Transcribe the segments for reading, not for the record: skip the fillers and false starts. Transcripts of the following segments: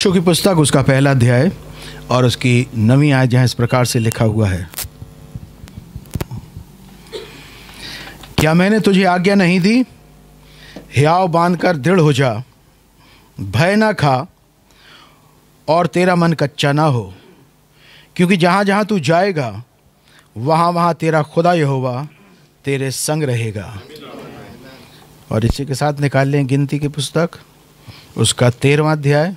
की पुस्तक उसका पहला अध्याय और उसकी 9वीं आयत जहाँ इस प्रकार से लिखा हुआ है, क्या मैंने तुझे आज्ञा नहीं दी, हियाव बांधकर दृढ़ हो जा, भय ना खा और तेरा मन कच्चा ना हो, क्योंकि जहाँ जहाँ तू जाएगा वहाँ वहाँ तेरा खुदा यहोवा तेरे संग रहेगा। और इसी के साथ निकाल लें गिनती की पुस्तक उसका 13वां अध्याय,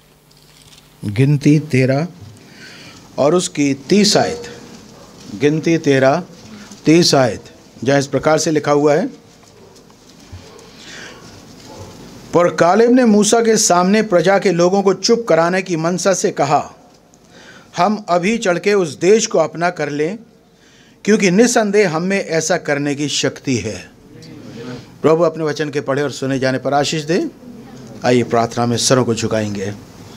गिनती 13 और उसकी 30 आयत, गिनती 13 30 आयत, जहाँ इस प्रकार से लिखा हुआ है, पर कालेब ने मूसा के सामने प्रजा के लोगों को चुप कराने की मनसा से कहा, हम अभी चढ़ के उस देश को अपना कर लें, क्योंकि निस्संदेह हम में ऐसा करने की शक्ति है। प्रभु अपने वचन के पढ़े और सुने जाने पर आशीष दे। आइए प्रार्थना में सरों को झुकाएंगे।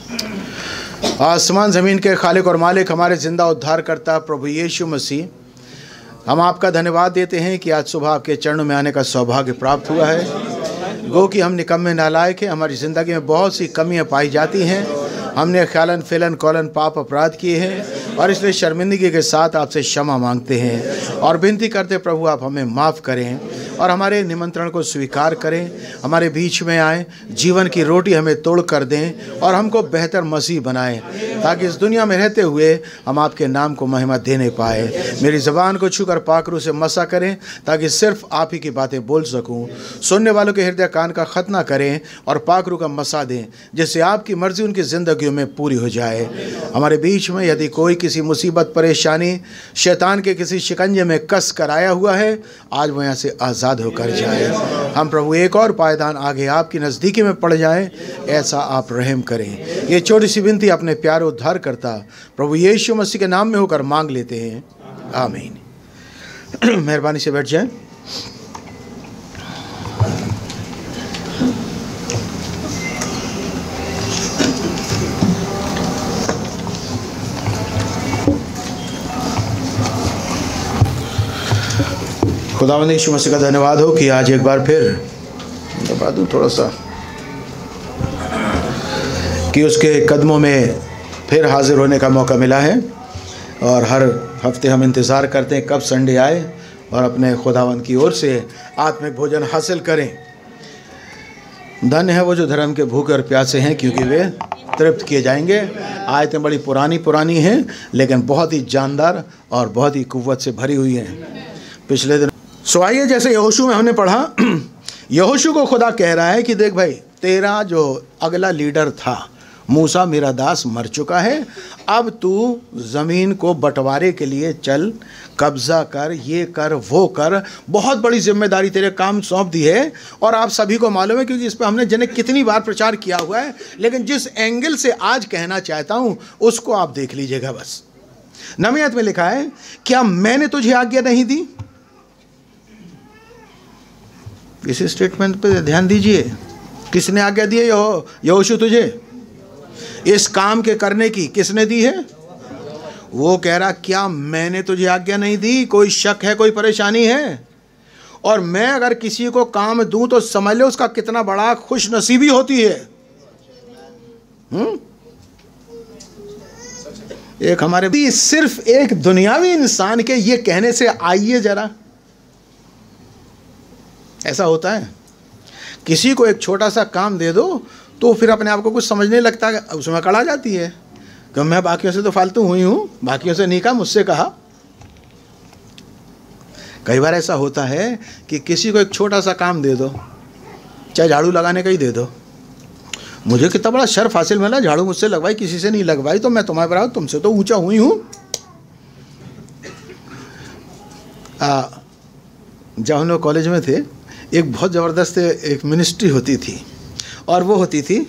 आसमान ज़मीन के खालिक और मालिक, हमारे ज़िंदा उद्धार करता प्रभु यीशु मसीह, हम आपका धन्यवाद देते हैं कि आज सुबह आपके चरणों में आने का सौभाग्य प्राप्त हुआ है। गो कि हम निकम्मे नालायक हैं, हमारी ज़िंदगी में बहुत सी कमियां पाई जाती हैं, हमने ख्यालन फिलन कौलन पाप अपराध किए हैं और इसलिए शर्मिंदगी के साथ आपसे क्षमा मांगते हैं और विनती करते प्रभु आप हमें माफ़ करें और हमारे निमंत्रण को स्वीकार करें, हमारे बीच में आए, जीवन की रोटी हमें तोड़ कर दें और हमको बेहतर मसीह बनाएं, ताकि इस दुनिया में रहते हुए हम आपके नाम को महिमा देने पाए। मेरी ज़बान को छूकर पाकरू से मसा करें, ताकि सिर्फ आप ही की बातें बोल सकूं। सुनने वालों के हृदय कान का खतना करें और पाकरू का मसा दें, जिससे आपकी मर्ज़ी उनकी ज़िंदगियों में पूरी हो जाए। हमारे बीच में यदि कोई किसी मुसीबत, परेशानी, शैतान के किसी शिकंजे में कस कर आया हुआ है, आज वो यहाँ से आज़ाद होकर जाए। हम प्रभु एक और पायदान आगे आपकी नज़दीकी में पड़ जाएं, ऐसा आप रहम करें। ये छोटी सी विनती अपने प्यारे उद्धार करता प्रभु यीशु मसीह के नाम में होकर मांग लेते हैं, आमीन। मेहरबानी से बैठ जाएं। खुदावंद यीशु मसीह का धन्यवाद हो कि आज एक बार फिर दबा दूं थोड़ा सा, कि उसके कदमों में फिर हाजिर होने का मौका मिला है। और हर हफ्ते हम इंतज़ार करते हैं कब संडे आए और अपने खुदावंद की ओर से आत्मिक भोजन हासिल करें। धन्य है वो जो धर्म के भूखे और प्यासे हैं, क्योंकि वे तृप्त किए जाएंगे। आयतें बड़ी पुरानी हैं, लेकिन बहुत ही जानदार और बहुत ही कुव्वत से भरी हुई हैं। पिछले दिन आइए, जैसे यहोशू में हमने पढ़ा, यहोशू को खुदा कह रहा है कि देख भाई, तेरा जो अगला लीडर था मूसा मेरा दास मर चुका है, अब तू ज़मीन को बंटवारे के लिए चल, कब्ज़ा कर, ये कर, वो कर। बहुत बड़ी जिम्मेदारी तेरे काम सौंप दी है और आप सभी को मालूम है, क्योंकि इस पर हमने जने कितनी बार प्रचार किया हुआ है। लेकिन जिस एंगल से आज कहना चाहता हूँ उसको आप देख लीजिएगा बस। 9वीं आयत में लिखा है, क्या मैंने तुझे आज्ञा नहीं दी। इस स्टेटमेंट पे ध्यान दीजिए, किसने आज्ञा दी है? यहोशू तुझे इस काम के करने की किसने दी है? वो कह रहा, क्या मैंने तुझे आज्ञा नहीं दी? कोई शक है, कोई परेशानी है? और मैं अगर किसी को काम दूं तो समझ लो उसका कितना बड़ा खुश नसीबी होती है। एक हमारे भी सिर्फ एक दुनियावी इंसान के ये कहने से आइए जरा, ऐसा होता है। किसी को एक छोटा सा काम दे दो तो फिर अपने आप को कुछ समझने लगता है, उसमें कड़ा जाती है कि मैं बाकियों से तो फालतू हुई हूँ, बाकियों से नहीं कहा, मुझसे कहा। कई बार ऐसा होता है कि किसी को एक छोटा सा काम दे दो, चाहे झाड़ू लगाने का ही दे दो। मुझे कितना बड़ा शर्फ हासिल मिला, झाड़ू मुझसे लगवाई, किसी से नहीं लगवाई, तो मैं तुम्हारे बराबर, तुमसे तो ऊंचा हुई हूँ। जब हम लोग कॉलेज में थे, एक बहुत ज़बरदस्त एक मिनिस्ट्री होती थी और वो होती थी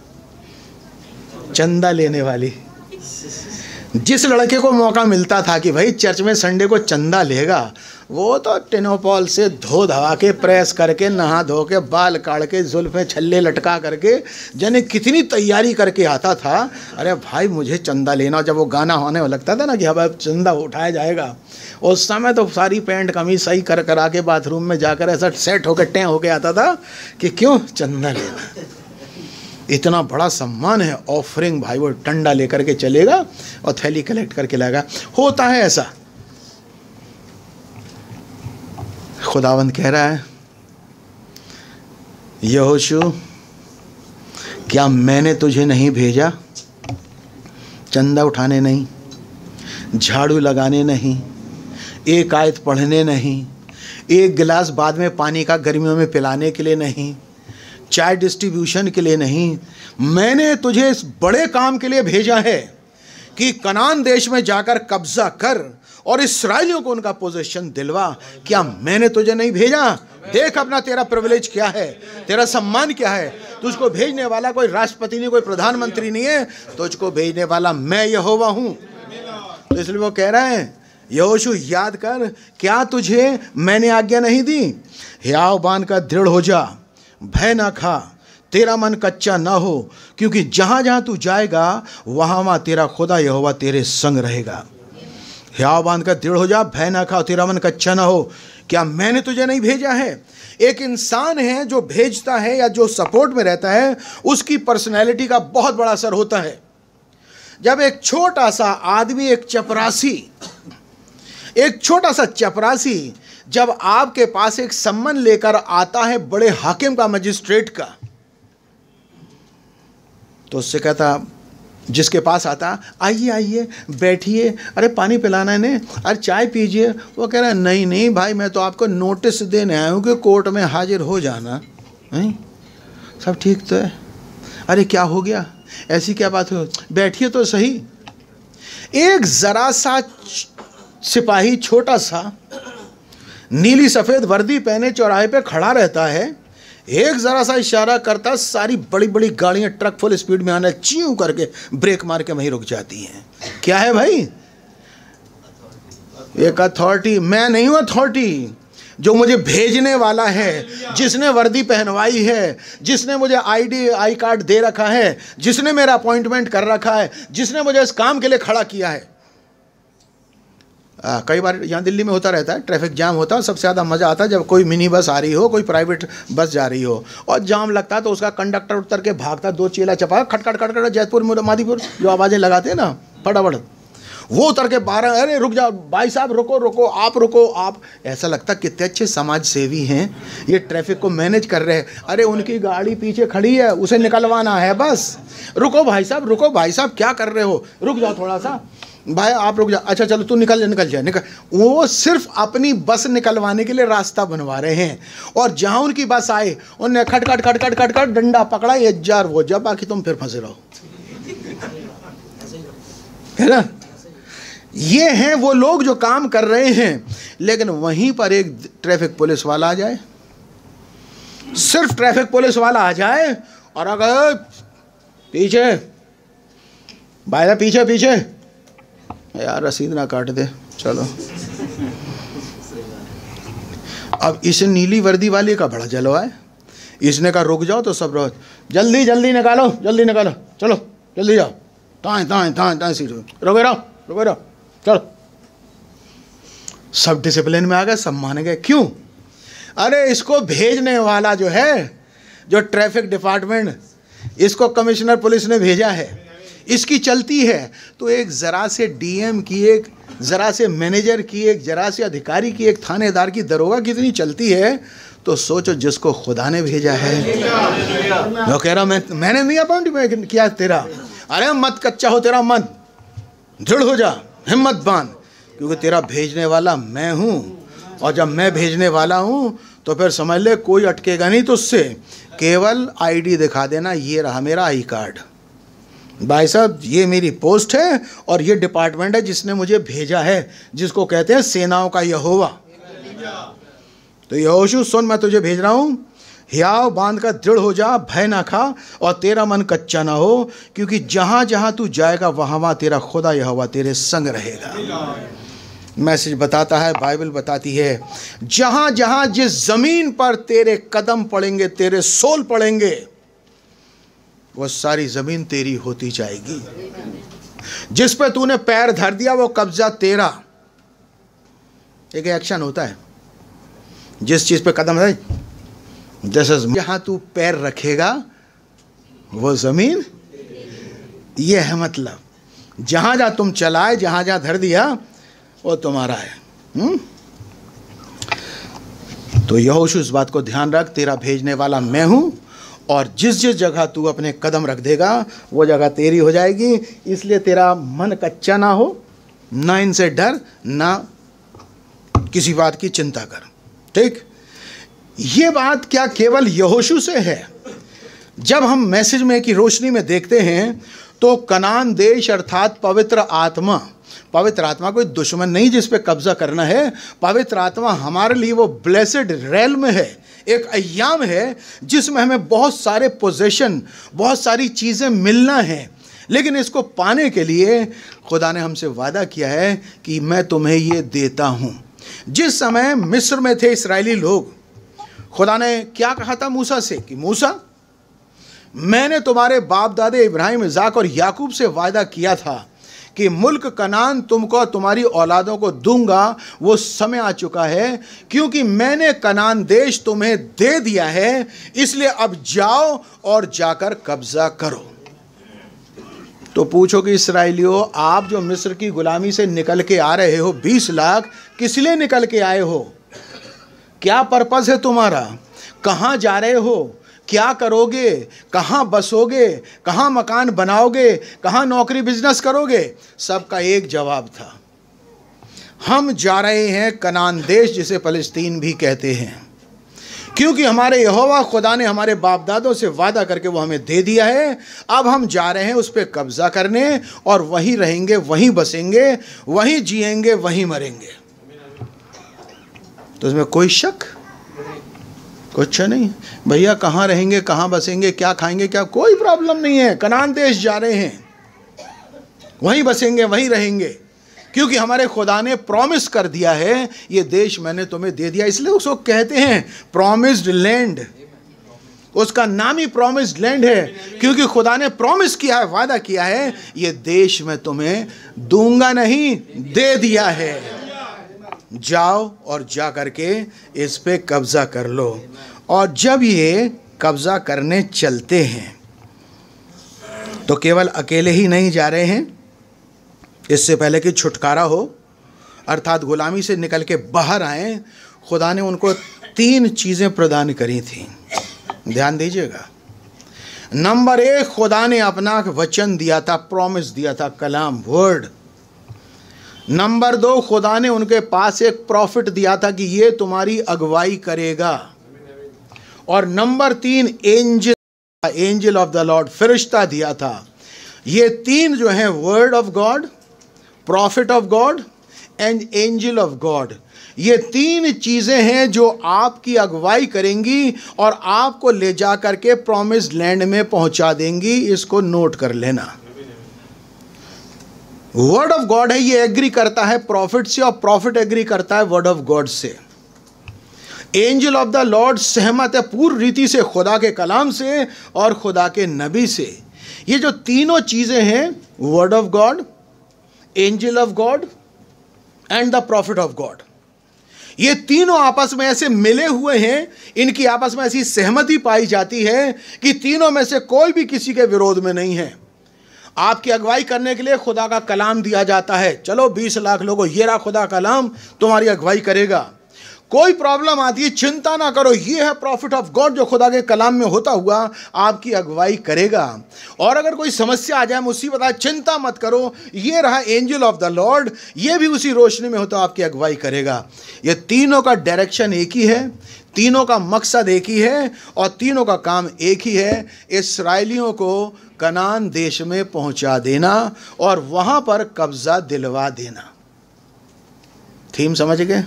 चंदा लेने वाली। जिस लड़के को मौका मिलता था कि भाई चर्च में संडे को चंदा लेगा, वो तो टेनोपॉल से धो धवा के, प्रेस करके, नहा धो के, बाल काट के, जुल्फें छल्ले लटका करके, जाने कितनी तैयारी करके आता था। अरे भाई मुझे चंदा लेना। जब वो गाना होने लगता था ना कि अब चंदा उठाया जाएगा, उस समय तो सारी पैंट कमीज सही कर करा के बाथरूम में जाकर ऐसा सेट होकर टें होके आता था कि क्यों चंदा लेना। इतना बड़ा सम्मान है, ऑफरिंग। भाई वो डंडा लेकर के चलेगा और थैली कलेक्ट करके लाएगा। होता है ऐसा। खुदावंद कह रहा है, यहोशू क्या मैंने तुझे नहीं भेजा? चंदा उठाने नहीं, झाड़ू लगाने नहीं, एक आयत पढ़ने नहीं, एक गिलास बाद में पानी का गर्मियों में पिलाने के लिए नहीं, चाय डिस्ट्रीब्यूशन के लिए नहीं। मैंने तुझे इस बड़े काम के लिए भेजा है कि कनान देश में जाकर कब्जा कर और इस्राएलियों को उनका पोजीशन दिलवा। क्या मैंने तुझे नहीं भेजा? देख अपना तेरा प्रिविलेज क्या है, तेरा सम्मान क्या है। तुझको भेजने वाला कोई राष्ट्रपति नहीं, कोई प्रधानमंत्री नहीं है, तुझको भेजने वाला मैं यहोवा हूं। तो इसलिए वो कह रहे हैं, यहोशू याद कर, क्या तुझे मैंने आज्ञा नहीं दी? हियाव बांध कर दृढ़ हो जा, भय ना खा, तेरा मन कच्चा ना हो, क्योंकि जहां जहां तू जाएगा वहां वहां तेरा खुदा यहोवा तेरे संग रहेगा। हियाव बांध कर दृढ़ हो जा, भय ना खा, तेरा मन कच्चा ना हो। क्या मैंने तुझे नहीं भेजा है? एक इंसान है जो भेजता है या जो सपोर्ट में रहता है, उसकी पर्सनैलिटी का बहुत बड़ा असर होता है। जब एक छोटा सा आदमी, एक छोटा सा चपरासी जब आपके पास एक सम्मन लेकर आता है बड़े हाकिम का, मजिस्ट्रेट का, तो उससे कहता, जिसके पास आता, आइए आइए बैठिए, अरे पानी पिलाना है ने, अरे चाय पीजिए। वो कह रहा है, नहीं नहीं भाई, मैं तो आपको नोटिस देने आया हूँ कि कोर्ट में हाजिर हो जाना है। सब ठीक तो है? अरे क्या हो गया, ऐसी क्या बात हो, बैठिए तो सही। एक जरा सा सिपाही, छोटा सा, नीली सफेद वर्दी पहने चौराहे पे खड़ा रहता है, एक जरा सा इशारा करता, सारी बड़ी बड़ी गाड़ियां ट्रक फुल स्पीड में आने च्यू करके ब्रेक मार के वहीं रुक जाती हैं। क्या है भाई? एक अथॉरिटी। मैं नहीं हूं अथॉरिटी, जो मुझे भेजने वाला है, जिसने वर्दी पहनवाई है, जिसने मुझे आई कार्ड दे रखा है, जिसने मेरा अपॉइंटमेंट कर रखा है, जिसने मुझे इस काम के लिए खड़ा किया है। कई बार यहाँ दिल्ली में होता रहता है, ट्रैफिक जाम होता है। सबसे ज़्यादा मज़ा आता है जब कोई मिनी बस आ रही हो, कोई प्राइवेट बस जा रही हो और जाम लगता है, तो उसका कंडक्टर उतर के भागता, दो चेला चपा खटखट खटखट, जयपुर मादीपुर जो आवाज़ें लगाते हैं ना फटाफट, वो उतर के 12, अरे रुक जाओ भाई साहब, रुको रुको, आप रुको आप। ऐसा लगता कितने अच्छे समाज सेवी हैं, ये ट्रैफिक को मैनेज कर रहे हैं। अरे उनकी गाड़ी पीछे खड़ी है, उसे निकलवाना है बस। रुको भाई साहब, रुको भाई साहब, क्या कर रहे हो, रुक जाओ थोड़ा सा भाई, आप रुक जाओ, अच्छा चलो तू निकल जा। वो सिर्फ अपनी बस निकलवाने के लिए रास्ता बनवा रहे हैं। और जहां उनकी बस आए, उन्हें खटखट खटखट खटखट डंडा पकड़ा, ये जार वो जब, बाकी तुम फिर फंसे रहो, है ना। ये हैं वो लोग जो काम कर रहे हैं। लेकिन वहीं पर एक ट्रैफिक पुलिस वाला आ जाए, सिर्फ ट्रैफिक पुलिस वाला आ जाए और अगर पीछे भाई, पीछे पीछे यार, रसीद ना काट दे, चलो। अब इस नीली वर्दी वाले का बड़ा जलवा है। इसने कहा रुक जाओ, तो सब रोज जल्दी जल्दी निकालो, जल्दी निकालो, चलो जल्दी जाओ, ताएं ताएं ताएं ताएं, सीट रुके रहो, चलो। सब डिसिप्लिन में आ गए, सब मान गए। क्यों? अरे इसको भेजने वाला जो है, जो ट्रैफिक डिपार्टमेंट, इसको कमिश्नर पुलिस ने भेजा है, इसकी चलती है। तो एक ज़रा से डीएम की, एक ज़रा से मैनेजर की, एक ज़रा से अधिकारी की, एक थानेदार की दरोगा कितनी चलती है। तो सोचो जिसको खुदा ने भेजा है, वो कह रहा मैंने नहीं अपॉइंट किया तेरा। अरे मत कच्चा हो, तेरा मन दृढ़ हो जा, हिम्मत बांध, क्योंकि तेरा भेजने वाला मैं हूँ। और जब मैं भेजने वाला हूँ तो फिर समझ ले कोई अटकेगा नहीं तुझसे। केवल आईडी दिखा देना, ये रहा मेरा आई कार्ड, भाई साहब ये मेरी पोस्ट है और ये डिपार्टमेंट है जिसने मुझे भेजा है, जिसको कहते हैं सेनाओं का यहोवा। तो यहोशू सुन, मैं तुझे भेज रहा हूँ, हियाव बांध कर दृढ़ हो जा, भय ना खा और तेरा मन कच्चा ना हो, क्योंकि जहाँ जहाँ तू जाएगा वहाँ वहाँ तेरा खुदा यहोवा तेरे संग रहेगा। मैसेज बताता है, बाइबल बताती है, जहाँ जहाँ जिस ज़मीन पर तेरे कदम पड़ेंगे, तेरे सोल पड़ेंगे, वो सारी ज़मीन तेरी होती जाएगी। जिस पे तूने पैर धर दिया वो कब्जा तेरा। एक एक्शन होता है, जिस चीज़ पे कदम है, जैसे जहाँ तू पैर रखेगा वो ज़मीन, ये है मतलब। जहाँ जहाँ तुम चलाए, जहाँ जहाँ धर दिया, वो तुम्हारा है। तो यहोशू इस बात को ध्यान रख, तेरा भेजने वाला मैं हूँ, और जिस जिस जगह तू अपने कदम रख देगा वो जगह तेरी हो जाएगी। इसलिए तेरा मन कच्चा ना हो, ना इनसे डर, ना किसी बात की चिंता कर। ठीक, ये बात क्या केवल यहोशू से है? जब हम मैसेज में की रोशनी में देखते हैं तो कनान देश अर्थात पवित्र आत्मा, पवित्र आत्मा कोई दुश्मन नहीं जिस पे कब्जा करना है। पवित्र आत्मा हमारे लिए वो ब्लेसेड रेल्म है, एक अय्याम है जिसमें हमें बहुत सारे पोजेशन, बहुत सारी चीज़ें मिलना है। लेकिन इसको पाने के लिए खुदा ने हमसे वादा किया है कि मैं तुम्हें ये देता हूँ। जिस समय मिस्र में थे इस्राएली लोग, खुदा ने क्या कहा था मूसा से कि मूसा, मैंने तुम्हारे बाप दादे इब्राहिम, इज़ाक और याकूब से वादा किया था कि मुल्क कनान तुमको, तुम्हारी औलादों को दूंगा। वो समय आ चुका है, क्योंकि मैंने कनान देश तुम्हें दे दिया है। इसलिए अब जाओ और जाकर कब्जा करो। तो पूछो कि इस्राएलियों, आप जो मिस्र की गुलामी से निकल के आ रहे हो 20 लाख, किस लिए निकल के आए हो? क्या पर्पस है तुम्हारा? कहाँ जा रहे हो? क्या करोगे? कहाँ बसोगे? कहाँ मकान बनाओगे? कहाँ नौकरी बिजनेस करोगे? सबका एक जवाब था, हम जा रहे हैं कनान देश, जिसे फलस्तीन भी कहते हैं, क्योंकि हमारे यहोवा खुदा ने हमारे बाप दादों से वादा करके वो हमें दे दिया है। अब हम जा रहे हैं उस पर कब्जा करने, और वहीं रहेंगे, वहीं बसेंगे, वहीं जिएंगे, वहीं मरेंगे। तो इसमें कोई शक कुछ नहीं। भैया कहाँ रहेंगे, कहाँ बसेंगे, क्या खाएंगे, क्या, कोई प्रॉब्लम नहीं है। कनान देश जा रहे हैं, वहीं बसेंगे, वहीं रहेंगे, क्योंकि हमारे खुदा ने प्रॉमिस कर दिया है, ये देश मैंने तुम्हें दे दिया। इसलिए उसको कहते हैं प्रॉमिस्ड लैंड। उसका नाम ही प्रॉमिस्ड लैंड है, क्योंकि खुदा ने प्रॉमिस किया है, वादा किया है, ये देश मैं तुम्हें दूंगा नहीं, दे दिया है। जाओ और जा करके इस पे कब्जा कर लो। और जब ये कब्जा करने चलते हैं तो केवल अकेले ही नहीं जा रहे हैं। इससे पहले कि छुटकारा हो, अर्थात गुलामी से निकल के बाहर आए, खुदा ने उनको 3 चीज़ें प्रदान करी थी। ध्यान दीजिएगा। नंबर 1, खुदा ने अपना वचन दिया था, प्रॉमिस दिया था, कलाम, वर्ड। नंबर 2, खुदा ने उनके पास एक प्रॉफिट दिया था कि ये तुम्हारी अगुवाई करेगा। और number 3, angel of the Lord, फरिश्ता दिया था। ये 3 जो हैं, word of God, prophet of God and angel of God, ये 3 चीज़ें हैं जो आपकी अगुवाई करेंगी और आपको ले जा करके प्रॉमिस्ड लैंड में पहुंचा देंगी। इसको नोट कर लेना। वर्ड ऑफ गॉड है, ये एग्री करता है प्रॉफिट से, और प्रॉफिट एग्री करता है वर्ड ऑफ गॉड से। एंजल ऑफ द लॉर्ड सहमत है पूर्ण रीति से खुदा के कलाम से और खुदा के नबी से। ये जो तीनों चीज़ें हैं, word of God, angel of God and the prophet of God, ये तीनों आपस में ऐसे मिले हुए हैं, इनकी आपस में ऐसी सहमति पाई जाती है कि तीनों में से कोई भी किसी के विरोध में नहीं है। आपकी अगुवाई करने के लिए खुदा का कलाम दिया जाता है। चलो 20 लाख लोगों, ये रहा खुदा कलाम, तुम्हारी अगुवाई करेगा। कोई प्रॉब्लम आती है, चिंता ना करो, ये है प्रॉफिट ऑफ गॉड जो खुदा के कलाम में होता हुआ आपकी अगुवाई करेगा। और अगर कोई समस्या आ जाए, मुसीबत आए, चिंता मत करो, ये रहा एंजल ऑफ द लॉर्ड, ये भी उसी रोशनी में होता आपकी अगुवाई करेगा। ये तीनों का डायरेक्शन एक ही है, तीनों का मकसद एक ही है, और तीनों का काम एक ही है, इस्राएलियों को कनान देश में पहुंचा देना और वहां पर कब्जा दिलवा देना। थीम समझ गए?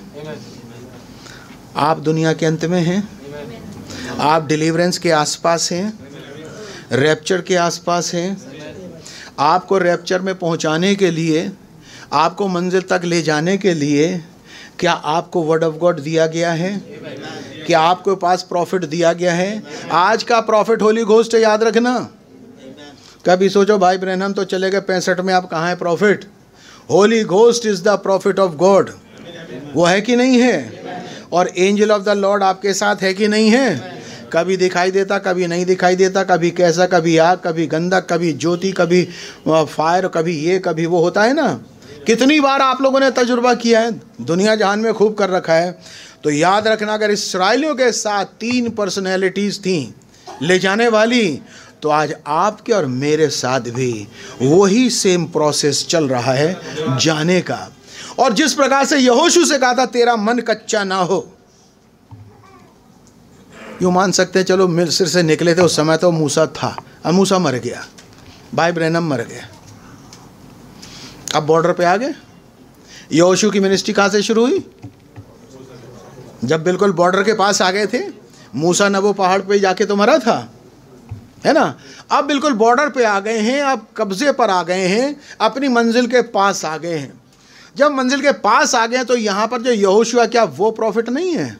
आप दुनिया के अंत में हैं, आप डिलीवरेंस के आसपास हैं, रैप्चर के आसपास हैं। आपको रैप्चर में पहुंचाने के लिए, आपको मंजिल तक ले जाने के लिए, क्या आपको वर्ड ऑफ गॉड दिया गया है? क्या आपके पास प्रॉफिट दिया गया है? आज का प्रॉफिट होली घोस्ट है, याद रखना। कभी सोचो भाई ब्रैनम तो चले गए 65 में, आप कहाँ है prophet? Holy Ghost is the prophet of God. वो है कि नहीं है? और एंजल ऑफ द लॉर्ड आपके साथ है कि नहीं है? कभी दिखाई देता, कभी नहीं दिखाई देता, कभी कैसा, कभी आग, कभी गंधक, कभी ज्योति, कभी फायर, कभी ये कभी वो होता है ना। कितनी बार आप लोगों ने तजुर्बा किया है, दुनिया जहान में खूब कर रखा है। तो याद रखना, अगर इस्राएलियों के साथ 3 पर्सनैलिटीज़ थी ले जाने वाली, तो आज आपके और मेरे साथ भी वही सेम प्रोसेस चल रहा है जाने का। और जिस प्रकार से यहोशू से कहा था तेरा मन कच्चा ना हो, यूँ मान सकते हैं चलो मिस्र से निकले थे उस समय तो मूसा था, अब मूसा मर गया, भाई ब्रैनम मर गया, अब बॉर्डर पे आ गए। यहोशू की मिनिस्ट्री कहाँ से शुरू हुई? जब बिल्कुल बॉर्डर के पास आ गए थे। मूसा नबो पहाड़ पे जाके तो मरा था, है ना। अब बिल्कुल बॉर्डर पे आ गए हैं, अब कब्जे पर आ गए हैं, अपनी मंजिल के पास आ गए हैं। जब मंजिल के पास आ गए हैं तो यहाँ पर जो यहोशू है, क्या वो प्रॉफिट नहीं है?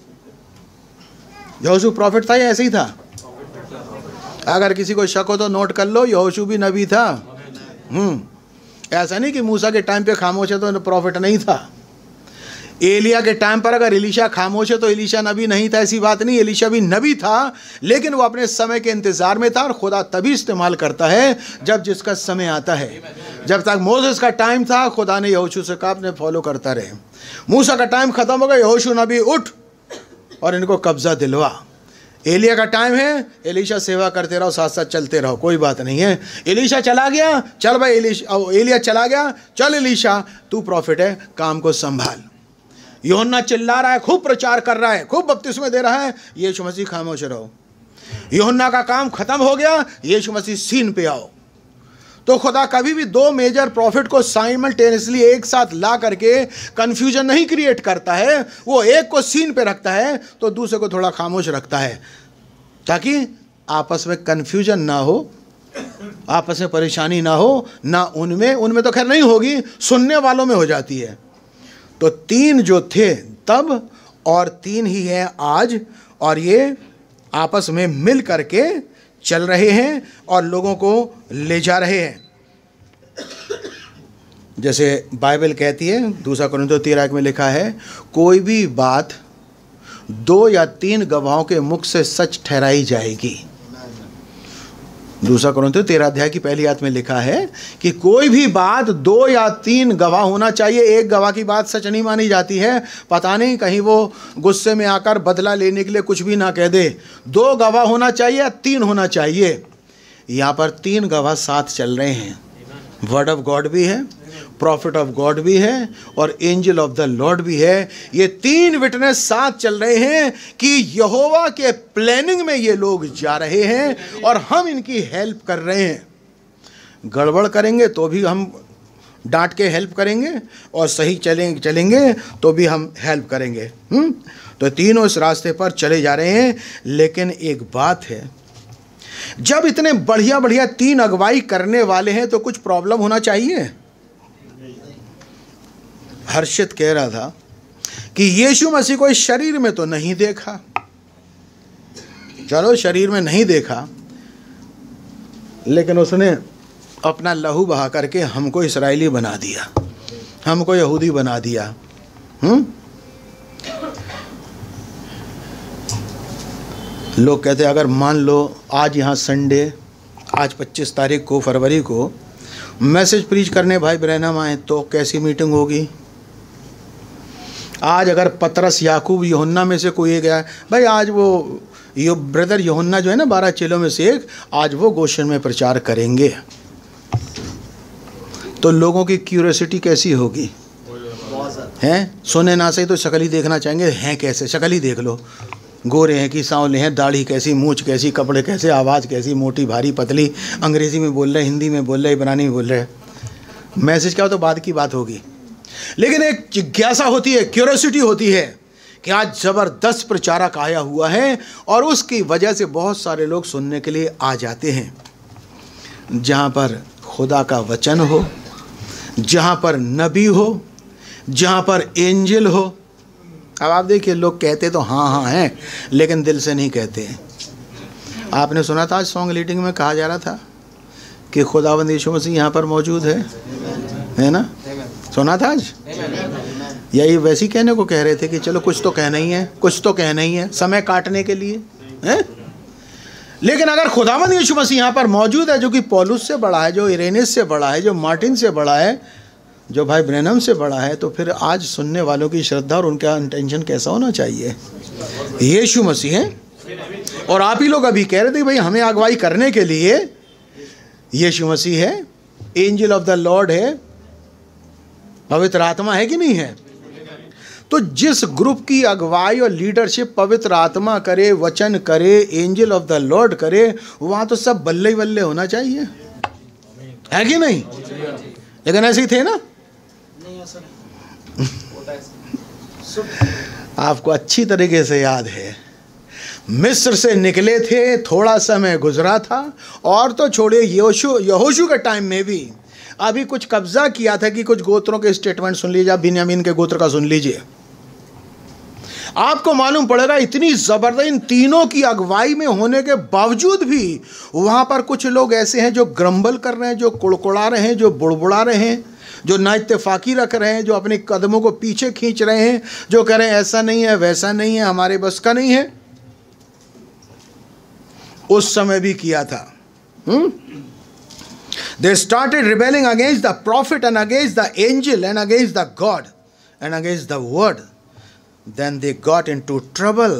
यहोशू प्रॉफिट था या ऐसे ही था? अगर किसी को शक हो तो नोट कर लो, यहोशू भी नबी था। ऐसा नहीं कि मूसा के टाइम पे खामोश है तो प्रॉफिट नहीं था। एलिया के टाइम पर अगर एलीशा खामोश है तो एलीशा नबी नहीं था, ऐसी बात नहीं। एलीशा भी नबी था, लेकिन वो अपने समय के इंतजार में था। और खुदा तभी इस्तेमाल करता है जब जिसका समय आता है। जब तक मोसेस का टाइम था, खुदा ने यहोशू से कहा अपने फॉलो करता रहे। मूसा का टाइम खत्म हो गया, यहोशू नबी उठ और इनको कब्जा दिलवा। एलिया का टाइम है, एलीशा सेवा करते रहो, साथ साथ चलते रहो, कोई बात नहीं है। एलीशा चला गया, चल भाई एलिया चला गया, चल एलीशा तू प्रॉफिट है, काम को संभाल। यूहन्ना चिल्ला रहा है, खूब प्रचार कर रहा है, खूब बपतिस्मे दे रहा है, यीशु मसीह खामोश रहो। यूहन्ना का काम खत्म हो गया, यीशु मसीह सीन पे आओ। तो खुदा कभी भी 2 मेजर प्रॉफिट को साइमल्टेनियसली एक साथ ला करके कंफ्यूजन नहीं क्रिएट करता है। वो एक को सीन पे रखता है तो दूसरे को थोड़ा खामोश रखता है, ताकि आपस में कंफ्यूजन ना हो, आपस में परेशानी ना हो, ना उनमें तो खैर नहीं होगी, सुनने वालों में हो जाती है। तो 3 जो थे तब और 3 ही हैं आज, और ये आपस में मिल करके चल रहे हैं और लोगों को ले जा रहे हैं। जैसे बाइबल कहती है, 2 कोरिन्थियों 13 में लिखा है, कोई भी बात 2 या 3 गवाहों के मुख से सच ठहराई जाएगी। 2 कोरिन्थियों 13 अध्याय की पहली आयत में लिखा है कि कोई भी बात 2 या 3 गवाह होना चाहिए। एक गवाह की बात सच नहीं मानी जाती है। पता नहीं कहीं वो गुस्से में आकर बदला लेने के लिए कुछ भी ना कह दे। 2 गवाह होना चाहिए या 3 होना चाहिए। यहाँ पर 3 गवाह साथ चल रहे हैं। वर्ड ऑफ गॉड भी है, प्रॉफिट ऑफ गॉड भी है और एंजल ऑफ द लॉर्ड भी है। ये 3 विटनेस साथ चल रहे हैं कि यहोवा के प्लानिंग में ये लोग जा रहे हैं और हम इनकी हेल्प कर रहे हैं। गड़बड़ करेंगे तो भी हम डांट के हेल्प करेंगे और सही चलेंगे तो भी हम हेल्प करेंगे। तो तीनों इस रास्ते पर चले जा रहे हैं। लेकिन एक बात है, जब इतने बढ़िया बढ़िया 3 अगुवाई करने वाले हैं तो कुछ प्रॉब्लम होना चाहिए। हर्षित कह रहा था कि यीशु मसीह को इस शरीर में तो नहीं देखा, चलो शरीर में नहीं देखा, लेकिन उसने अपना लहू बहा करके हमको इस्राएली बना दिया, हमको यहूदी बना दिया। लोग कहते हैं अगर मान लो आज यहाँ संडे, आज 25 तारीख को फरवरी को मैसेज प्रीच करने भाई ब्रैनम आए तो कैसी मीटिंग होगी। आज अगर पतरस, याकूब, यूहन्ना में से कोई गया, भाई आज वो ब्रदर यूहन्ना जो है ना 12 चेलों में से एक, आज वो गोशन में प्रचार करेंगे, तो लोगों की क्यूरियोसिटी कैसी होगी? हैं सुने ना सही तो शक्ल ही देखना चाहेंगे, हैं कैसे, शक्ल ही देख लो, गोरे हैं कि सांवले हैं, दाढ़ी कैसी, मूंछ कैसी, कपड़े कैसे, आवाज़ कैसी, मोटी भारी पतली, अंग्रेज़ी में बोल रहे, हिंदी में बोल रहे, इब्रानी में बोल रहे। मैसेज क्या हो तो बाद की बात होगी, लेकिन एक जिज्ञासा होती है, क्यूरियोसिटी होती है कि आज ज़बरदस्त प्रचारक आया हुआ है और उसकी वजह से बहुत सारे लोग सुनने के लिए आ जाते हैं। जहाँ पर खुदा का वचन हो, जहाँ पर नबी हो, जहाँ पर एंजल हो। अब आप देखिए, लोग कहते तो हाँ हाँ हैं, लेकिन दिल से नहीं कहते हैं। आपने सुना था आज सॉन्ग लीडिंग में कहा जा रहा था कि खुदावंद यीशु मसीह यहाँ पर मौजूद है ना? सुना था आज? यही वैसे ही कहने को कह रहे थे कि चलो कुछ तो कहना ही है, कुछ तो कहना ही है, समय काटने के लिए। हैं? लेकिन अगर खुदावंद यीशु मसीह यहाँ पर मौजूद है, जो कि पौलुस से बड़ा है, जो इरेनियस से बड़ा है, जो मार्टिन से बड़ा है, जो भाई ब्रैनम से बड़ा है, तो फिर आज सुनने वालों की श्रद्धा और उनका इंटेंशन कैसा होना चाहिए? यीशु मसीह है। और आप ही लोग अभी कह रहे थे भाई हमें अगुवाई करने के लिए यीशु मसीह है, एंजल ऑफ द लॉर्ड है, पवित्र आत्मा है कि नहीं है? तो जिस ग्रुप की अगुवाई और लीडरशिप पवित्र आत्मा करे, वचन करे, एंजल ऑफ द लॉर्ड करे, वहां तो सब बल्ले ही बल्ले होना चाहिए, है कि नहीं? लेकिन ऐसे ही थे ना? आपको अच्छी तरीके से याद है, मिस्र से निकले थे, थोड़ा समय गुजरा था, और तो छोड़िए यहोशू के टाइम में भी अभी कुछ कब्जा किया था कि कुछ गोत्रों के स्टेटमेंट सुन लीजिए, बिन्यामीन के गोत्र का सुन लीजिए, आपको मालूम पड़ेगा इतनी जबरदस्त इन तीनों की अगुवाई में होने के बावजूद भी वहां पर कुछ लोग ऐसे हैं जो ग्रम्बल कर रहे हैं, जो कुड़कुड़ा रहे हैं, जो बुड़बुड़ा रहे हैं, जो ना इत्तेफाकी रख रहे हैं, जो अपने कदमों को पीछे खींच रहे हैं, जो कह रहे हैं ऐसा नहीं है, वैसा नहीं है, हमारे बस का नहीं है। उस समय भी किया था। They started rebelling against the prophet and against the angel and against the God and against the word. Then they got into trouble.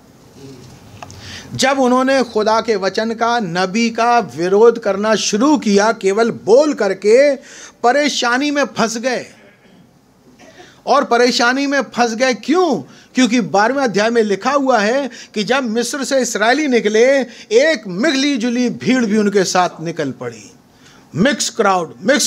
जब उन्होंने खुदा के वचन का, नबी का विरोध करना शुरू किया, केवल बोल करके परेशानी में फंस गए। और परेशानी में फंस गए क्यों? क्योंकि 12वें अध्याय में लिखा हुआ है कि जब मिस्र से इस्राएली निकले, एक मिली जुली भीड़ भी उनके साथ निकल पड़ी। मिक्स क्राउड, मिक्स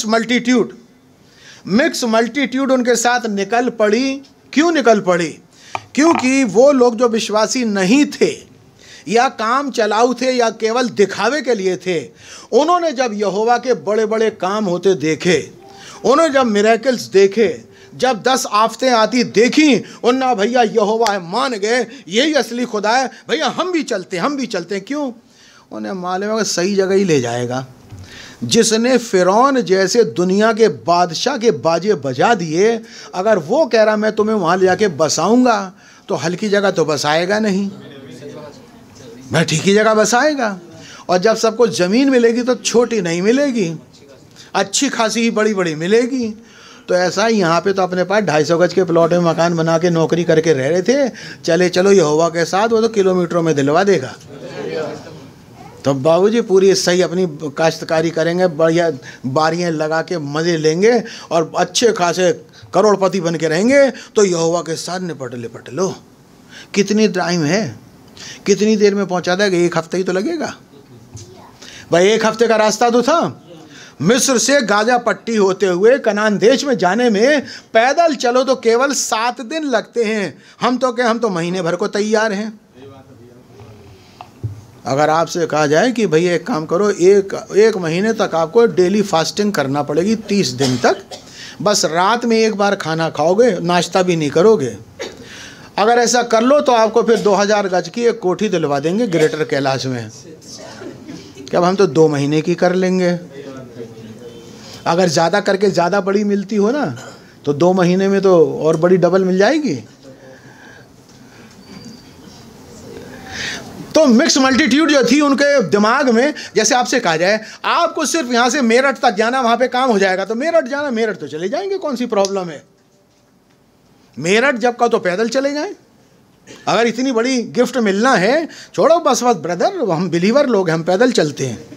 मल्टीट्यूड उनके साथ निकल पड़ी। क्यों निकल पड़ी? क्योंकि वो लोग जो विश्वासी नहीं थे या काम चलाऊ थे या केवल दिखावे के लिए थे, उन्होंने जब यहोवा के बड़े बड़े काम होते देखे, उन्होंने जब मिरेकल्स देखे, जब 10 आफतें आती देखी, उन्ना भैया यहोवा है, मान गए यही असली खुदा है, भैया हम भी चलते हैं। क्यों? उन्हें मालूम है सही जगह ही ले जाएगा। जिसने फिरौन जैसे दुनिया के बादशाह के बाजे बजा दिए, अगर वो कह रहा मैं तुम्हें वहाँ ले जाके बसाऊंगा, तो हल्की जगह तो बसाएगा नहीं, मैं ठीक ही जगह बसाएगा। और जब सबको ज़मीन मिलेगी तो छोटी नहीं मिलेगी, अच्छी खासी ही बड़ी बड़ी मिलेगी। तो ऐसा ही यहाँ पे तो अपने पास 250 गज के प्लॉट में मकान बना के नौकरी करके रह रहे थे, चले चलो यहोवा के साथ, वो तो किलोमीटरों में दिलवा देगा। तो बाबूजी पूरी सही अपनी काश्तकारी करेंगे, बढ़िया बारियाँ लगा के मज़े लेंगे और अच्छे खासे करोड़पति बन के रहेंगे, तो यहोवा के साथ निपट लो। कितनी टाइम है, कितनी देर में पहुंचा देगा? 1 हफ्ते ही तो लगेगा भाई, 1 हफ्ते का रास्ता तो था। मिस्र से गाजा पट्टी होते हुए कनान देश में जाने में पैदल चलो तो केवल 7 दिन लगते हैं। हम तो महीने भर को तैयार हैं। अगर आपसे कहा जाए कि भैया एक काम करो, एक महीने तक आपको डेली फास्टिंग करना पड़ेगी, 30 दिन तक, बस रात में एक बार खाना खाओगे, नाश्ता भी नहीं करोगे, अगर ऐसा कर लो तो आपको फिर 2000 गज की एक कोठी दिलवा देंगे ग्रेटर कैलाश में। क्या हम तो 2 महीने की कर लेंगे। अगर ज़्यादा करके ज़्यादा बड़ी मिलती हो ना, तो 2 महीने में तो और बड़ी डबल मिल जाएगी। तो मिक्स मल्टीट्यूड जो थी उनके दिमाग में, जैसे आपसे कहा जाए आपको सिर्फ यहाँ से मेरठ तक जाना, वहाँ पे काम हो जाएगा, तो मेरठ जाना, मेरठ तो चले जाएंगे, कौन सी प्रॉब्लम है। मेरठ जब का तो पैदल चले जाएं। अगर इतनी बड़ी गिफ्ट मिलना है, छोड़ो बस ब्रदर, हम बिलीवर लोग हैं, हम पैदल चलते हैं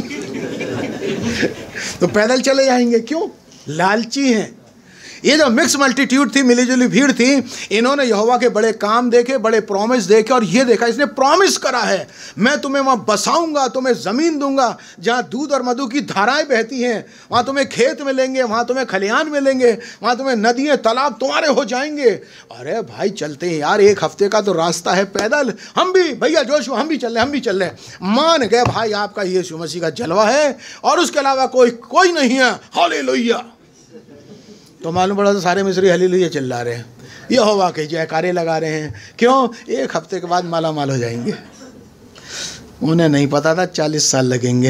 तो पैदल चले जाएंगे। क्यों? लालची हैं। ये जो मिक्स मल्टीट्यूड थी, मिलीजुली भीड़ थी, इन्होंने यहोवा के बड़े काम देखे, बड़े प्रॉमिस देखे, और ये देखा इसने प्रॉमिस करा है मैं तुम्हें वहाँ बसाऊंगा, तुम्हें ज़मीन दूंगा जहाँ दूध और मधु की धाराएं बहती हैं, वहाँ तुम्हें खेत मिलेंगे, वहाँ तुम्हें खलिहान मिलेंगे, वहाँ तुम्हें नदियाँ तालाब तुम्हारे हो जाएंगे। अरे भाई चलते हैं यार, 1 हफ्ते का तो रास्ता है पैदल, हम भी भैया जोशु, हम भी चल रहे। मान गए भाई आपका यीशु मसीह का जलवा है और उसके अलावा कोई नहीं है। हालेलुया। तो मालूम पड़ा तो सारे मिस्री हालेलुया चिल्ला रहे हैं, यहोवा के जयकारे लगा रहे हैं। क्यों? 1 हफ्ते के बाद माला माल हो जाएंगे। उन्हें नहीं पता था 40 साल लगेंगे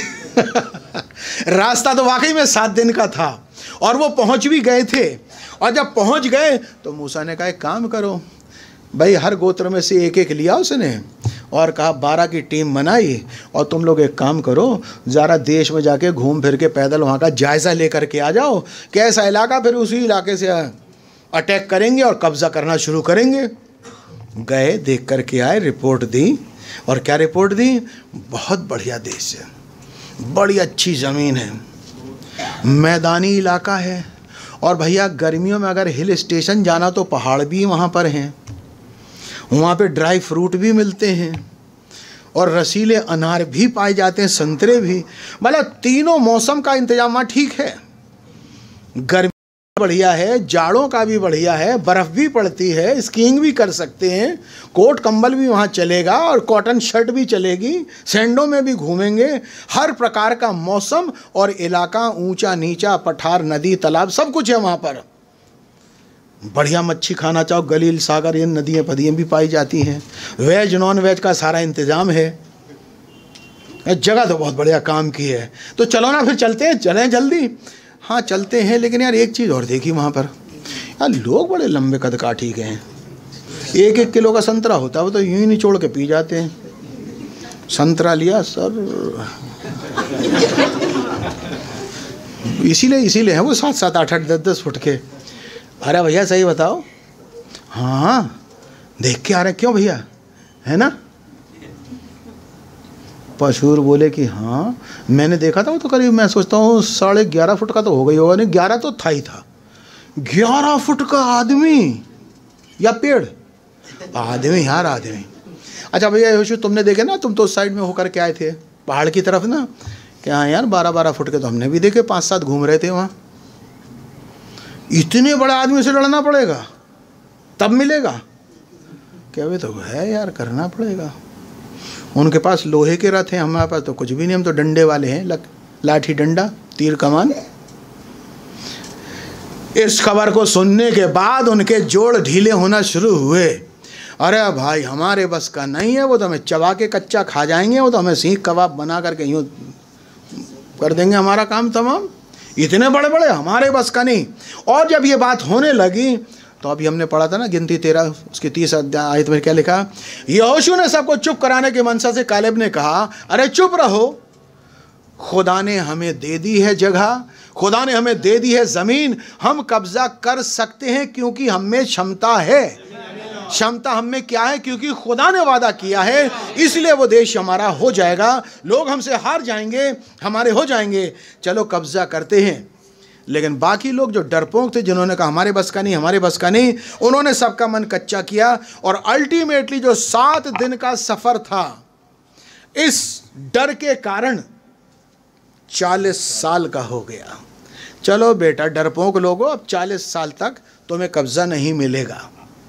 रास्ता तो वाकई में 7 दिन का था और वो पहुंच भी गए थे। और जब पहुंच गए तो मूसा ने कहा एक काम करो भाई, हर गोत्र में से एक लिया उसने, और कहा 12 की टीम बनाई और तुम लोग एक काम करो, ज़रा देश में जाके घूम फिर के पैदल वहाँ का जायज़ा लेकर के आ जाओ, कैसा इलाका, फिर उसी इलाके से अटैक करेंगे और कब्ज़ा करना शुरू करेंगे। गए, देख कर के आए, रिपोर्ट दी, और क्या रिपोर्ट दी? बहुत बढ़िया देश है, बड़ी अच्छी ज़मीन है, मैदानी इलाका है, और भैया गर्मियों में अगर हिल स्टेशन जाना तो पहाड़ भी वहाँ पर हैं, वहाँ पे ड्राई फ्रूट भी मिलते हैं और रसीले अनार भी पाए जाते हैं, संतरे भी, मतलब तीनों मौसम का इंतजाम वहाँ ठीक है। गर्मी बढ़िया है, जाड़ों का भी बढ़िया है, बर्फ़ भी पड़ती है, स्कीइंग भी कर सकते हैं, कोट कंबल भी वहाँ चलेगा और कॉटन शर्ट भी चलेगी, सैंडों में भी घूमेंगे, हर प्रकार का मौसम और इलाका, ऊंचा नीचा, पठार, नदी, तालाब, सब कुछ है वहाँ पर। बढ़िया मच्छी खाना चाहो, गलील, सागर, ये नदियाँ पदियाँ भी पाई जाती हैं, वेज नॉन वेज का सारा इंतज़ाम है। जगह तो बहुत बढ़िया काम की है। तो चलो ना फिर चलते हैं, चलें जल्दी। हाँ चलते हैं, लेकिन यार एक चीज़ और देखी वहाँ पर, यार लोग बड़े लंबे कद काठी के हैं। 1-1 किलो का संतरा होता है, वो तो यूँ ही निचोड़ के पी जाते हैं। संतरा लिया सर, इसीलिए हैं वो 7-7, 8-8, 10-10 फुट के। अरे भैया सही बताओ, हाँ देख के आ रहे क्यों भैया, है ना? पशूर बोले कि हाँ मैंने देखा था, वो तो करीब मैं सोचता हूँ 11.5 फुट का तो हो गई होगा, नहीं 11 तो था ही था। 11 फुट का आदमी या पेड़? आदमी यार, आदमी। अच्छा भैया योशु, तुमने देखे ना, तुम तो उस साइड में होकर के आए थे पहाड़ की तरफ ना, क्या हाँ यार 12-12 फुट के तो हमने भी देखे, 5-7 घूम रहे थे वहाँ। इतने बड़े आदमी से लड़ना पड़ेगा तब मिलेगा क्या? वे तो है यार, करना पड़ेगा। उनके पास लोहे के रथ हैं, हमारे पास तो कुछ भी नहीं, हम तो डंडे वाले हैं, लाठी डंडा तीर कमान। इस खबर को सुनने के बाद उनके जोड़ ढीले होना शुरू हुए। अरे भाई हमारे बस का नहीं है, वो तो हमें चबा के कच्चा खा जाएंगे, वो तो हमें सीख कबाब बना करके यूँ कर देंगे, हमारा काम तमाम। इतने बड़े बड़े, हमारे बस का नहीं। और जब ये बात होने लगी तो अभी हमने पढ़ा था ना गिनती 13 उसकी 30 आयत में क्या लिखा? यहोशू ने सबको चुप कराने के मनसा से कालेब ने कहा, अरे चुप रहो, खुदा ने हमें दे दी है जगह, खुदा ने हमें दे दी है ज़मीन, हम कब्जा कर सकते हैं क्योंकि हम में क्षमता है। क्षमता हम में क्या है? क्योंकि खुदा ने वादा किया है, इसलिए वो देश हमारा हो जाएगा। लोग हमसे हार जाएंगे, हमारे हो जाएंगे, चलो कब्जा करते हैं। लेकिन बाकी लोग जो डरपोक थे, जिन्होंने कहा हमारे बस का नहीं, हमारे बस का नहीं, उन्होंने सबका मन कच्चा किया और अल्टीमेटली जो 7 दिन का सफ़र था, इस डर के कारण 40 साल का हो गया। चलो बेटा डरपोक लोगों, अब 40 साल तक तुम्हें कब्जा नहीं मिलेगा।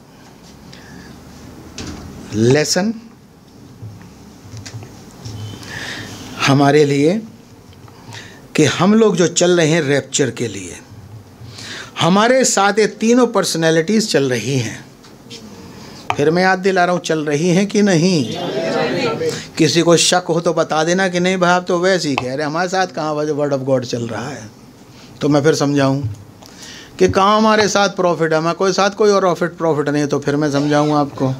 लेसन हमारे लिए कि हम लोग जो चल रहे हैं रैप्चर के लिए, हमारे साथ ये तीनों पर्सनैलिटीज़ चल रही हैं। फिर मैं याद दिला रहा हूँ, चल रही हैं कि नहीं? किसी को शक हो तो बता देना कि नहीं भाई आप तो वैसे ही कह रहे, हमारे साथ कहाँ वर्ड ऑफ गॉड चल रहा है। तो मैं फिर समझाऊँ कि कहाँ हमारे साथ प्रॉफिट है, हमारे कोई साथ कोई और प्रॉफिट नहीं है, तो फिर मैं समझाऊँ आपको।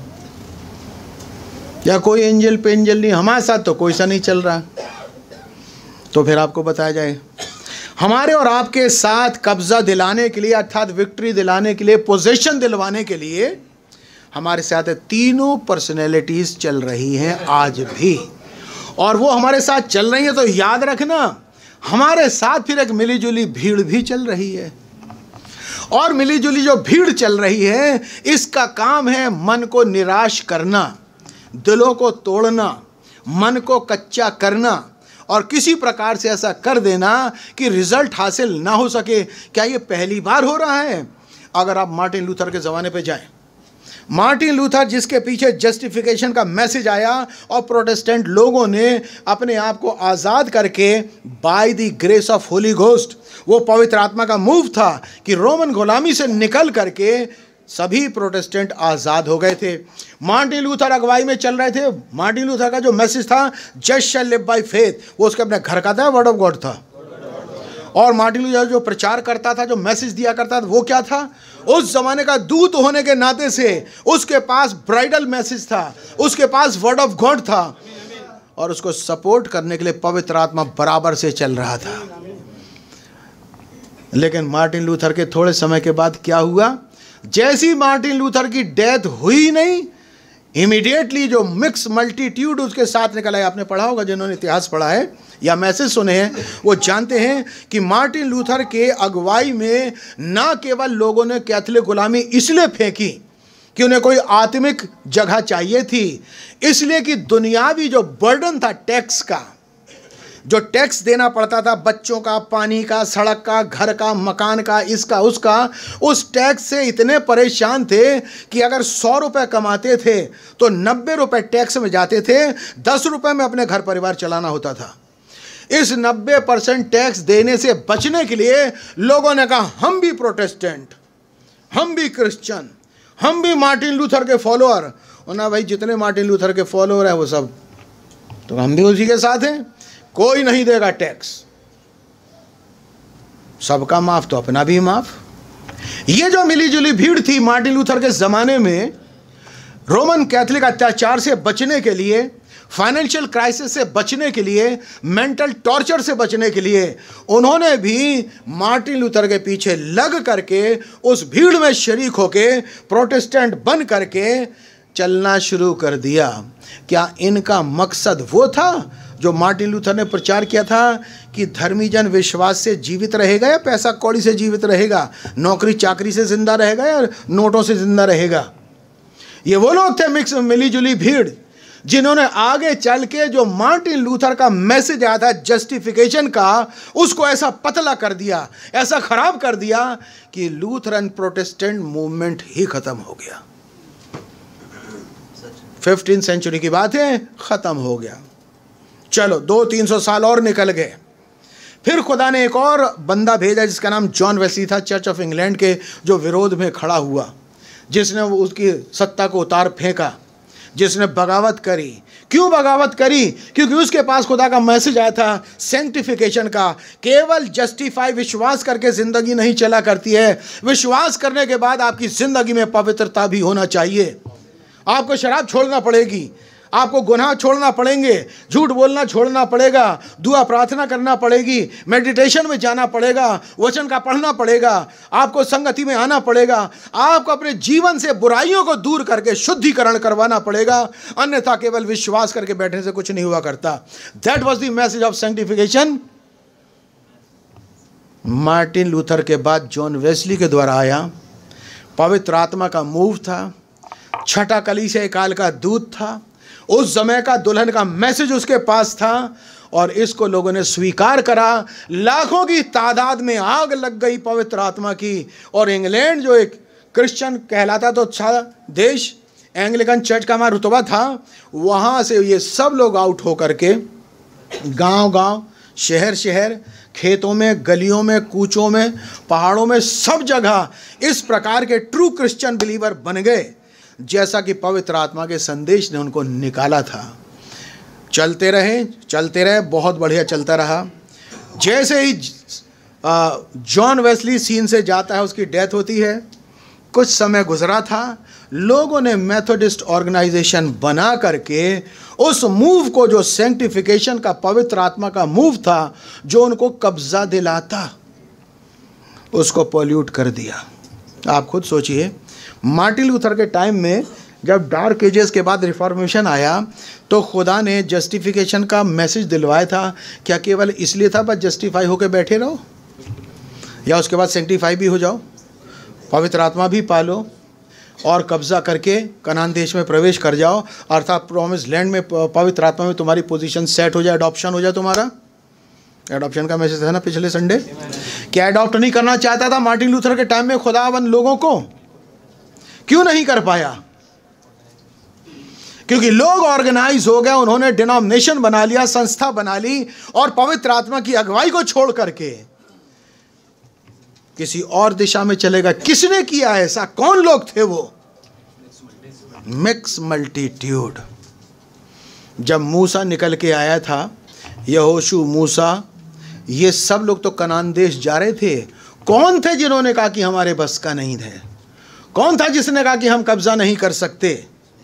या कोई एंजल पेंजल नहीं, हमारे साथ तो कोई सा नहीं चल रहा, तो फिर आपको बताया जाए। हमारे और आपके साथ कब्जा दिलाने के लिए, अर्थात विक्ट्री दिलाने के लिए, पोजीशन दिलवाने के लिए हमारे साथ तीनों पर्सनैलिटीज़ चल रही हैं आज भी, और वो हमारे साथ चल रही हैं। तो याद रखना, हमारे साथ फिर एक मिलीजुली भीड़ भी चल रही है, और मिलीजुली जो भीड़ चल रही है, इसका काम है मन को निराश करना, दिलों को तोड़ना, मन को कच्चा करना, और किसी प्रकार से ऐसा कर देना कि रिजल्ट हासिल ना हो सके। क्या ये पहली बार हो रहा है? अगर आप मार्टिन लूथर के ज़माने पे जाएं, मार्टिन लूथर जिसके पीछे जस्टिफिकेशन का मैसेज आया और प्रोटेस्टेंट लोगों ने अपने आप को आज़ाद करके, by the grace of Holy Ghost, वो पवित्र आत्मा का मूव था कि रोमन गुलामी से निकल करके सभी प्रोटेस्टेंट आज़ाद हो गए थे। मार्टिन लूथर अगुवाई में चल रहे थे। मार्टिन लूथर का जो मैसेज था, just shall live by faith, वो उसके अपने घर का था, वर्ड ऑफ गॉड था। और मार्टिन लूथर जो प्रचार करता था, जो मैसेज दिया करता था, वो क्या था? उस जमाने का दूत होने के नाते से उसके पास ब्राइडल मैसेज था, उसके पास वर्ड ऑफ गॉड था, और उसको सपोर्ट करने के लिए पवित्र आत्मा बराबर से चल रहा था। लेकिन मार्टिन लूथर के थोड़े समय के बाद क्या हुआ? जैसी मार्टिन लूथर की डेथ हुई नहीं, इमीडिएटली जो मिक्स मल्टीट्यूड उसके साथ निकल आया। आपने पढ़ा होगा, जिन्होंने इतिहास पढ़ा है या मैसेज सुने हैं, वो जानते हैं कि मार्टिन लूथर के अगुवाई में ना केवल लोगों ने कैथोलिक गुलामी इसलिए फेंकी कि उन्हें कोई आत्मिक जगह चाहिए थी, इसलिए कि दुनियावी जो बर्डन था टैक्स का, जो टैक्स देना पड़ता था, बच्चों का, पानी का, सड़क का, घर का, मकान का, इसका उसका, उस टैक्स से इतने परेशान थे कि अगर 100 रुपये कमाते थे तो 90 रुपये टैक्स में जाते थे, 10 रुपये में अपने घर परिवार चलाना होता था। इस 90% टैक्स देने से बचने के लिए लोगों ने कहा, हम भी प्रोटेस्टेंट, हम भी क्रिश्चियन, हम भी मार्टिन लूथर के फॉलोअर। और ना भाई, जितने मार्टिन लूथर के फॉलोअर हैं वो सब, तो हम भी उसी के साथ हैं। कोई नहीं देगा टैक्स, सबका माफ तो अपना भी माफ। ये जो मिलीजुली भीड़ थी मार्टिन लूथर के जमाने में, रोमन कैथोलिक अत्याचार से बचने के लिए, फाइनेंशियल क्राइसिस से बचने के लिए, मेंटल टॉर्चर से बचने के लिए, उन्होंने भी मार्टिन लूथर के पीछे लग करके, उस भीड़ में शरीक होके, प्रोटेस्टेंट बन करके चलना शुरू कर दिया। क्या इनका मकसद वो था जो मार्टिन लूथर ने प्रचार किया था कि धर्मी जन विश्वास से जीवित रहेगा या पैसा कौड़ी से जीवित रहेगा, नौकरी चाकरी से जिंदा रहेगा या नोटों से जिंदा रहेगा? ये वो लोग थे, मिक्स मिलीजुली भीड़, जिन्होंने आगे चल के जो मार्टिन लूथर का मैसेज आया था जस्टिफिकेशन का, उसको ऐसा पतला कर दिया, ऐसा खराब कर दिया कि लूथरन प्रोटेस्टेंट मूवमेंट ही खत्म हो गया। 15वीं सेंचुरी की बात है, खत्म हो गया। चलो 200-300 साल और निकल गए। फिर खुदा ने एक और बंदा भेजा जिसका नाम जॉन वेस्ली था, चर्च ऑफ इंग्लैंड के जो विरोध में खड़ा हुआ, जिसने उसकी सत्ता को उतार फेंका, जिसने बगावत करी। क्यों बगावत करी? क्योंकि उसके पास खुदा का मैसेज आया था सैंक्टिफिकेशन का। केवल जस्टिफाई, विश्वास करके जिंदगी नहीं चला करती है, विश्वास करने के बाद आपकी जिंदगी में पवित्रता भी होना चाहिए। आपको शराब छोड़ना पड़ेगी, आपको गुनाह छोड़ना पड़ेंगे, झूठ बोलना छोड़ना पड़ेगा, दुआ प्रार्थना करना पड़ेगी, मेडिटेशन में जाना पड़ेगा, वचन का पढ़ना पड़ेगा, आपको संगति में आना पड़ेगा, आपको अपने जीवन से बुराइयों को दूर करके शुद्धिकरण करवाना पड़ेगा, अन्यथा केवल विश्वास करके बैठने से कुछ नहीं हुआ करता। That was the message of sanctification. Martin Luther के बाद जॉन वेस्ली के द्वारा आया। पवित्र आत्मा का मूव था, छठा कलीसिया काल का दूत था, उस समय का दुल्हन का मैसेज उसके पास था, और इसको लोगों ने स्वीकार करा। लाखों की तादाद में आग लग गई पवित्र आत्मा की। और इंग्लैंड जो एक क्रिश्चियन कहलाता तो अच्छा देश, एंग्लिकन चर्च का हमारा रुतबा था, वहाँ से ये सब लोग आउट हो करके गांव-गांव, शहर-शहर, खेतों में, गलियों में, कूचों में, पहाड़ों में, सब जगह इस प्रकार के ट्रू क्रिश्चियन बिलीवर बन गए, जैसा कि पवित्र आत्मा के संदेश ने उनको निकाला था। चलते रहे, बहुत बढ़िया चलता रहा। जैसे ही जॉन वेस्ली सीन से जाता है, उसकी डेथ होती है, कुछ समय गुजरा था, लोगों ने मेथोडिस्ट ऑर्गेनाइजेशन बना करके उस मूव को, जो सैंक्टिफिकेशन का, पवित्र आत्मा का मूव था, जो उनको कब्जा दिलाता, उसको पॉल्यूट कर दिया। आप खुद सोचिए, मार्टिन लूथर के टाइम में जब डार्क एजेस के बाद रिफॉर्मेशन आया, तो खुदा ने जस्टिफिकेशन का मैसेज दिलवाया था। क्या केवल इसलिए था बस जस्टिफाई होकर बैठे रहो, या उसके बाद सेंटिफाई भी हो जाओ, पवित्र आत्मा भी पालो और कब्जा करके कनान देश में प्रवेश कर जाओ, अर्थात प्रॉमिस लैंड में पवित्र आत्मा में तुम्हारी पोजीशन सेट हो जाए, अडॉप्शन हो जाए तुम्हारा। एडॉप्शन का मैसेज है ना पिछले संडे। क्या अडॉप्ट नहीं करना चाहता था मार्टिन लूथर के टाइम में खुदावन लोगों को? क्यों नहीं कर पाया? क्योंकि लोग ऑर्गेनाइज हो गए, उन्होंने डिनोमिनेशन बना लिया, संस्था बना ली, और पवित्र आत्मा की अगुवाई को छोड़ करके किसी और दिशा में चलेगा। किसने किया ऐसा? कौन लोग थे वो? Mix multitude. जब मूसा निकल के आया था, यहोशू मूसा ये सब लोग तो कनान देश जा रहे थे। कौन थे जिन्होंने कहा कि हमारे बस का नहीं है? कौन था जिसने कहा कि हम कब्जा नहीं कर सकते?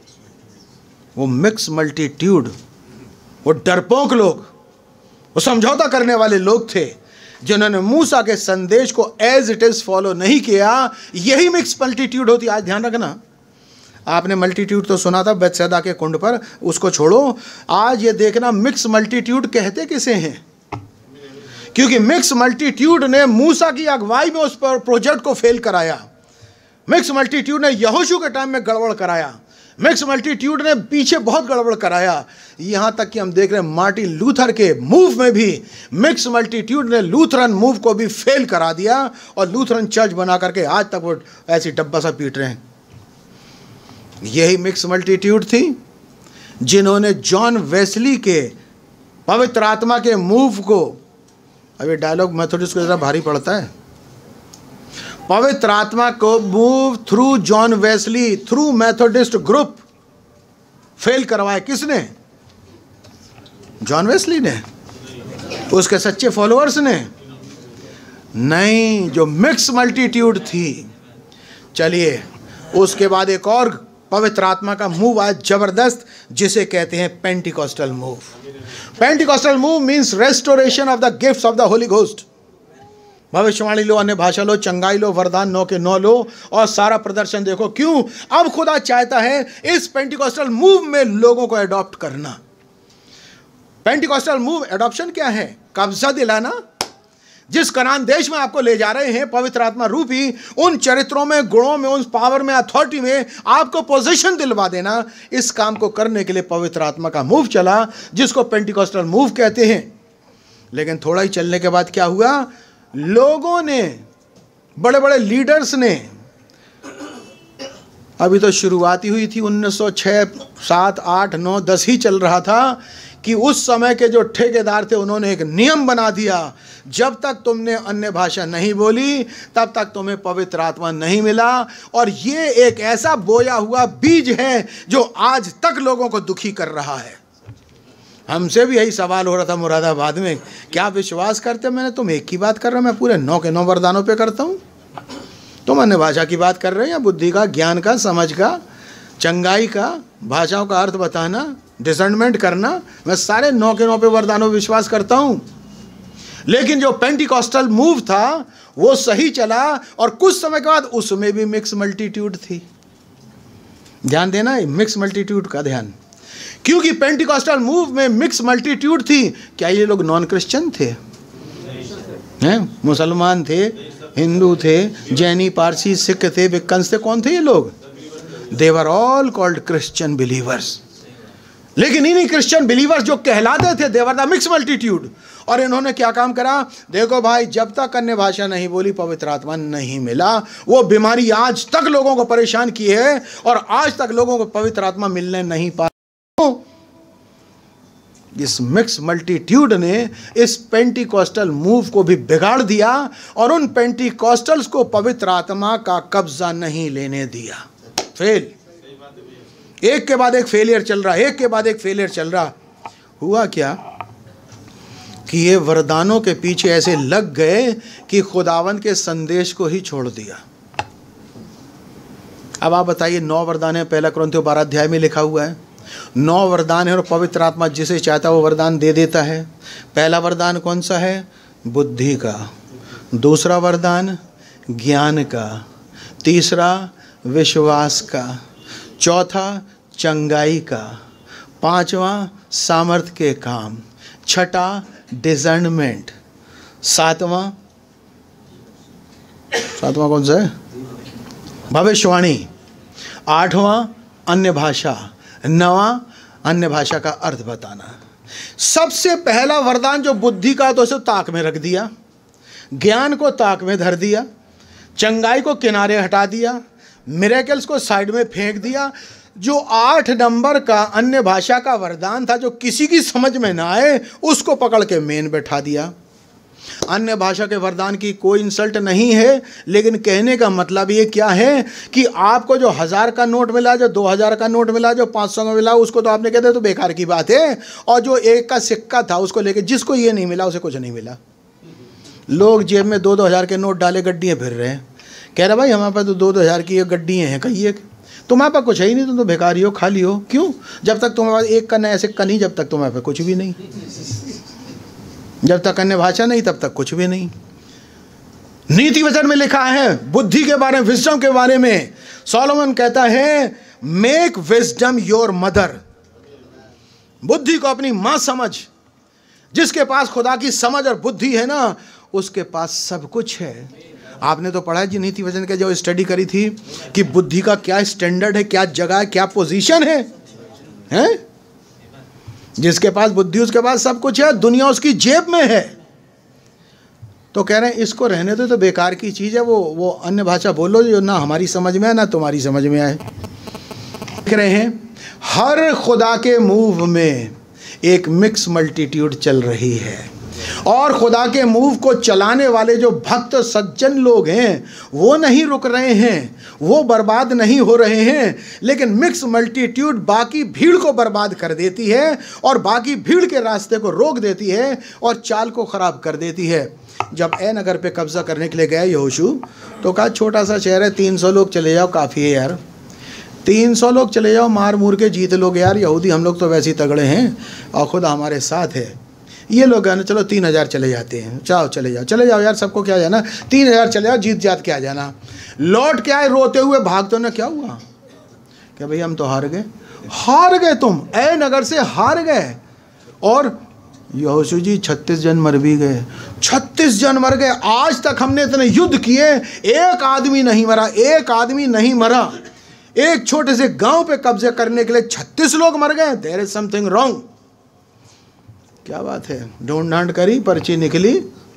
वो मिक्स मल्टीट्यूड, वो डरपोक लोग, वो समझौता करने वाले लोग थे जिन्होंने मूसा के संदेश को एज इट इज फॉलो नहीं किया। यही मिक्स मल्टीट्यूड होती। आज ध्यान रखना, आपने मल्टीट्यूड तो सुना था बेतसैदा के कुंड पर, उसको छोड़ो। आज ये देखना मिक्स मल्टीट्यूड कहते किसे हैं, क्योंकि मिक्स मल्टीट्यूड ने मूसा की अगुवाई में उस पर प्रोजेक्ट को फेल कराया। मिक्स मल्टीट्यूड ने यहोशू के टाइम में गड़बड़ कराया। मिक्स मल्टीट्यूड ने पीछे बहुत गड़बड़ कराया। यहां तक कि हम देख रहे हैं मार्टिन लूथर के मूव में भी मिक्स मल्टीट्यूड ने लूथरन मूव को भी फेल करा दिया, और लूथरन चर्च बना करके आज तक वो ऐसी डब्बा सा पीट रहे हैं। यही मिक्स मल्टीट्यूड थी जिन्होंने जॉन वेस्ली के पवित्र आत्मा के मूव को, अब ये डायलॉग मेथोडिस्ट को जरा भारी पड़ता है, पवित्र आत्मा को move through John Wesley, through Methodist group fail करवाया। किसने? जॉन वेस्ली ने, उसके सच्चे फॉलोअर्स ने नहीं, जो मिक्स मल्टीट्यूड थी। चलिए, उसके बाद एक और पवित्र आत्मा का मूव आया जबरदस्त, जिसे कहते हैं Pentecostal move. Pentecostal move means restoration of the gifts of the Holy Ghost. भविष्यवाणी लो, अन्य भाषा लो, चंगाई लो, वरदान 9 के 9 लो, और सारा प्रदर्शन देखो। क्यों? अब खुदा चाहता है इस पेंटिकॉस्टल मूव में लोगों को अडॉप्ट करना। पेंटिकॉस्टल मूव एडॉप्शन क्या है? कब्जा दिलाना। जिस कनान देश में आपको ले जा रहे हैं पवित्र आत्मा रूपी उन चरित्रों में, गुणों में, उन पावर में, अथॉरिटी में आपको पोजीशन दिलवा देना। इस काम को करने के लिए पवित्र आत्मा का मूव चला, जिसको पेंटिकॉस्टल मूव कहते हैं। लेकिन थोड़ा ही चलने के बाद क्या हुआ? लोगों ने, बड़े बड़े लीडर्स ने, अभी तो शुरुआती हुई थी 1906, 7, 8, 9, 10 ही चल रहा था, कि उस समय के जो ठेकेदार थे उन्होंने एक नियम बना दिया, जब तक तुमने अन्य भाषा नहीं बोली तब तक तुम्हें पवित्र आत्मा नहीं मिला। और ये एक ऐसा बोया हुआ बीज है जो आज तक लोगों को दुखी कर रहा है। हमसे भी यही सवाल हो रहा था मुरादाबाद में, क्या विश्वास करते? मैंने, तुम एक की बात कर रहे हो, मैं पूरे 9 के 9 वरदानों पे करता हूँ। तुम अन्य भाषा की बात कर रहे हो, या बुद्धि का, ज्ञान का, समझ का, चंगाई का, भाषाओं का अर्थ बताना, डिसर्नमेंट करना, मैं सारे 9 के 9 पे वरदानों पे विश्वास करता हूँ। लेकिन जो पेंटिकॉस्टल मूव था वो सही चला, और कुछ समय के बाद उसमें भी मिक्स मल्टीट्यूड थी। ध्यान देना, मिक्स मल्टीट्यूड का ध्यान, क्योंकि पेंटिकॉस्टल मूव में मिक्स मल्टीट्यूड थी। क्या ये लोग नॉन क्रिश्चियन थे? हैं? मुसलमान थे, हिंदू थे, जैनी, पारसी, सिख थे, विक्कन्स थे, कौन थे ये लोग? They were all called Christian believers. लेकिन इन्हीं क्रिश्चियन बिलीवर्स जो कहलाते थे, they were the mix multitude. और इन्होंने क्या काम करा? देखो भाई, जब तक अन्य भाषा नहीं बोली पवित्र आत्मा नहीं मिला। वो बीमारी आज तक लोगों को परेशान की है, और आज तक लोगों को पवित्र आत्मा मिलने नहीं पा। इस मिक्स मल्टीट्यूड ने इस पेंटिकॉस्टल मूव को भी बिगाड़ दिया, और उन पेंटिकॉस्टल्स को पवित्र आत्मा का कब्जा नहीं लेने दिया। फेल, एक के बाद एक फेलियर चल रहा, एक के बाद एक फेलियर चल रहा। हुआ क्या कि ये वरदानों के पीछे ऐसे लग गए कि खुदावंद के संदेश को ही छोड़ दिया। अब आप बताइए, 9 वरदान है, 1 कुरिन्थियों 12 अध्याय में लिखा हुआ है। 9 वरदान है, और पवित्र आत्मा जिसे चाहता है वो वरदान दे देता है। पहला वरदान कौन सा है? बुद्धि का। दूसरा वरदान ज्ञान का। तीसरा विश्वास का। चौथा चंगाई का। पांचवा सामर्थ के काम। छठा डिसर्नमेंट। सातवां कौन सा है? भविष्यवाणी। आठवां अन्य भाषा। नवां अन्य भाषा का अर्थ बताना। सबसे पहला वरदान जो बुद्धि का, तो उसे ताक में रख दिया, ज्ञान को ताक में धर दिया, चंगाई को किनारे हटा दिया, मिरेकल्स को साइड में फेंक दिया। जो 8 नंबर का अन्य भाषा का वरदान था, जो किसी की समझ में ना आए, उसको पकड़ के मेन बैठा दिया। अन्य भाषा के वरदान की कोई इंसल्ट नहीं है, लेकिन कहने का मतलब ये क्या है कि आपको जो 1000 का नोट मिला, जो 2000 का नोट मिला, जो 500 का मिला, उसको तो आपने कहते तो बेकार की बात है। और जो 1 का सिक्का था उसको लेके जिसको ये नहीं मिला उसे कुछ नहीं मिला। लोग जेब में 2-2 हज़ार के नोट डाले गड्डियाँ फिर रहे हैं। कह रहे भाई हमारे पास तो 2-2 हज़ार की ये गड्डियाँ हैं, कहिए तुम्हारे पास कुछ है ही नहीं, तुम तो भिखारी हो, खाली हो। क्यों? जब तक तुम्हारे पास एक कन्न ऐसे कन ही, जब तक तुम्हारे पास कुछ भी नहीं। जब तक अन्य भाषा नहीं तब तक कुछ भी नहीं। नीति वचन में लिखा है बुद्धि के बारे में, विजडम के बारे में, सोलोमन कहता है मेक विजडम योर मदर। बुद्धि को अपनी मां समझ। जिसके पास खुदा की समझ और बुद्धि है ना, उसके पास सब कुछ है। आपने तो पढ़ा है जी नीति वचन के जो स्टडी करी थी कि बुद्धि का क्या स्टैंडर्ड है, क्या जगह है, क्या पोजीशन है, हैं? जिसके पास बुद्धि उसके पास सब कुछ है, दुनिया उसकी जेब में है। तो कह रहे हैं इसको रहने दो, तो बेकार की चीज़ है। वो अन्य भाषा बोलो जो ना हमारी समझ में आए ना तुम्हारी समझ में आए। देख रहे हैं हर खुदा के मूव में एक मिक्स मल्टीट्यूड चल रही है, और खुदा के मूव को चलाने वाले जो भक्त सज्जन लोग हैं वो नहीं रुक रहे हैं, वो बर्बाद नहीं हो रहे हैं। लेकिन मिक्स मल्टीट्यूड बाकी भीड़ को बर्बाद कर देती है, और बाकी भीड़ के रास्ते को रोक देती है, और चाल को ख़राब कर देती है। जब ए नगर पे कब्जा करने के लिए गए यहोशू, तो कहा छोटा सा शहर है, 300 लोग चले जाओ, काफ़ी है यार, 300 लोग चले जाओ, मार मूर के जीत लोग यार। यहूदी हम लोग तो वैसे ही तगड़े हैं और खुदा हमारे साथ है। ये लोग है ना, चलो 3000 चले जाते हैं, चाहो चले जाओ यार, सबको क्या जाना, 3000 चले जाओ, जीत जात क्या जाना। लौट के आए रोते हुए, भागते ना, क्या हुआ? क्या भाई हम तो हार गए, तुम ए नगर से हार गए। और यहोशू जी 36 जन मर भी गए, 36 जन मर गए। आज तक हमने इतने युद्ध किए, एक आदमी नहीं मरा। एक छोटे से गांव पे कब्जे करने के लिए 36 लोग मर गए। There is something wrong. क्या बात है? ढूंढ ढांड करी, पर्ची निकली।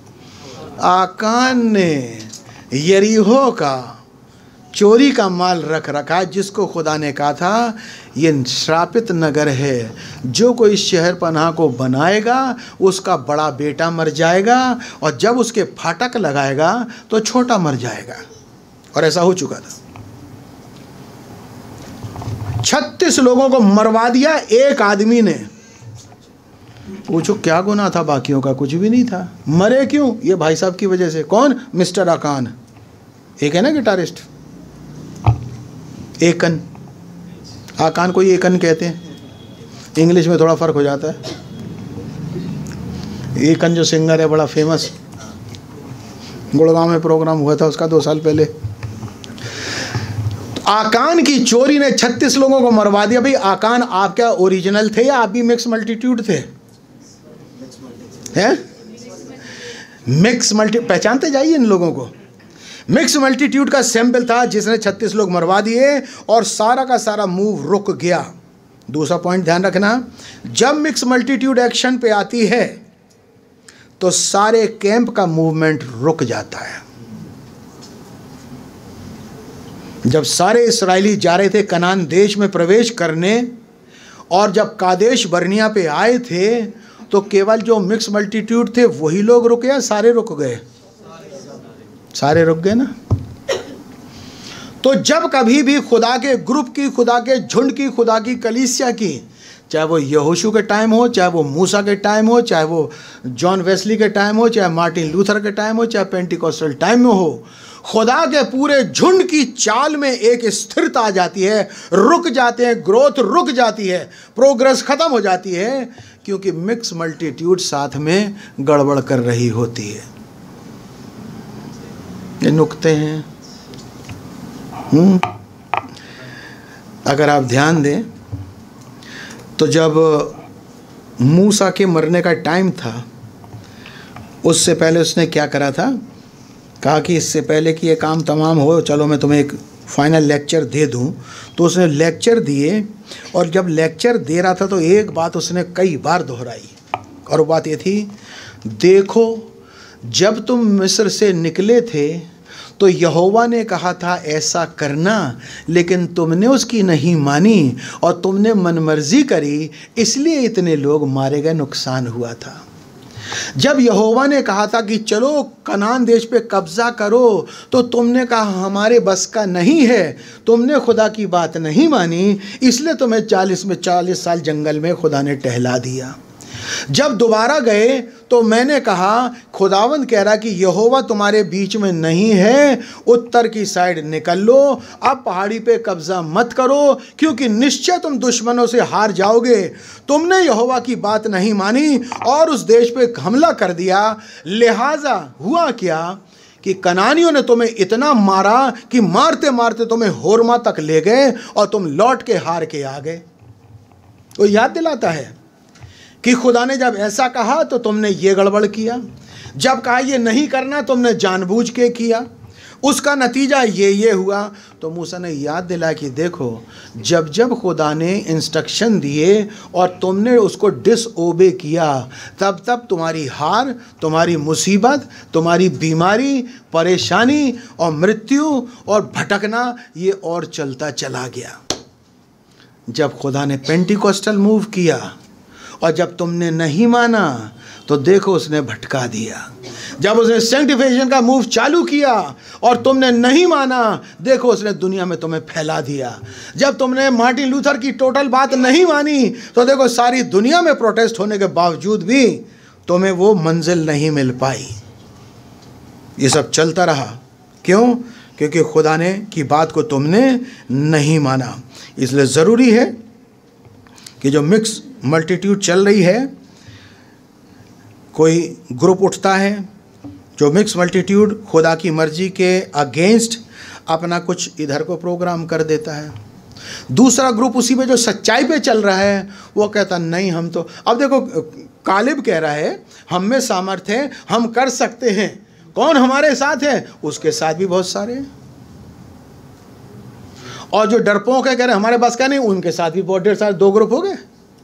आकान ने यरीहो का चोरी का माल रख रखा, जिसको खुदा ने कहा था ये श्रापित नगर है, जो कोई शहर पनाह को बनाएगा उसका बड़ा बेटा मर जाएगा, और जब उसके फाटक लगाएगा तो छोटा मर जाएगा। और ऐसा हो चुका था। 36 लोगों को मरवा दिया एक आदमी ने। पूछो क्या गुनाह था बाकियों का? कुछ भी नहीं था। मरे क्यों? ये भाई साहब की वजह से। कौन? मिस्टर आकान, एक है ना गिटारिस्ट, एकन। आकान को एकन कहते हैं, इंग्लिश में थोड़ा फर्क हो जाता है। एकन जो सिंगर है बड़ा फेमस, गुड़गांव में प्रोग्राम हुआ था उसका 2 साल पहले। आकान की चोरी ने 36 लोगों को मरवा दिया। भाई आकान आप क्या ओरिजिनल थे या आप भी मिक्स मल्टीट्यूड थे? हैं? मिक्स मल्टी, पहचानते जाइए इन लोगों को। मिक्स मल्टीट्यूड का सैंपल था जिसने 36 लोग मरवा दिए और सारा का सारा मूव रुक गया। दूसरा पॉइंट ध्यान रखना, जब मिक्स मल्टीट्यूड एक्शन पे आती है तो सारे कैंप का मूवमेंट रुक जाता है। जब सारे इस्राएली जा रहे थे कनान देश में प्रवेश करने, और जब कादेश बर्निया पे आए थे, तो केवल जो मिक्स मल्टीट्यूड थे वही लोग रुके या सारे रुक गए? सारे रुक गए ना। तो जब कभी भी खुदा के ग्रुप की, खुदा के झुंड की, खुदा की कलीसिया की, चाहे वो यहोशू के टाइम हो, चाहे वो मूसा के टाइम हो, चाहे वो जॉन वेस्ली के टाइम हो, चाहे मार्टिन लूथर के टाइम हो, चाहे पेंटिकोस्टल टाइम में हो, खुदा के पूरे झुंड की चाल में एक स्थिरता आ जाती है। रुक जाते हैं, ग्रोथ रुक जाती है, प्रोग्रेस खत्म हो जाती है, क्योंकि मिक्स मल्टीट्यूड साथ में गड़बड़ कर रही होती है। ये नुक्ते हैं। अगर आप ध्यान दें तो जब मूसा के मरने का टाइम था, उससे पहले उसने क्या करा था? कहा कि इससे पहले कि ये काम तमाम हो, चलो मैं तुम्हें एक फाइनल लेक्चर दे दूं। तो उसने लेक्चर दिए, और जब लेक्चर दे रहा था तो एक बात उसने कई बार दोहराई, और वो बात ये थी, देखो जब तुम मिस्र से निकले थे तो यहोवा ने कहा था ऐसा करना, लेकिन तुमने उसकी नहीं मानी और तुमने मनमर्जी करी, इसलिए इतने लोग मारे गए, नुकसान हुआ था। जब यहोवा ने कहा था कि चलो कनान देश पे कब्जा करो, तो तुमने कहा हमारे बस का नहीं है, तुमने खुदा की बात नहीं मानी, इसलिए तुम्हें 40 साल जंगल में खुदा ने टहला दिया। जब दोबारा गए तो मैंने कहा, खुदावंद कह रहा कि यहोवा तुम्हारे बीच में नहीं है, उत्तर की साइड निकल लो, अब पहाड़ी पे कब्जा मत करो, क्योंकि निश्चय तुम दुश्मनों से हार जाओगे। तुमने यहोवा की बात नहीं मानी और उस देश पे हमला कर दिया, लिहाजा हुआ क्या कि कनानियों ने तुम्हें इतना मारा कि मारते मारते तुम्हें होरमा तक ले गए और तुम लौट के हार के आ गए। वो याद दिलाता है कि खुदा ने जब ऐसा कहा तो तुमने ये गड़बड़ किया, जब कहा ये नहीं करना तुमने जानबूझ के किया, उसका नतीजा ये हुआ। तो मूसा ने याद दिलाया कि देखो, जब जब खुदा ने इंस्ट्रक्शन दिए और तुमने उसको डिसओबे किया, तब तब तुम्हारी हार, तुम्हारी मुसीबत, तुम्हारी बीमारी, परेशानी और मृत्यु और भटकना ये और चलता चला गया। जब खुदा ने पेंटिकोस्टल मूव किया और जब तुमने नहीं माना तो देखो उसने भटका दिया। जब उसने सैंक्टिफिकेशन का मूव चालू किया और तुमने नहीं माना, देखो उसने दुनिया में तुम्हें फैला दिया। जब तुमने मार्टिन लूथर की टोटल बात नहीं मानी तो देखो सारी दुनिया में प्रोटेस्ट होने के बावजूद भी तुम्हें वो मंजिल नहीं मिल पाई। ये सब चलता रहा। क्यों? क्योंकि खुदा ने की बात को तुमने नहीं माना। इसलिए ज़रूरी है कि जो मिक्स मल्टीट्यूड चल रही है, कोई ग्रुप उठता है जो मिक्स मल्टीट्यूड खुदा की मर्जी के अगेंस्ट अपना कुछ इधर को प्रोग्राम कर देता है। दूसरा ग्रुप उसी में जो सच्चाई पे चल रहा है वो कहता नहीं हम तो, अब देखो कालिब कह रहा है हम में सामर्थ्य है, हम कर सकते हैं। कौन हमारे साथ है? उसके साथ भी बहुत सारे हैं। और जो डरपोक है कह रहे हमारे पास क्या नहीं, उनके साथ भी बहुत ढेर सारे, दो ग्रुप हो गए।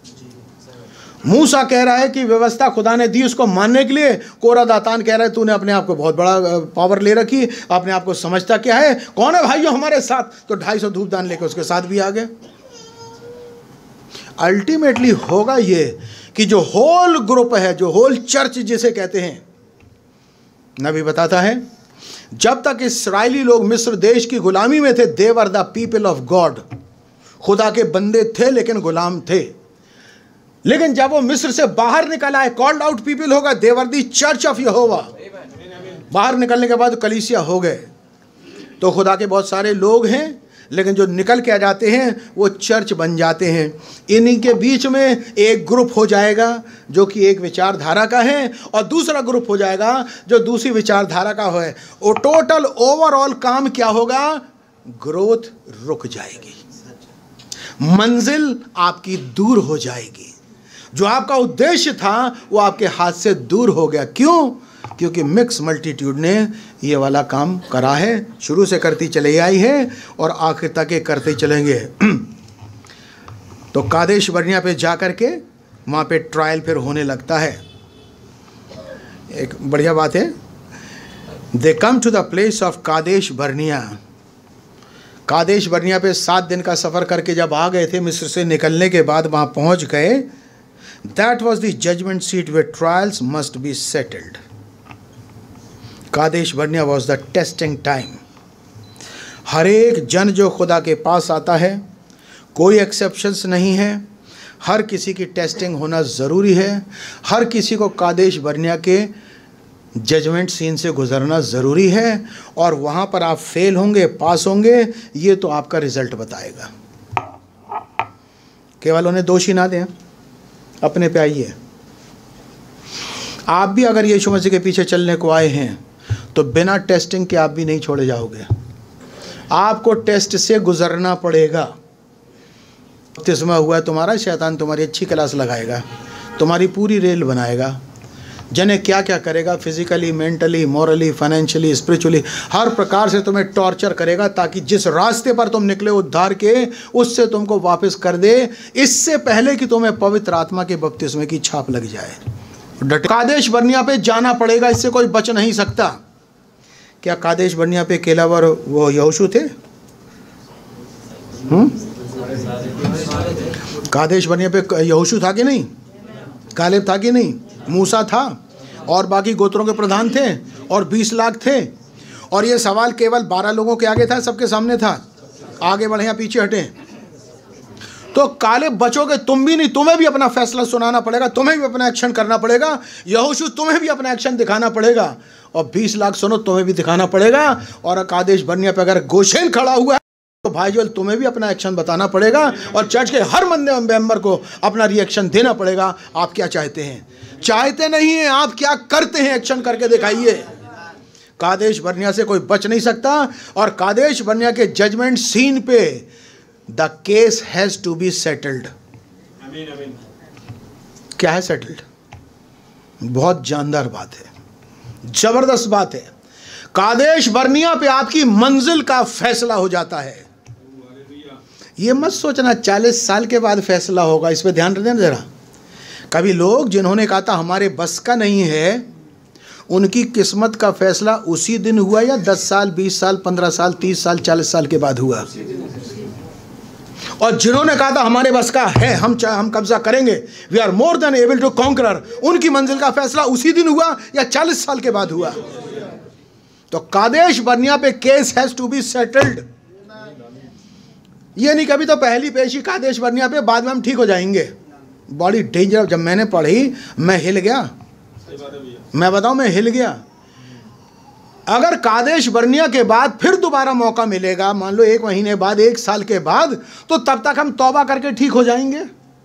मूसा कह रहा है कि व्यवस्था खुदा ने दी उसको मानने के लिए, कोरा दातान कह रहा है तूने अपने आप को बहुत बड़ा पावर ले रखी, अपने आप को समझता क्या है, कौन है भाइयों हमारे साथ, तो 250 धूपदान लेकर उसके साथ भी आ गए। अल्टीमेटली होगा ये कि जो होल ग्रुप है, जो होल चर्च जिसे कहते हैं, नबी बताता है जब तक इस्राएली लोग मिस्र देश की गुलामी में थे, they were the people of God, खुदा के बंदे थे लेकिन गुलाम थे। लेकिन जब वो मिस्र से बाहर निकल आए, कॉल्ड आउट पीपल होगा, they were the church of Jehovah. बाहर निकलने के बाद कलीसिया हो गए। तो खुदा के बहुत सारे लोग हैं, लेकिन जो निकल के आ जाते हैं वो चर्च बन जाते हैं। इन्हीं के बीच में एक ग्रुप हो जाएगा जो कि एक विचारधारा का है, और दूसरा ग्रुप हो जाएगा जो दूसरी विचारधारा का है। और टोटल ओवरऑल काम क्या होगा? ग्रोथ रुक जाएगी, मंजिल आपकी दूर हो जाएगी। जो आपका उद्देश्य था वो आपके हाथ से दूर हो गया। क्यों? क्योंकि मिक्स मल्टीट्यूड ने ये वाला काम करा है, शुरू से करती चली आई है और आखिर तक ये करते चलेंगे। तो कादेश बर्निया पे जा कर के वहाँ पे ट्रायल फिर होने लगता है। एक बढ़िया बात है, they come to the place of Kadesh Barnea. Kadesh Barnea पे 7 दिन का सफ़र करके जब आ गए थे, मिस्र से निकलने के बाद वहाँ पहुँच गए। That was the judgement seat where trials must be settled. Kadesh Barnea was the testing time. हर एक जन जो खुदा के पास आता है, कोई एक्सेप्शंस नहीं है, हर किसी की टेस्टिंग होना ज़रूरी है। हर किसी को कादेश बर्निया के जजमेंट सीन से गुजरना ज़रूरी है, और वहाँ पर आप फेल होंगे पास होंगे, ये तो आपका रिज़ल्ट बताएगा। केवल उन्हें दोषी ना दें, अपने पे आइए। आप भी अगर यीशु मसीह के पीछे चलने को आए हैं तो बिना टेस्टिंग के आप भी नहीं छोड़े जाओगे। आपको टेस्ट से गुजरना पड़ेगा। बपतिस्मा हुआ तुम्हारा, शैतान तुम्हारी अच्छी क्लास लगाएगा, तुम्हारी पूरी रेल बनाएगा, जने क्या क्या करेगा, physically, mentally, morally, financially, spiritually, हर प्रकार से तुम्हें टॉर्चर करेगा, ताकि जिस रास्ते पर तुम निकले उद्धार के, उससे तुमको वापस कर दे, इससे पहले कि तुम्हें पवित्र आत्मा के बपतिस्मे की छाप लग जाए। कादेश बर्निया पे जाना पड़ेगा, इससे कोई बच नहीं सकता। क्या कादेश बर्निया पे केलावर वो यहोशू थे? कादेश बर्निया पे यहोशू था कि नहीं? कालेब था कि नहीं? मूसा था, और बाकी गोत्रों के प्रधान थे, और 20 लाख थे। और ये सवाल केवल 12 लोगों के आगे था, सबके सामने था। आगे बढ़े या पीछे हटें? तो काले बचोगे तुम भी नहीं, तुम्हें भी अपना फैसला सुनाना पड़ेगा, तुम्हें भी अपना एक्शन करना पड़ेगा। यहोशू तुम्हें भी अपना एक्शन दिखाना पड़ेगा, और 20 लाख सुनो तुम्हें भी दिखाना पड़ेगा। और कादेश बर्निया पे अगर गोशेन खड़ा हुआ है तो भाई जो तुम्हें भी अपना एक्शन बताना पड़ेगा, और चर्च के हर मेंबर को अपना रिएक्शन देना पड़ेगा। आप क्या चाहते हैं? चाहते नहीं हैं, आप क्या करते हैं? एक्शन करके दिखाइए। कादेश बर्निया से कोई बच नहीं सकता। और कादेश बर्निया के जजमेंट सीन पे the case has to be settled. क्या है सेटल्ड? बहुत जानदार बात है, जबरदस्त बात है। कादेश बर्निया पे आपकी मंजिल का फैसला हो जाता है। ये मत सोचना 40 साल के बाद फैसला होगा, इस पे ध्यान देना जरा। कभी लोग जिन्होंने कहा था हमारे बस का नहीं है, उनकी किस्मत का फैसला उसी दिन हुआ या 10 साल 20 साल 15 साल 30 साल 40 साल के बाद हुआ। और जिन्होंने कहा था हमारे बस का है, हम कब्जा करेंगे, we are more than able to conqueror, उनकी मंजिल का फैसला उसी दिन हुआ या 40 साल के बाद हुआ। तो कादेश बर्निया पे case has to be settled. ये नहीं कभी तो पहली पेशी कादेश बर्निया पे, बाद में हम ठीक हो जाएंगे। बड़ी डेंजर। जब मैंने पढ़ी मैं हिल गया, मैं बताऊं मैं हिल गया। अगर कादेश बर्निया के बाद फिर दोबारा मौका मिलेगा, मान लो 1 महीने बाद 1 साल के बाद, तो तब तक हम तौबा करके ठीक हो जाएंगे।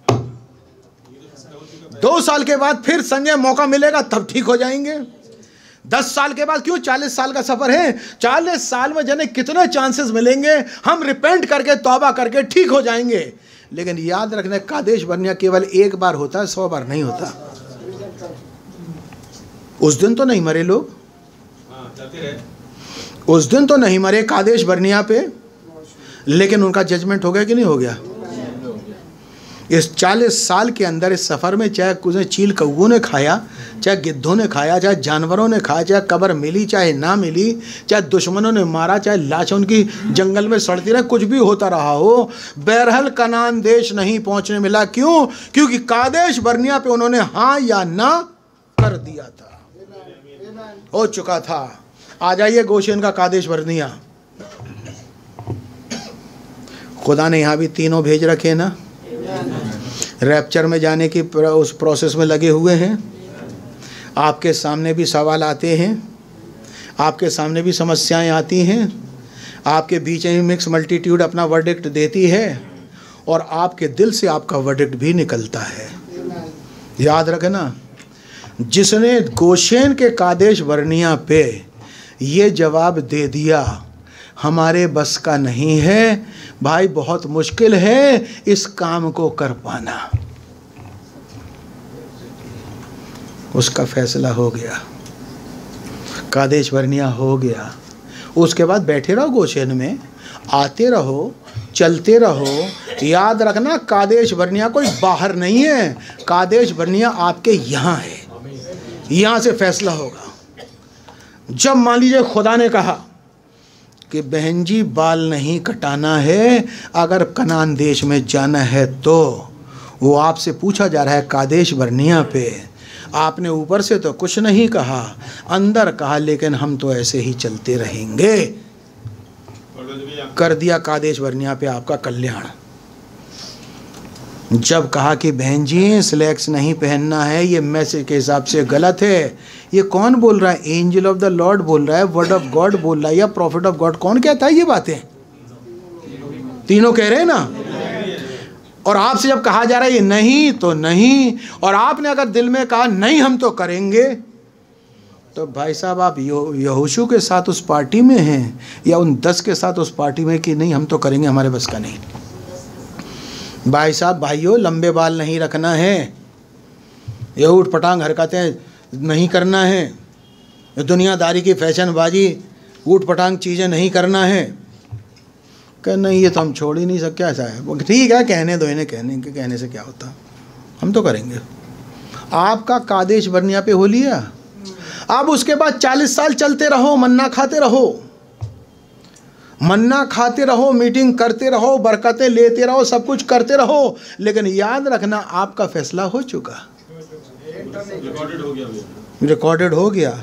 2 साल के बाद फिर संजय मौका मिलेगा तब ठीक हो जाएंगे। 10 साल के बाद क्यों, 40 साल का सफर है। 40 साल में जाने कितने चांसेस मिलेंगे, हम रिपेंट करके तौबा करके ठीक हो जाएंगे। लेकिन याद रखना कादेश बर्निया केवल 1 बार होता है, 100 बार नहीं होता। उस दिन तो नहीं मरे लोग, उस दिन तो नहीं मरे कादेश बर्निया पे, लेकिन उनका जजमेंट हो गया कि नहीं हो गया। इस 40 साल के अंदर इस सफ़र में चाहे कुछ चील कौओं ने खाया, चाहे गिद्धों ने खाया, चाहे जानवरों ने खाया, चाहे कब्र मिली चाहे ना मिली, चाहे दुश्मनों ने मारा, चाहे लाशें उनकी जंगल में सड़ती रहे, कुछ भी होता रहा हो, बहरहाल कनान देश नहीं पहुंचने मिला। क्यों? क्योंकि कादेश बर्निया पे उन्होंने हाँ या ना कर दिया था, हो चुका था। आ जाइए गोशेन का कादेश बर्निया। खुदा ने यहाँ भी तीनों भेज रखे ना, रैप्चर में जाने की उस प्रोसेस में लगे हुए हैं। आपके सामने भी सवाल आते हैं, आपके सामने भी समस्याएं आती हैं, आपके बीच में मिक्स मल्टीट्यूड अपना वर्डिक्ट देती है, और आपके दिल से आपका वर्डिक्ट भी निकलता है। याद रखना, जिसने गोशेन के कादेश बर्निया पे ये जवाब दे दिया हमारे बस का नहीं है, भाई बहुत मुश्किल है इस काम को कर पाना। उसका फैसला हो गया, कादेश बर्निया हो गया। उसके बाद बैठे रहो गोशेन में, आते रहो, चलते रहो। याद रखना कादेश बर्निया कोई बाहर नहीं है, कादेश बर्निया आपके यहाँ है, यहाँ से फैसला होगा। जब मान लीजिए खुदा ने कहा कि बहन जी बाल नहीं कटाना है, अगर कनान देश में जाना है, तो वो आपसे पूछा जा रहा है कादेश बर्निया पे। आपने ऊपर से तो कुछ नहीं कहा, अंदर कहा लेकिन हम तो ऐसे ही चलते रहेंगे। कर दिया कादेश बर्निया पे आपका कल्याण। जब कहा कि बहन जी स्लैक्स नहीं पहनना है, ये मैसेज के हिसाब से गलत है, ये कौन बोल रहा है? एंजल ऑफ द लॉर्ड बोल रहा है, वर्ड ऑफ गॉड बोल रहा है, या प्रॉफिट ऑफ गॉड? कौन कहता है ये बातें? तीनों कह रहे हैं ना। और आपसे जब कहा जा रहा है ये नहीं तो नहीं, और आपने अगर दिल में कहा नहीं हम तो करेंगे, तो भाई साहब आप यहोशू के साथ उस पार्टी में हैं या उन 10 के साथ उस पार्टी में कि नहीं हम तो करेंगे, हमारे बस का नहीं। भाई साहब भाइयों, लंबे बाल नहीं रखना है, ये ऊट पटांग हरकतें नहीं करना है, दुनियादारी की फैशनबाजी ऊट पटांग चीज़ें नहीं करना है। कह नहीं ये तो हम छोड़ ही नहीं सकते, ऐसा है। ठीक है कहने दो इन्हें, कहने से क्या होता, हम तो करेंगे। आपका कादेश बर्निया पे हो लिया, अब उसके बाद 40 साल चलते रहो, मन्ना खाते रहो, मन्ना खाते रहो, मीटिंग करते रहो, बरकतें लेते रहो, सब कुछ करते रहो, लेकिन याद रखना आपका फैसला हो चुका, रिकॉर्डेड हो गया।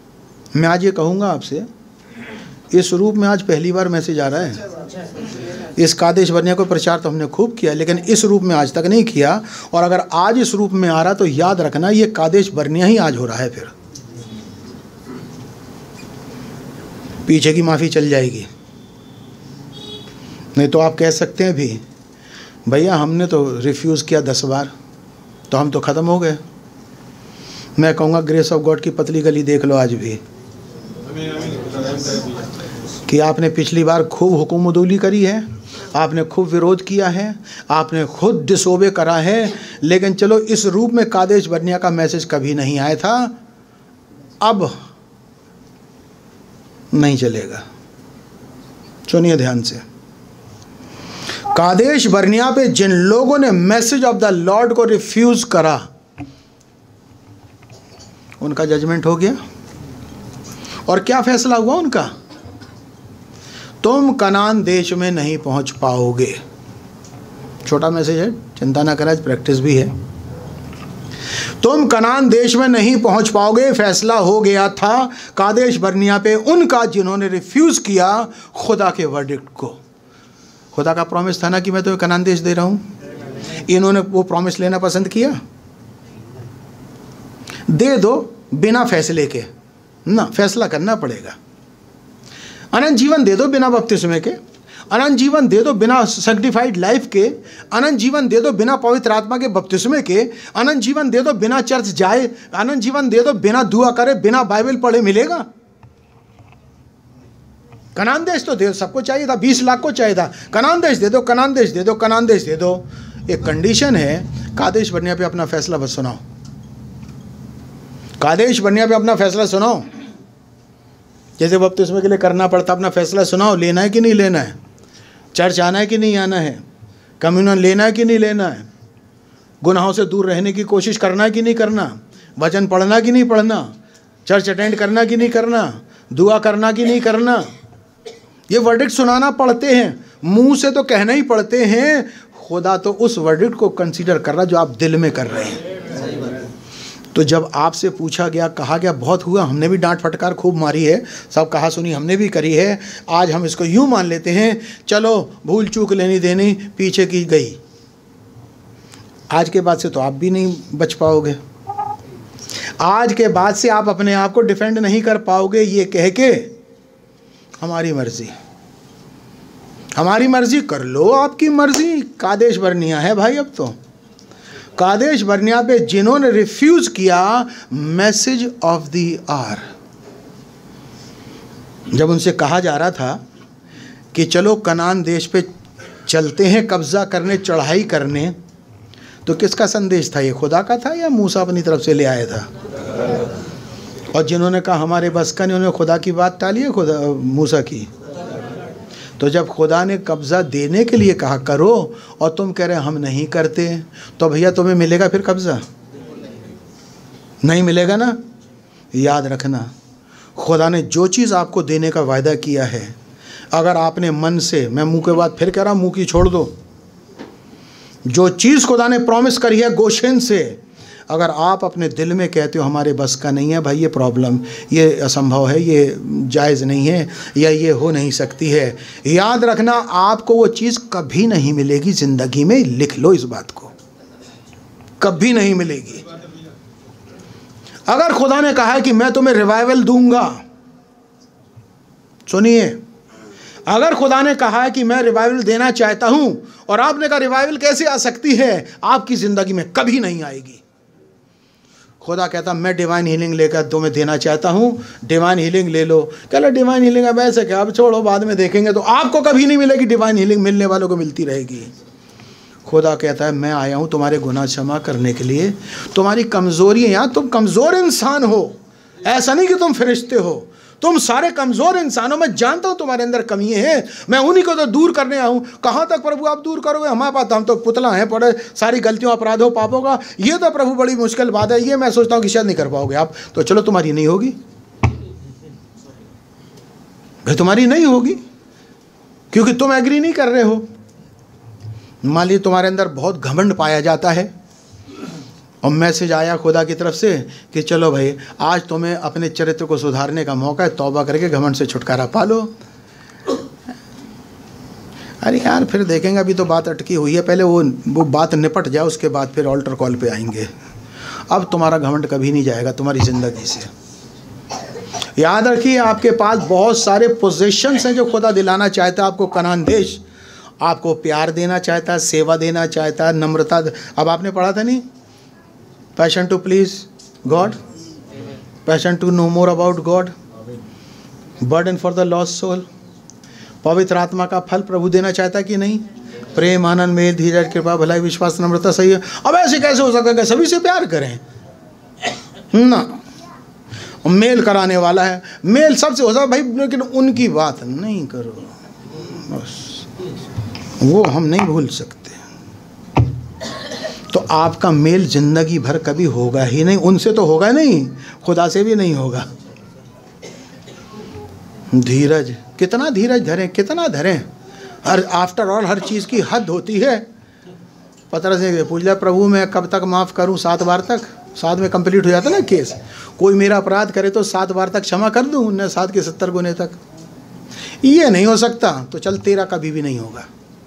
मैं आज ये कहूँगा आपसे, इस रूप में आज पहली बार मैसेज आ रहा है। इस कादेश बर्निया को प्रचार तो हमने खूब किया, लेकिन इस रूप में आज तक नहीं किया। और अगर आज इस रूप में आ रहा तो याद रखना ये कादेश बर्निया ही आज हो रहा है। फिर पीछे की माफ़ी चल जाएगी। नहीं तो आप कह सकते हैं भी भैया हमने तो रिफ्यूज़ किया 10 बार, तो हम तो ख़त्म हो गए। मैं कहूँगा ग्रेस ऑफ गॉड की पतली गली देख लो आज भी, कि आपने पिछली बार खूब हुकुमदूली करी है, आपने खूब विरोध किया है, आपने खुद डिसोबे करा है, लेकिन चलो इस रूप में कादेश बर्निया का मैसेज कभी नहीं आया था, अब नहीं चलेगा। सुनिए ध्यान से, कादेश बर्निया पे जिन लोगों ने मैसेज ऑफ द लॉर्ड को रिफ्यूज करा उनका जजमेंट हो गया। और क्या फैसला हुआ उनका? तुम कनान देश में नहीं पहुंच पाओगे। छोटा मैसेज है, चिंता ना करें, प्रैक्टिस भी है। तुम कनान देश में नहीं पहुंच पाओगे। फैसला हो गया था कादेश बर्निया पे उनका जिन्होंने रिफ्यूज किया खुदा के वर्डिक्ट को। खुदा का प्रॉमिस था ना कि मैं तुम्हें कनान देश दे रहा हूं। इन्होंने वो प्रॉमिस लेना पसंद किया। दे दो बिना फैसले के ना, फैसला करना पड़ेगा। अनंत जीवन दे दो बिना बपतिस्मे के, अनंत जीवन दे दो बिना सैंक्टिफाइड लाइफ के, अनंत जीवन दे दो बिना पवित्र आत्मा के बपतिस्मे के, अनंत जीवन दे दो बिना चर्च जाए, अनंत जीवन दे दो बिना दुआ करे, बिना बाइबल पढ़े मिलेगा? कनान देश तो दे, सबको चाहिए था, 20 लाख को चाहिए था। कनान देश दे दो, कनान देश दे दो, कनान देश दे दो। एक कंडीशन है, कादेश बर्निया पे अपना फैसला बस सुनाओ। कादेश बर्निया पे अपना फैसला सुनाओ। जैसे बपतिस्मे के लिए करना पड़ता, अपना फैसला सुनाओ, लेना है कि नहीं लेना है, चर्च आना है कि नहीं आना है, कम्युनियन लेना है कि नहीं लेना है, गुनाहों से दूर रहने की कोशिश करना है कि नहीं करना, वचन पढ़ना कि नहीं पढ़ना, चर्च अटेंड करना कि नहीं करना, दुआ करना कि नहीं करना। ये वर्डिक्ट सुनाना पड़ते हैं, मुंह से तो कहना ही पड़ते हैं। खुदा तो उस वर्डिक्ट को कंसीडर कर रहा जो आप दिल में कर रहे हैं। तो जब आपसे पूछा गया, कहा गया, बहुत हुआ, हमने भी डांट फटकार खूब मारी है, सब कहा सुनी हमने भी करी है। आज हम इसको यूं मान लेते हैं, चलो भूल चूक लेनी देनी पीछे की गई। आज के बाद से तो आप भी नहीं बच पाओगे। आज के बाद से आप अपने आप को डिफेंड नहीं कर पाओगे ये कह के हमारी मर्जी, हमारी मर्जी कर लो, आपकी मर्जी। कादेश बर्निया है भाई। अब तो कादेश बर्निया पे जिन्होंने रिफ्यूज किया मैसेज ऑफ द आवर, जब उनसे कहा जा रहा था कि चलो कनान देश पे चलते हैं कब्जा करने, चढ़ाई करने, तो किसका संदेश था? ये खुदा का था या मूसा अपनी तरफ से ले आया था? और जिन्होंने कहा हमारे बस का नहीं, उन्होंने खुदा की बात टाली है, खुदा मूसा की। तो जब खुदा ने कब्ज़ा देने के लिए कहा करो और तुम कह रहे हम नहीं करते, तो भैया तुम्हें मिलेगा फिर कब्ज़ा? नहीं मिलेगा ना। याद रखना, खुदा ने जो चीज़ आपको देने का वायदा किया है, अगर आपने मन से, मैं मुंह के बाद फिर कह रहा हूँ, मुंह की छोड़ दो, जो चीज़ खुदा ने प्रॉमिस करी है गोशेन से, अगर आप अपने दिल में कहते हो हमारे बस का नहीं है भाई, ये प्रॉब्लम, ये असंभव है, ये जायज़ नहीं है, या ये हो नहीं सकती है, याद रखना आपको वो चीज़ कभी नहीं मिलेगी ज़िंदगी में। लिख लो इस बात को, कभी नहीं मिलेगी। अगर खुदा ने कहा है कि मैं तुम्हें रिवाइवल दूंगा, सुनिए, अगर खुदा ने कहा है कि मैं रिवाइवल देना चाहता हूं, और आपने कहा रिवाइवल कैसे आ सकती है? आपकी ज़िंदगी में कभी नहीं आएगी। खुदा कहता मैं डिवाइन हीलिंग लेकर तुम्हें देना चाहता हूँ, डिवाइन हीलिंग ले लो। कहला डिवाइन हीलिंग अब ऐसे क्या, अब छोड़ो बाद में देखेंगे। तो आपको कभी नहीं मिलेगी, डिवाइन हीलिंग मिलने वालों को मिलती रहेगी। खुदा कहता है मैं आया हूँ तुम्हारे गुनाह क्षमा करने के लिए, तुम्हारी कमज़ोरियाँ, तुम कमज़ोर इंसान हो, ऐसा नहीं कि तुम फरिश्ते हो, तुम सारे कमज़ोर इंसानों में जानता हूँ तुम्हारे अंदर कमियाँ हैं, मैं उन्हीं को तो दूर करने आया हूँ। कहाँ तक प्रभु आप दूर करोगे? हमारे पास हम तो पुतला हैं पड़े सारी गलतियों अपराधों पापों का। ये तो प्रभु बड़ी मुश्किल बात है, ये मैं सोचता हूँ कि शायद नहीं कर पाओगे आप। तो चलो तुम्हारी नहीं होगी भाई, तुम्हारी नहीं होगी क्योंकि तुम एग्री नहीं कर रहे हो। मान लीजिए तुम्हारे अंदर बहुत घमंड पाया जाता है और मैसेज आया खुदा की तरफ से कि चलो भाई आज तुम्हें अपने चरित्र को सुधारने का मौका है, तौबा करके घमंड से छुटकारा पा लो। अरे यार फिर देखेंगे, अभी तो बात अटकी हुई है, पहले वो बात निपट जाए, उसके बाद फिर ऑल्टर कॉल पे आएंगे। अब तुम्हारा घमंड कभी नहीं जाएगा तुम्हारी ज़िंदगी से। याद रखिए, आपके पास बहुत सारे पोजीशंस हैं जो खुदा दिलाना चाहता है आपको। कनान देश आपको प्यार देना चाहता है, सेवा देना चाहता है, नम्रता। अब आपने पढ़ा था नहीं, passion to please God, passion to know more about God, burden for the lost soul. पवित्र आत्मा का फल प्रभु देना चाहता है कि नहीं? प्रेम, आनंद, मेल, धीरज, कृपा, भलाई, विश्वास, नम्रता। सही है। अब ऐसे कैसे हो सकता है सभी से प्यार करें ना? मेल कराने वाला है, मेल सबसे हो सकता भाई, लेकिन उनकी बात नहीं करो, बस वो हम नहीं भूल सकते। तो आपका मेल जिंदगी भर कभी होगा ही नहीं, उनसे तो होगा नहीं, खुदा से भी नहीं होगा। धीरज, कितना धीरज धरें, कितना धरें? हर आफ्टर ऑल हर चीज़ की हद होती है। पतरस से पूछ लिया, प्रभु मैं कब तक माफ़ करूं? 7 बार तक। 7 में कंप्लीट हो जाता ना केस। कोई मेरा अपराध करे तो 7 बार तक क्षमा कर दूं, न 7 के 70 गुने तक। ये नहीं हो सकता, तो चल तेरा कभी भी नहीं होगा,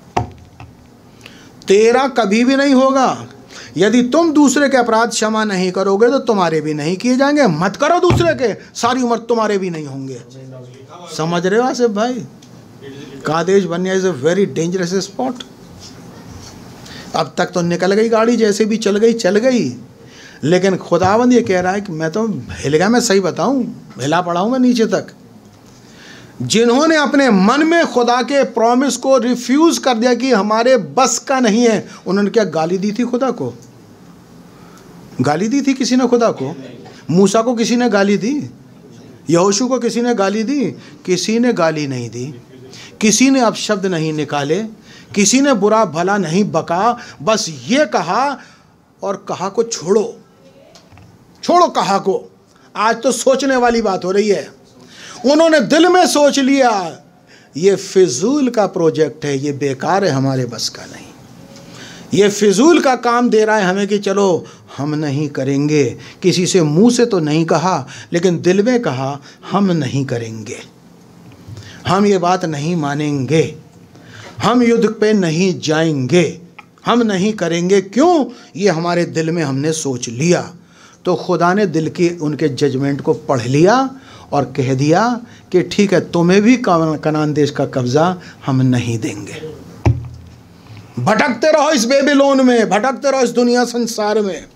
तेरा कभी भी नहीं होगा। यदि तुम दूसरे के अपराध क्षमा नहीं करोगे तो तुम्हारे भी नहीं किए जाएंगे। मत करो दूसरे के, सारी उम्र तुम्हारे भी नहीं होंगे। समझ रहे हो आसिफ भाई? Kadesh Barnea is a very dangerous spot. अब तक तो निकल गई गाड़ी, जैसे भी चल गई, लेकिन खुदावंद ये कह रहा है कि मैं तो हिल गया। मैं सही बताऊं, हिला पड़ा हूं मैं नीचे तक। जिन्होंने अपने मन में खुदा के प्रॉमिस को रिफ्यूज कर दिया कि हमारे बस का नहीं है, उन्होंने क्या गाली दी थी खुदा को? गाली दी थी किसी ने खुदा को? मूसा को किसी ने गाली दी? यहोशू को किसी ने गाली दी? किसी ने गाली नहीं दी। किसी ने अपशब्द नहीं निकाले, किसी ने बुरा भला नहीं बका। बस ये कहा, और कहा को छोड़ो कहा को। आज तो सोचने वाली बात हो रही है। उन्होंने दिल में सोच लिया ये फिजूल का प्रोजेक्ट है, ये बेकार है, हमारे बस का नहीं। ये फिजूल का काम दे रहा है हमें कि चलो हम नहीं करेंगे। किसी से मुंह से तो नहीं कहा, लेकिन दिल में कहा हम नहीं करेंगे, हम ये बात नहीं मानेंगे, हम युद्ध पे नहीं जाएंगे, हम नहीं करेंगे। क्यों? ये हमारे दिल में हमने सोच लिया। तो खुदा ने दिल की उनके जजमेंट को पढ़ लिया और कह दिया कि ठीक है, तुम्हें भी कनान देश का कब्जा हम नहीं देंगे। भटकते रहो इस बेबीलोन में, भटकते रहो इस दुनिया संसार में,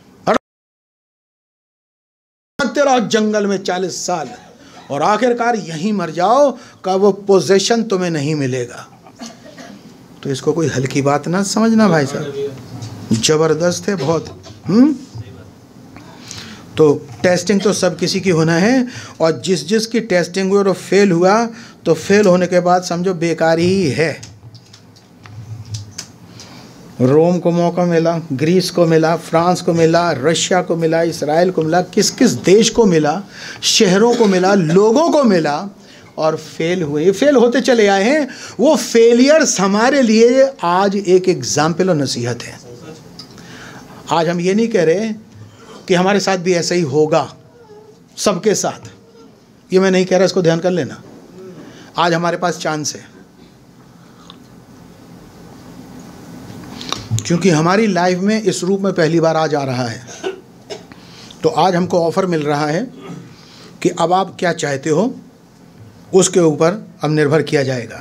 भटकते रहो जंगल में 40 साल, और आखिरकार यहीं मर जाओ का वो पोजीशन तुम्हें नहीं मिलेगा। तो इसको कोई हल्की बात ना समझना भाई साहब, जबरदस्त है बहुत। तो टेस्टिंग तो सब किसी की होना है, और जिस की टेस्टिंग हुई और फेल हुआ, तो फेल होने के बाद समझो बेकार ही है। रोम को मौका मिला, ग्रीस को मिला, फ्रांस को मिला, रशिया को मिला, इसराइल को मिला, किस किस देश को मिला, शहरों को मिला, लोगों को मिला, और फेल हुए, फेल होते चले आए हैं। वो फेलियर्स हमारे लिए आज एक एग्जाम्पल और नसीहत है। आज हम ये नहीं कह रहे कि हमारे साथ भी ऐसा ही होगा सबके साथ, ये मैं नहीं कह रहा, इसको ध्यान कर लेना। आज हमारे पास चांस है, क्योंकि हमारी लाइफ में इस रूप में पहली बार आज आ रहा है। तो आज हमको ऑफर मिल रहा है कि अब आप क्या चाहते हो उसके ऊपर अब निर्भर किया जाएगा।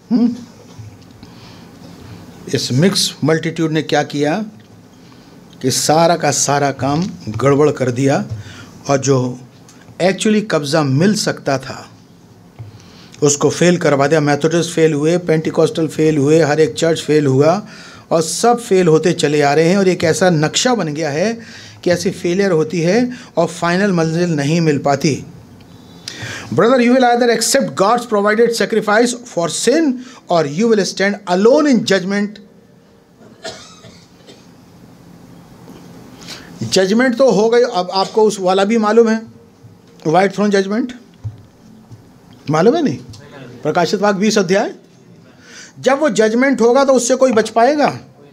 इस मिक्स मल्टीट्यूड ने क्या किया कि सारा का सारा काम गड़बड़ कर दिया, और जो एक्चुअली कब्ज़ा मिल सकता था उसको फेल करवा दिया। मेथोडिस्ट फेल हुए, पेंटिकॉस्टल फेल हुए, हर एक चर्च फेल हुआ, और सब फेल होते चले आ रहे हैं। और एक ऐसा नक्शा बन गया है कि ऐसी फेलियर होती है और फाइनल मंजिल नहीं मिल पाती। Brother, you will either accept God's provided sacrifice for sin, और you will stand alone in judgement. Judgement तो हो गई। अब आपको उस वाला भी मालूम है, व्हाइट थ्रोन जजमेंट मालूम है? नहीं, प्रकाशित वाक्य 20 अध्याय। जब वो जजमेंट होगा तो उससे कोई बच पाएगा?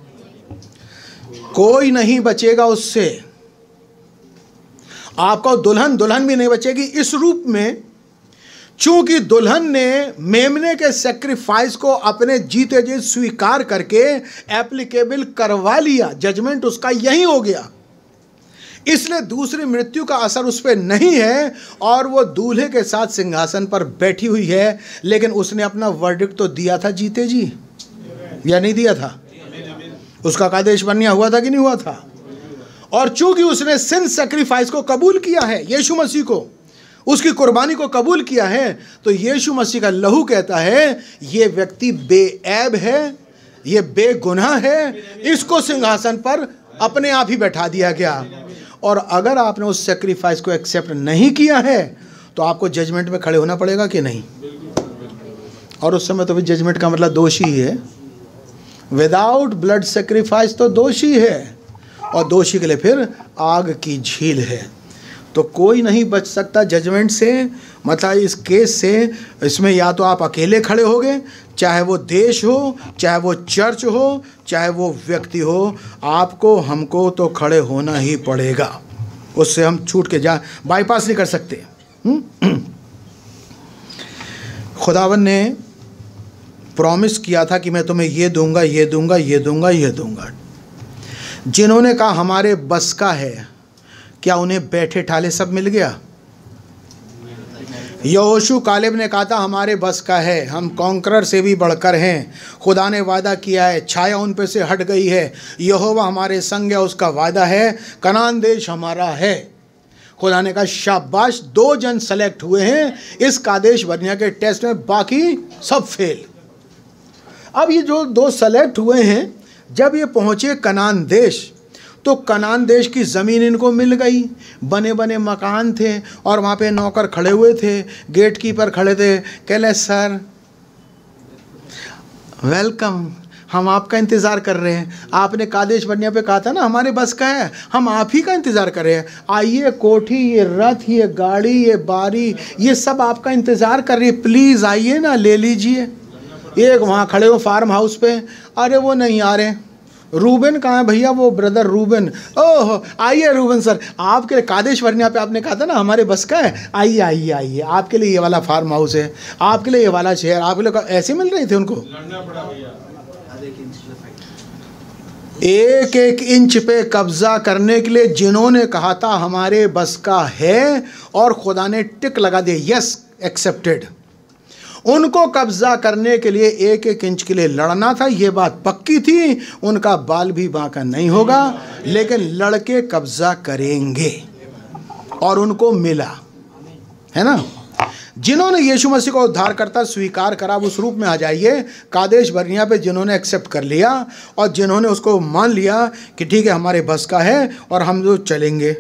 कोई नहीं बचेगा उससे। आपका दुल्हन भी नहीं बचेगी इस रूप में चूंकि दुल्हन ने मेमने के सेक्रीफाइस को अपने जीते जी स्वीकार करके एप्लीकेबल करवा लिया, जजमेंट उसका यही हो गया, इसलिए दूसरी मृत्यु का असर उस पर नहीं है और वो दूल्हे के साथ सिंहासन पर बैठी हुई है। लेकिन उसने अपना वर्डिक्ट तो दिया था जीते जी, या नहीं दिया था? उसका आदेश बनिया हुआ था कि नहीं हुआ था? और चूंकि उसने सिन सैक्रिफाइस को कबूल किया है, यीशु मसीह को, उसकी कुर्बानी को कबूल किया है, तो यीशु मसीह का लहू कहता है ये व्यक्ति बेऐब है, ये बेगुनाह है, इसको सिंहासन पर अपने आप ही बैठा दिया गया। और अगर आपने उस सैक्रिफाइस को एक्सेप्ट नहीं किया है तो आपको जजमेंट में खड़े होना पड़ेगा कि नहीं? और उस समय तो भी जजमेंट का मतलब दोषी ही है। विदाउट ब्लड सैक्रिफाइस तो दोषी है, और दोषी के लिए फिर आग की झील है। तो कोई नहीं बच सकता जजमेंट से, मतलब इस केस से। इसमें या तो आप अकेले खड़े होगे, चाहे वो देश हो, चाहे वो चर्च हो, चाहे वो व्यक्ति हो, आपको हमको तो खड़े होना ही पड़ेगा। उससे हम छूट के बाईपास नहीं कर सकते। खुदावन ने प्रॉमिस किया था कि मैं तुम्हें ये दूंगा, ये दूंगा, ये दूंगा, ये दूंगा। जिन्होंने कहा हमारे बस का है, क्या उन्हें बैठे ठाले सब मिल गया? यहोशू कालेब ने कहा था हमारे बस का है, हम कॉन्करर से भी बढ़कर हैं। खुदा ने वादा किया है, छाया उन पे से हट गई है, यहोवा हमारे संग है, उसका वादा है, कनान देश हमारा है। खुदा ने कहा शाबाश, 2 जन सेलेक्ट हुए हैं इस कादेश बर्निया के टेस्ट में, बाकी सब फेल। अब ये जो 2 सेलेक्ट हुए हैं, जब ये पहुँचे कनान देश, तो कनान देश की ज़मीन इनको मिल गई। बने बने मकान थे और वहाँ पे नौकर खड़े हुए थे, गेट कीपर खड़े थे। कहले सर वेलकम, हम आपका इंतज़ार कर रहे हैं। आपने कादेश बर्निया पे कहा था ना हमारे बस का है, हम आप ही का इंतज़ार कर रहे हैं। आइए, कोठी, ये रथ, ये गाड़ी, ये बारी, ये सब आपका इंतज़ार कर रही है, प्लीज़ आइए ना, ले लीजिए। एक वहाँ खड़े हो फार्म हाउस पे, अरे वो नहीं आ रहे। रूबेन कहाँ है भैया? वो ब्रदर रूबेन। ओह आइए रूबेन सर, आपके लिए कादेश बर्निया पे आपने कहा था ना हमारे बस का है, आइए आइए आइए, आपके लिए ये वाला फार्म हाउस है, आपके लिए ये वाला शहर, आपके लिए ऐसे मिल रहे थे उनको। एक एक इंच पे कब्जा करने के लिए जिन्होंने कहा था हमारे बस का है, और खुदा ने टिक लगा दिया, यस एक्सेप्टेड। उनको कब्जा करने के लिए एक एक इंच के लिए लड़ना था, ये बात पक्की थी। उनका बाल भी बांका नहीं होगा, लेकिन लड़के कब्जा करेंगे, और उनको मिला, है ना। जिन्होंने यीशु मसीह को उद्धारकर्ता स्वीकार करा, उस रूप में आ जाइए। कादेश बर्निया पे जिन्होंने एक्सेप्ट कर लिया और जिन्होंने उसको मान लिया कि ठीक है हमारे बस का है और हम जो चलेंगे,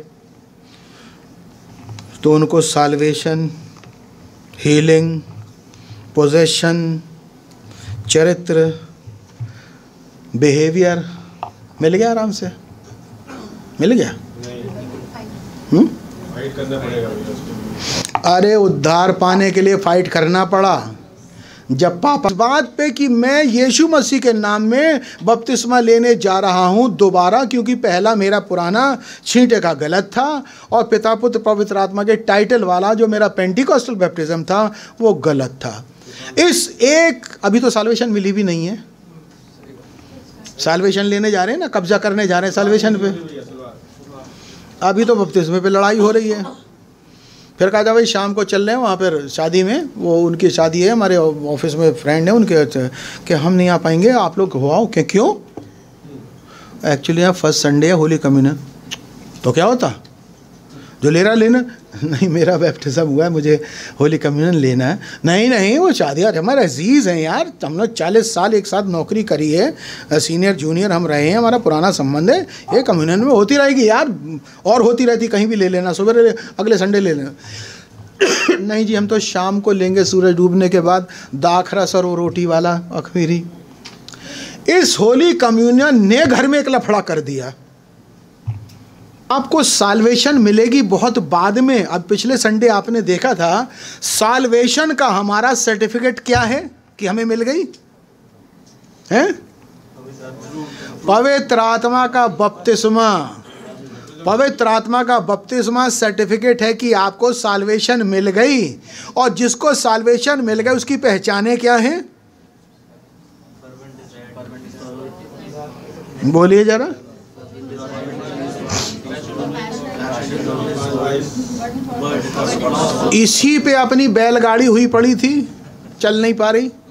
तो उनको साल्वेशन, हीलिंग, पोजेशन, चरित्र, बिहेवियर मिल गया, आराम से मिल गया। फाइट करना पड़ेगा। अरे उद्धार पाने के लिए फाइट करना पड़ा। जब पापा बात पे कि मैं यीशु मसीह के नाम में बपतिस्मा लेने जा रहा हूँ दोबारा, क्योंकि पहला मेरा पुराना छींटे का गलत था, और पिता पुत्र पवित्र आत्मा के टाइटल वाला जो मेरा पेंटिकॉस्टल बैप्टिज्म था वो गलत था। इस एक अभी तो साल्वेशन मिली भी नहीं है। साल्वेशन लेने जा रहे हैं ना, कब्जा करने जा रहे हैं साल्वेशन पे। अभी तो बपतिस्मे पे लड़ाई हो रही है। फिर कहा था भाई शाम को चल रहे हैं वहाँ पर शादी में, वो उनकी शादी है, हमारे ऑफिस में फ्रेंड है उनके, कि हम नहीं आ पाएंगे, आप लोग हो आओ। क्यों? एक्चुअली यहाँ फर्स्ट संडे है, होली कम्युनियन। तो क्या होता, जो ले रहा लेना। नहीं, मेरा बैप्टिज्म हुआ है, मुझे होली कम्युनियन लेना है। नहीं वो शादी यार हमारे अजीज़ हैं यार, हम लोग 40 साल एक साथ नौकरी करी है, सीनियर जूनियर हम रहे हैं, हमारा पुराना संबंध है, ये कम्युनियन में होती रहेगी यार, और होती रहती, कहीं भी ले लेना, सुबह अगले संडे ले लेना। नहीं जी, हम तो शाम को लेंगे सूरज डूबने के बाद, दाखरा सर वो रोटी वाला अखमीरी। इस होली कम्युनियन ने घर में एक लफड़ा कर दिया। आपको साल्वेशन मिलेगी बहुत बाद में। अब पिछले संडे आपने देखा था, साल्वेशन का हमारा सर्टिफिकेट क्या है कि हमें मिल गई है? पवित्र आत्मा का बपतिस्मा। पवित्र आत्मा का बपतिस्मा सर्टिफिकेट है कि आपको साल्वेशन मिल गई। और जिसको साल्वेशन मिल गई उसकी पहचानें क्या हैं? बोलिए जरा। इसी पे अपनी बैलगाड़ी हुई पड़ी थी, चल नहीं पा रही।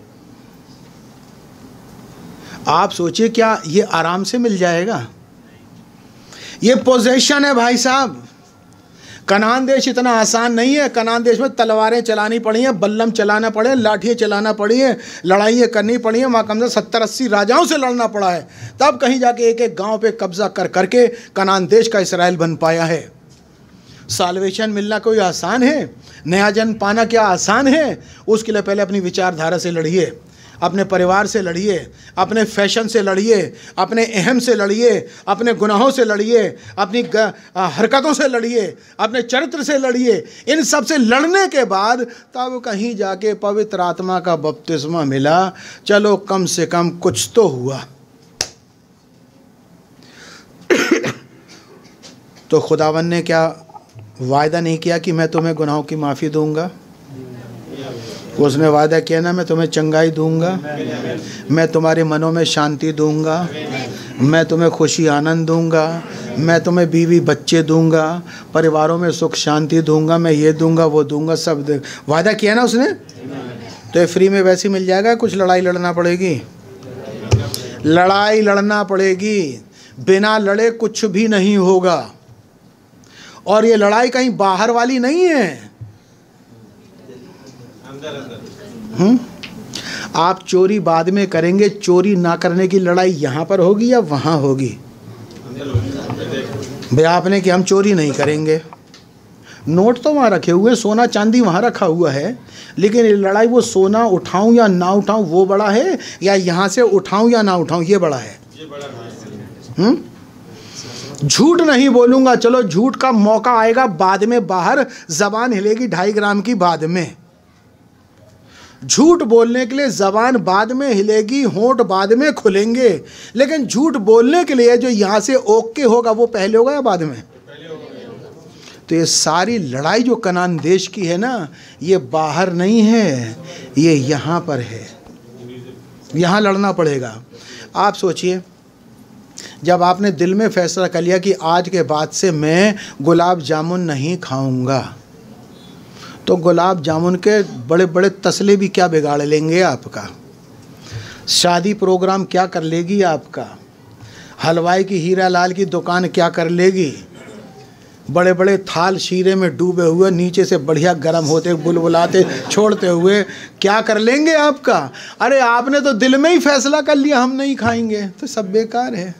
आप सोचिए क्या ये आराम से मिल जाएगा? ये पोजेशन है भाई साहब। कनान देश इतना आसान नहीं है। कनान देश में तलवारें चलानी पड़ी हैं, बल्लम चलाना पड़े, लाठियाँ चलाना पड़ी हैं, लड़ाइयाँ करनी पड़ी हैं। वहाँ कम से 70-80 राजाओं से लड़ना पड़ा है, तब कहीं जाके एक एक गांव पे कब्जा कर करके कनान देश का इसराइल बन पाया है। साल्वेशन मिलना कोई आसान है? नया जन्म पाना क्या आसान है? उसके लिए पहले अपनी विचारधारा से लड़िए, अपने परिवार से लड़िए, अपने फैशन से लड़िए, अपने अहम से लड़िए, अपने गुनाहों से लड़िए, अपनी हरकतों से लड़िए, अपने चरित्र से लड़िए। इन सब से लड़ने के बाद तब कहीं जाके पवित्र आत्मा का बपतिस्मा मिला। चलो कम से कम कुछ तो हुआ। तो खुदावन ने क्या वायदा नहीं किया कि मैं तुम्हें गुनाहों की माफ़ी दूंगा? उसने वादा किया ना, मैं तुम्हें चंगाई दूंगा, मैं तुम्हारे मनों में शांति दूंगा, मैं तुम्हें खुशी आनंद दूंगा, मैं तुम्हें बीवी बच्चे दूंगा, परिवारों में सुख शांति दूंगा, मैं ये दूंगा वो दूंगा, सब वादा किया ना उसने। तो ये फ्री में वैसे ही मिल जाएगा? कुछ लड़ाई लड़ना पड़ेगी, लड़ाई लड़ना पड़ेगी। बिना लड़े कुछ भी नहीं होगा। और ये लड़ाई कहीं बाहर वाली नहीं है। आप चोरी बाद में करेंगे, चोरी ना करने की लड़ाई यहाँ पर होगी या वहाँ होगी? भाई आपने कि हम चोरी नहीं करेंगे, नोट तो वहाँ रखे हुए, सोना चांदी वहाँ रखा हुआ है, लेकिन ये लड़ाई वो सोना उठाऊं या ना उठाऊं वो बड़ा है, या यहाँ से उठाऊं या ना उठाऊं ये बड़ा है। झूठ नहीं बोलूँगा, चलो झूठ का मौका आएगा बाद में, बाहर जबान हिलेगी 2.5 ग्राम की बाद में। झूठ बोलने के लिए जबान बाद में हिलेगी, होंठ बाद में खुलेंगे, लेकिन झूठ बोलने के लिए जो यहाँ से ओके होगा वो पहले होगा या बाद में? तो ये सारी लड़ाई जो कनान देश की है ना, ये बाहर नहीं है, ये यहाँ पर है। यहाँ लड़ना पड़ेगा। आप सोचिए, जब आपने दिल में फैसला कर लिया कि आज के बाद से मैं गुलाब जामुन नहीं खाऊंगा, तो गुलाब जामुन के बड़े बड़े तसले भी क्या बिगाड़ लेंगे आपका, शादी प्रोग्राम क्या कर लेगी आपका, हलवाई की हीरा लाल की दुकान क्या कर लेगी, बड़े बड़े थाल शीरे में डूबे हुए नीचे से बढ़िया गर्म होते बुलबुलाते छोड़ते हुए क्या कर लेंगे आपका। अरे आपने तो दिल में ही फैसला कर लिया हम नहीं खाएंगे, तो सब बेकार है।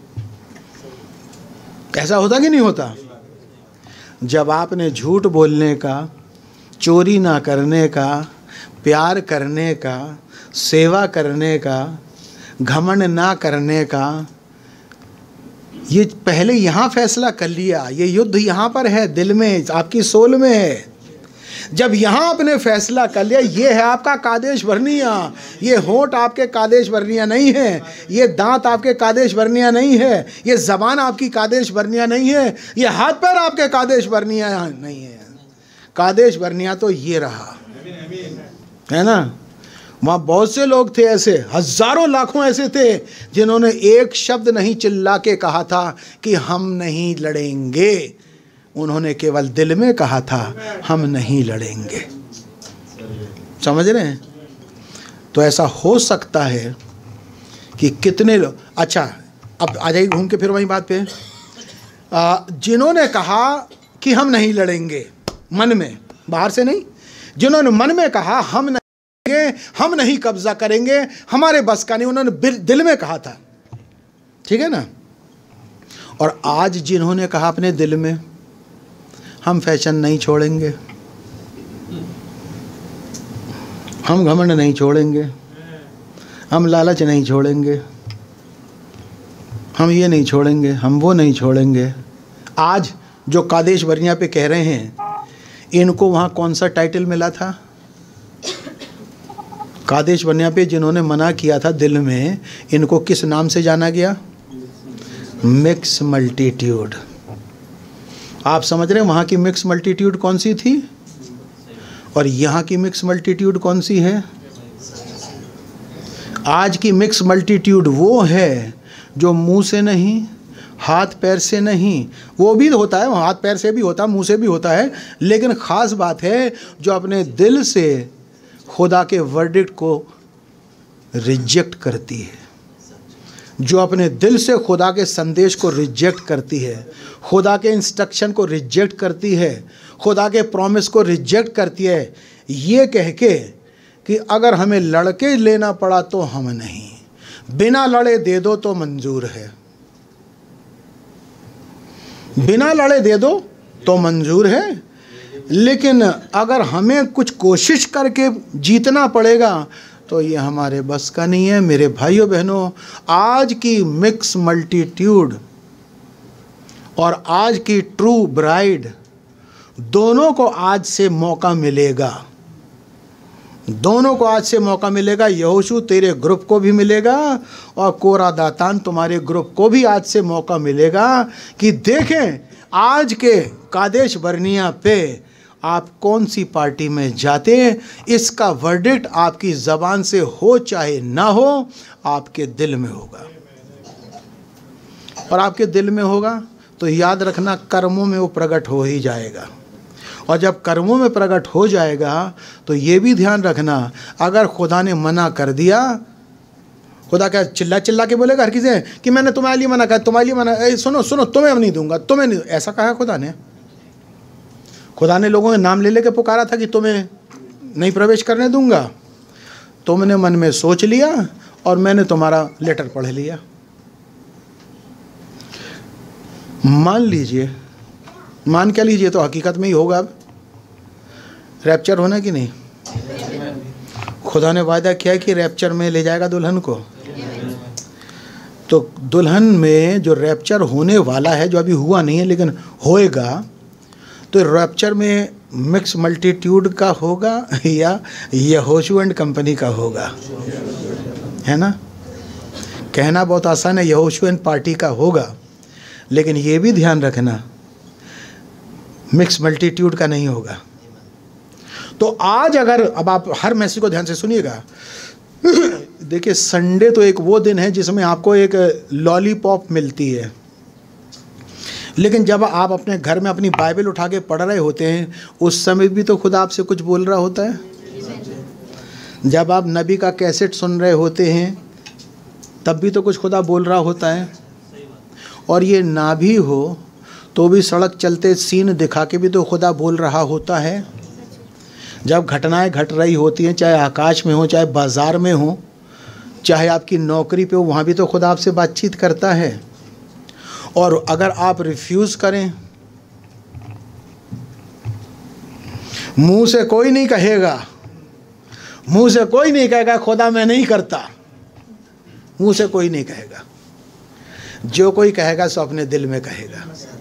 ऐसा होता कि नहीं होता? जब आपने झूठ बोलने का, चोरी ना करने का, प्यार करने का, सेवा करने का, घमंड ना करने का, ये पहले यहाँ फैसला कर लिया, ये युद्ध यहाँ पर है, दिल में, आपकी सोल में है। जब यहाँ आपने फैसला कर लिया, ये है आपका कादेश बर्निया, ये होंठ आपके कादेश बर्निया नहीं है, ये दांत आपके कादेश बर्निया नहीं है, ये ज़बान आपकी कादेश बर्निया नहीं है, ये हाथ पैर आपके कादेश बर्निया नहीं है। कादेश बर्निया तो ये रहा है ना। वहाँ बहुत से लोग थे ऐसे, हजारों लाखों ऐसे थे जिन्होंने एक शब्द नहीं चिल्ला के कहा था कि हम नहीं लड़ेंगे। उन्होंने केवल दिल में कहा था हम नहीं लड़ेंगे। समझ रहे हैं? तो ऐसा हो सकता है कि कितने लोग, अच्छा अब आ जाइए घूम के फिर वही बात पे, जिन्होंने कहा कि हम नहीं लड़ेंगे मन में, बाहर से नहीं, जिन्होंने मन में कहा हम नहीं, हम नहीं कब्जा करेंगे, हमारे बस का नहीं, उन्होंने दिल में कहा था, ठीक है ना। और आज जिन्होंने कहा अपने दिल में हम फैशन नहीं छोड़ेंगे, हम घमंड नहीं छोड़ेंगे, हम लालच नहीं छोड़ेंगे, हम ये नहीं छोड़ेंगे, हम वो नहीं छोड़ेंगे, आज जो कादेश बर्निया पे कह रहे हैं, इनको वहाँ कौन सा टाइटल मिला था? कादेश बर्निया पे जिन्होंने मना किया था दिल में, इनको किस नाम से जाना गया? Mix multitude. आप समझ रहे हैं वहाँ की मिक्स मल्टीट्यूड कौन सी थी और यहाँ की मिक्स मल्टीट्यूड कौन सी है? आज की मिक्स मल्टीट्यूड वो है जो मुंह से नहीं, हाथ पैर से नहीं, वो भी होता है, हाथ पैर से भी होता है, मुंह से भी होता है, लेकिन ख़ास बात है जो अपने दिल से खुदा के वर्डिक्ट को रिजेक्ट करती है, जो अपने दिल से खुदा के संदेश को रिजेक्ट करती है, खुदा के इंस्ट्रक्शन को रिजेक्ट करती है, खुदा के प्रॉमिस को रिजेक्ट करती है, ये कह के कि अगर हमें लड़के लेना पड़ा तो हम नहीं, बिना लड़े दे दो तो मंजूर है, बिना लड़े दे दो तो मंजूर है, लेकिन अगर हमें कुछ कोशिश करके जीतना पड़ेगा तो ये हमारे बस का नहीं है। मेरे भाइयों बहनों, आज की मिक्स मल्टीट्यूड और आज की ट्रू ब्राइड दोनों को आज से मौका मिलेगा, दोनों को आज से मौका मिलेगा। यहोशू तेरे ग्रुप को भी मिलेगा और कोरा दातान तुम्हारे ग्रुप को भी आज से मौका मिलेगा कि देखें आज के कादेश बर्निया पे आप कौन सी पार्टी में जाते हैं। इसका वर्डिक्ट आपकी ज़बान से हो चाहे ना हो, आपके दिल में होगा, और आपके दिल में होगा तो याद रखना कर्मों में वो प्रकट हो ही जाएगा। और जब कर्मों में प्रकट हो जाएगा तो ये भी ध्यान रखना, अगर खुदा ने मना कर दिया, खुदा क्या चिल्ला चिल्ला के बोलेगा हर किसी कि मैंने तुम्हारे लिए मना कहा, तुम्हारे लिए मना, सुनो सुनो तुम्हें अब नहीं दूंगा, तुम्हें नहीं, ऐसा कहा खुदा ने? खुदा ने लोगों के नाम ले लेके पुकारा था कि तुम्हें नहीं प्रवेश करने दूंगा? तुमने मन में सोच लिया और मैंने तुम्हारा लेटर पढ़ लिया। मान लीजिए, मान क्या लीजिए, तो हकीकत में ही होगा। अब रैप्चर होना कि नहीं? खुदा ने वायदा किया कि रैप्चर में ले जाएगा दुल्हन को। तो दुल्हन में जो रैप्चर होने वाला है, जो अभी हुआ नहीं है लेकिन होएगा, तो रैप्चर में मिक्स मल्टीट्यूड का होगा या यहोशू एंड कंपनी का होगा? है ना? कहना बहुत आसान है, यहोशू एंड पार्टी का होगा, लेकिन ये भी ध्यान रखना मिक्स मल्टीट्यूड का नहीं होगा। तो आज अगर, अब आप हर मैसेज को ध्यान से सुनिएगा, देखिए संडे तो एक वो दिन है जिसमें आपको एक लॉलीपॉप मिलती है, लेकिन जब आप अपने घर में अपनी बाइबल उठा के पढ़ रहे होते हैं उस समय भी तो खुदा आपसे कुछ बोल रहा होता है। जब आप नबी का कैसेट सुन रहे होते हैं तब भी तो कुछ खुदा बोल रहा होता है। और ये ना भी हो तो भी सड़क चलते सीन दिखा के भी तो खुदा बोल रहा होता है। जब घटनाएं घट रही होती हैं, चाहे आकाश में हो, चाहे बाज़ार में हो, चाहे आपकी नौकरी पे हो, वहाँ भी तो खुदा आपसे बातचीत करता है। और अगर आप रिफ्यूज़ करें, मुंह से कोई नहीं कहेगा, मुंह से कोई नहीं कहेगा खुदा मैं नहीं करता, मुंह से कोई नहीं कहेगा, जो कोई कहेगा सो अपने दिल में कहेगा।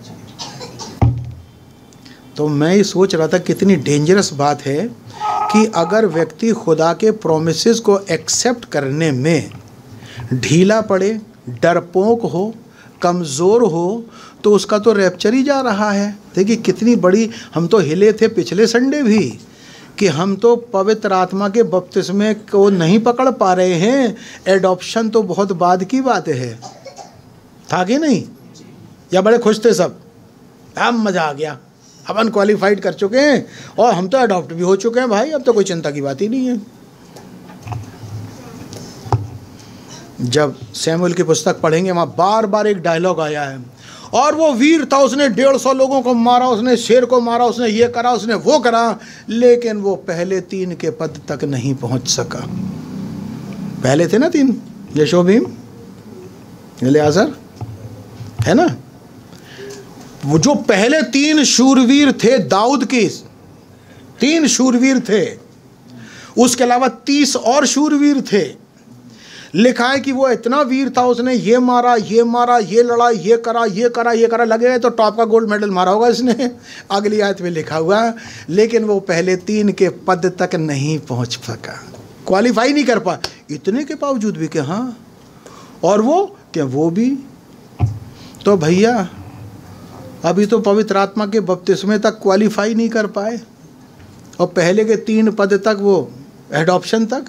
तो मैं ये सोच रहा था कितनी डेंजरस बात है कि अगर व्यक्ति खुदा के प्रोमिसेस को एक्सेप्ट करने में ढीला पड़े, डरपोक हो, कमज़ोर हो, तो उसका तो रैप्चर ही जा रहा है। देखिए कितनी बड़ी, हम तो हिले थे पिछले संडे भी कि हम तो पवित्र आत्मा के बपतिस्मे को नहीं पकड़ पा रहे हैं, एडॉप्शन तो बहुत बाद की बात है। था कि नहीं? या बड़े खुश थे सब, अब मज़ा आ गया, अब अनक्वालिफाइड कर चुके हैं और हम तो अडॉप्ट भी हो चुके हैं भाई, अब तो कोई चिंता की बात ही नहीं है। जब सैमुएल की पुस्तक पढ़ेंगे वहाँ बार बार एक डायलॉग आया है, और वो वीर था, उसने 150 लोगों को मारा, उसने शेर को मारा, उसने ये करा, उसने वो करा, लेकिन वो पहले 3 के पद तक नहीं पहुंच सका। पहले थे ना 3, यशोबीम, एलियाजर, है ना? वो जो पहले 3 शूरवीर थे, दाऊद की 3 शूरवीर थे, उसके अलावा 30 और शूरवीर थे। लिखा है कि वो इतना वीर था, उसने ये मारा, ये मारा, ये लड़ा, ये करा, ये करा, ये करा, लगे तो टॉप का गोल्ड मेडल मारा होगा इसने। अगली आयत में लिखा हुआ, लेकिन वो पहले 3 के पद तक नहीं पहुंच सका, क्वालिफाई नहीं कर पाया। इतने के बावजूद भी कि हाँ, और वो क्या वो भी तो भैया अभी तो पवित्र आत्मा के बपतिस्मे तक क्वालिफाई नहीं कर पाए, और पहले के 3 पद तक, वो एडॉप्शन तक।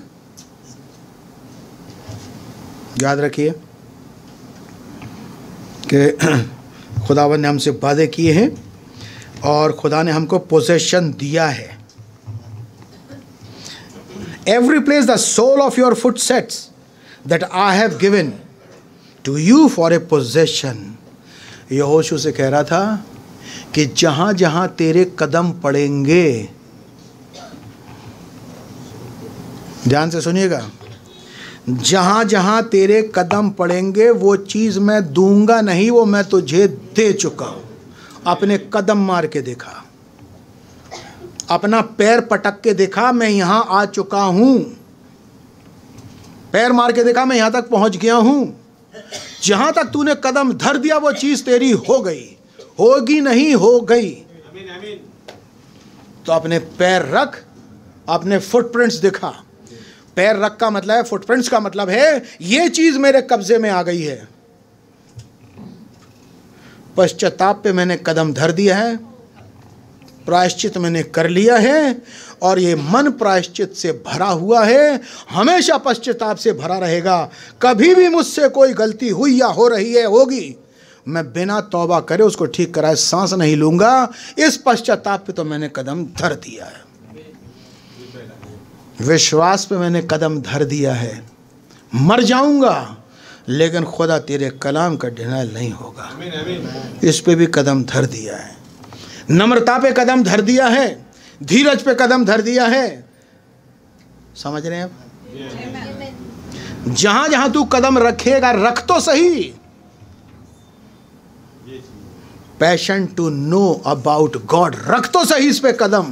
याद रखिए कि खुदावन ने हमसे वादे किए हैं और खुदा ने हमको पोजेशन दिया है। Every place the sole of your foot sets that I have given to you for a possession. यहोशू से कह रहा था कि जहां जहां तेरे कदम पड़ेंगे, ध्यान से सुनिएगा, जहां जहां तेरे कदम पड़ेंगे वो चीज मैं दूंगा नहीं, वो मैं तुझे दे चुका हूं। अपने कदम मार के देखा, अपना पैर पटक के देखा, मैं यहां आ चुका हूं। पैर मार के देखा, मैं यहां तक पहुंच गया हूं। जहां तक तूने कदम धर दिया वो चीज तेरी हो गई, होगी नहीं, हो गई। तो अपने पैर रख, अपने फुटप्रिंट्स दिखा। पैर रख का मतलब है, फुटप्रिंट्स का मतलब है ये चीज मेरे कब्जे में आ गई है। पश्चाताप पे मैंने कदम धर दिया है, प्रायश्चित मैंने कर लिया है, और ये मन प्रायश्चित से भरा हुआ है, हमेशा पश्चाताप से भरा रहेगा। कभी भी मुझसे कोई गलती हुई या हो रही है, होगी, मैं बिना तौबा करे उसको ठीक कराए सांस नहीं लूंगा। इस पश्चाताप पे तो मैंने कदम धर दिया है, विश्वास पे मैंने कदम धर दिया है। मर जाऊंगा लेकिन खुदा तेरे कलाम का डिनायल नहीं होगा, इस पे भी कदम धर दिया है। नम्रता पे कदम धर दिया है, धीरज पे कदम धर दिया है। समझ रहे हैं आप? जहां जहां तू कदम रखेगा, रख तो सही। Passion to know about God, रख तो सही इस पे कदम।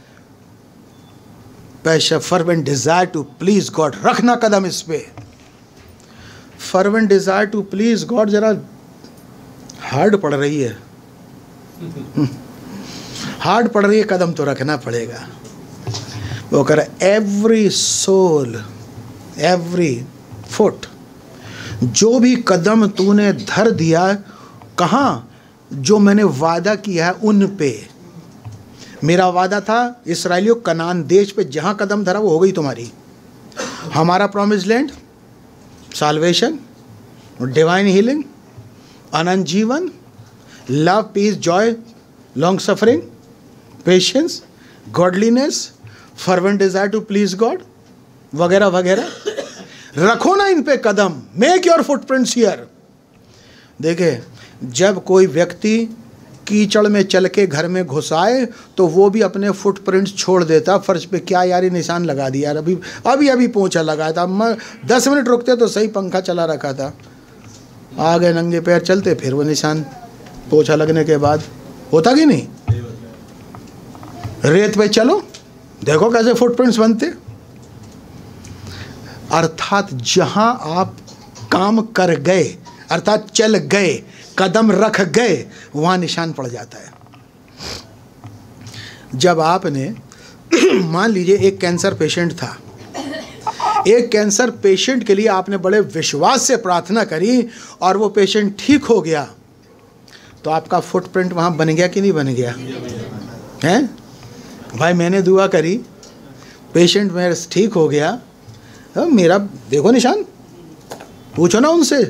Passion, fervent desire to please God, रखना कदम इस पे। Fervent desire to please God जरा हार्ड पड़ रही है, हार्ड पड़ रही है, कदम तो रखना पड़ेगा। वो कर एवरी सोल, एवरी फुट, जो भी कदम तूने धर दिया, कहाँ? जो मैंने वादा किया है उन पे। मेरा वादा था इस्राएलियों कनान देश पे, जहां कदम धरा वो हो गई तुम्हारी। हमारा promise land, salvation, divine healing, अनंत जीवन, love, peace, joy, long suffering, patience, godliness, fervent desire to please God, वगैरह वगैरह। रखो ना इन पे कदम, मेक योर फुटप्रिंट्स हियर। देखे, जब कोई व्यक्ति कीचड़ में चल के घर में घुस आए तो वो भी अपने फुटप्रिंट्स छोड़ देता फर्श पे। क्या यार ये निशान लगा दिया यार, अभी पोंछा लगाया था, 10 मिनट रुकते तो सही, पंखा चला रखा था, आ गए नंगे पैर चलते, फिर वो निशान पोंछा लगने के बाद। होता कि नहीं? रेत पे चलो, देखो कैसे फुटप्रिंट्स बनते। अर्थात जहां आप काम कर गए, अर्थात चल गए, कदम रख गए, वहां निशान पड़ जाता है। जब आपने मान लीजिए एक कैंसर पेशेंट था, एक कैंसर पेशेंट के लिए आपने बड़े विश्वास से प्रार्थना करी और वो पेशेंट ठीक हो गया, तो आपका फुटप्रिंट वहां बन गया कि नहीं बन गया? हैं भाई, मैंने दुआ करी, पेशेंट मेरा ठीक हो गया, मेरा देखो निशान, पूछो ना उनसे।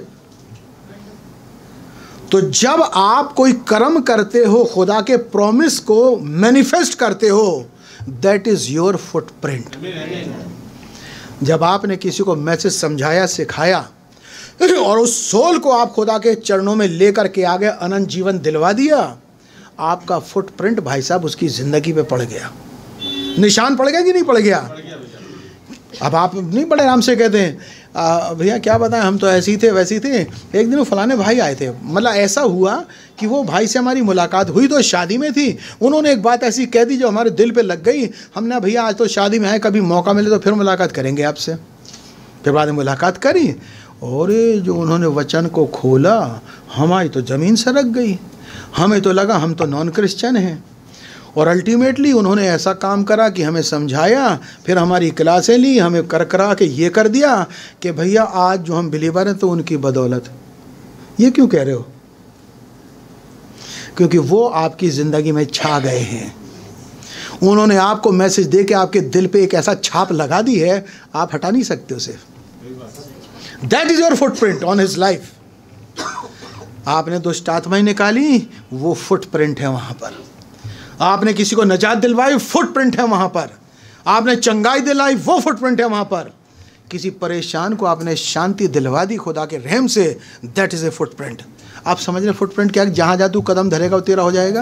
तो जब आप कोई कर्म करते हो, खुदा के प्रॉमिस को मैनिफेस्ट करते हो, दैट इज योर फुटप्रिंट। जब आपने किसी को मैसेज समझाया, सिखाया और उस सोल को आप खुदा के चरणों में लेकर के आगे अनंत जीवन दिलवा दिया, आपका फुटप्रिंट भाई साहब उसकी जिंदगी पे पड़ गया। निशान पड़ गया कि नहीं पड़ गया? अब आप नहीं बड़े आराम से कहते हैं भैया क्या बताएं, हम तो ऐसे ही थे वैसे ही थे। एक दिन वो फलाने भाई आए थे, मतलब ऐसा हुआ कि वो भाई से हमारी मुलाकात हुई तो शादी में थी, उन्होंने एक बात ऐसी कह दी जो हमारे दिल पे लग गई। हमने भैया आज तो शादी में आए, कभी मौका मिले तो फिर मुलाकात करेंगे आपसे। फिर बाद में मुलाकात करी और जो उन्होंने वचन को खोला, हमारी तो ज़मीन सरक गई। हमें तो लगा हम तो नॉन क्रिश्चियन हैं, और अल्टीमेटली उन्होंने ऐसा काम करा कि हमें समझाया, फिर हमारी क्लासें ली, हमें कर करा के ये कर दिया कि भैया आज जो हम बिलीवर हैं तो उनकी बदौलत। ये क्यों कह रहे हो? क्योंकि वो आपकी ज़िंदगी में छा गए हैं। उन्होंने आपको मैसेज दे के आपके दिल पे एक ऐसा छाप लगा दी है, आप हटा नहीं सकते उसे। That is your footprint on his life. आपने दुष्ट आत्माएं निकाली, वो फुटप्रिंट है वहां पर। आपने किसी को नजात दिलवाई, फुटप्रिंट है वहां पर। आपने चंगाई दिलाई, वो फुटप्रिंट है वहां पर। किसी परेशान को आपने शांति दिलवा दी खुदा के रहम से, दैट इज ए फुटप्रिंट। आप समझ रहे फुटप्रिंट क्या? जहां जा तू कदम धरेगा वो तेरा हो जाएगा।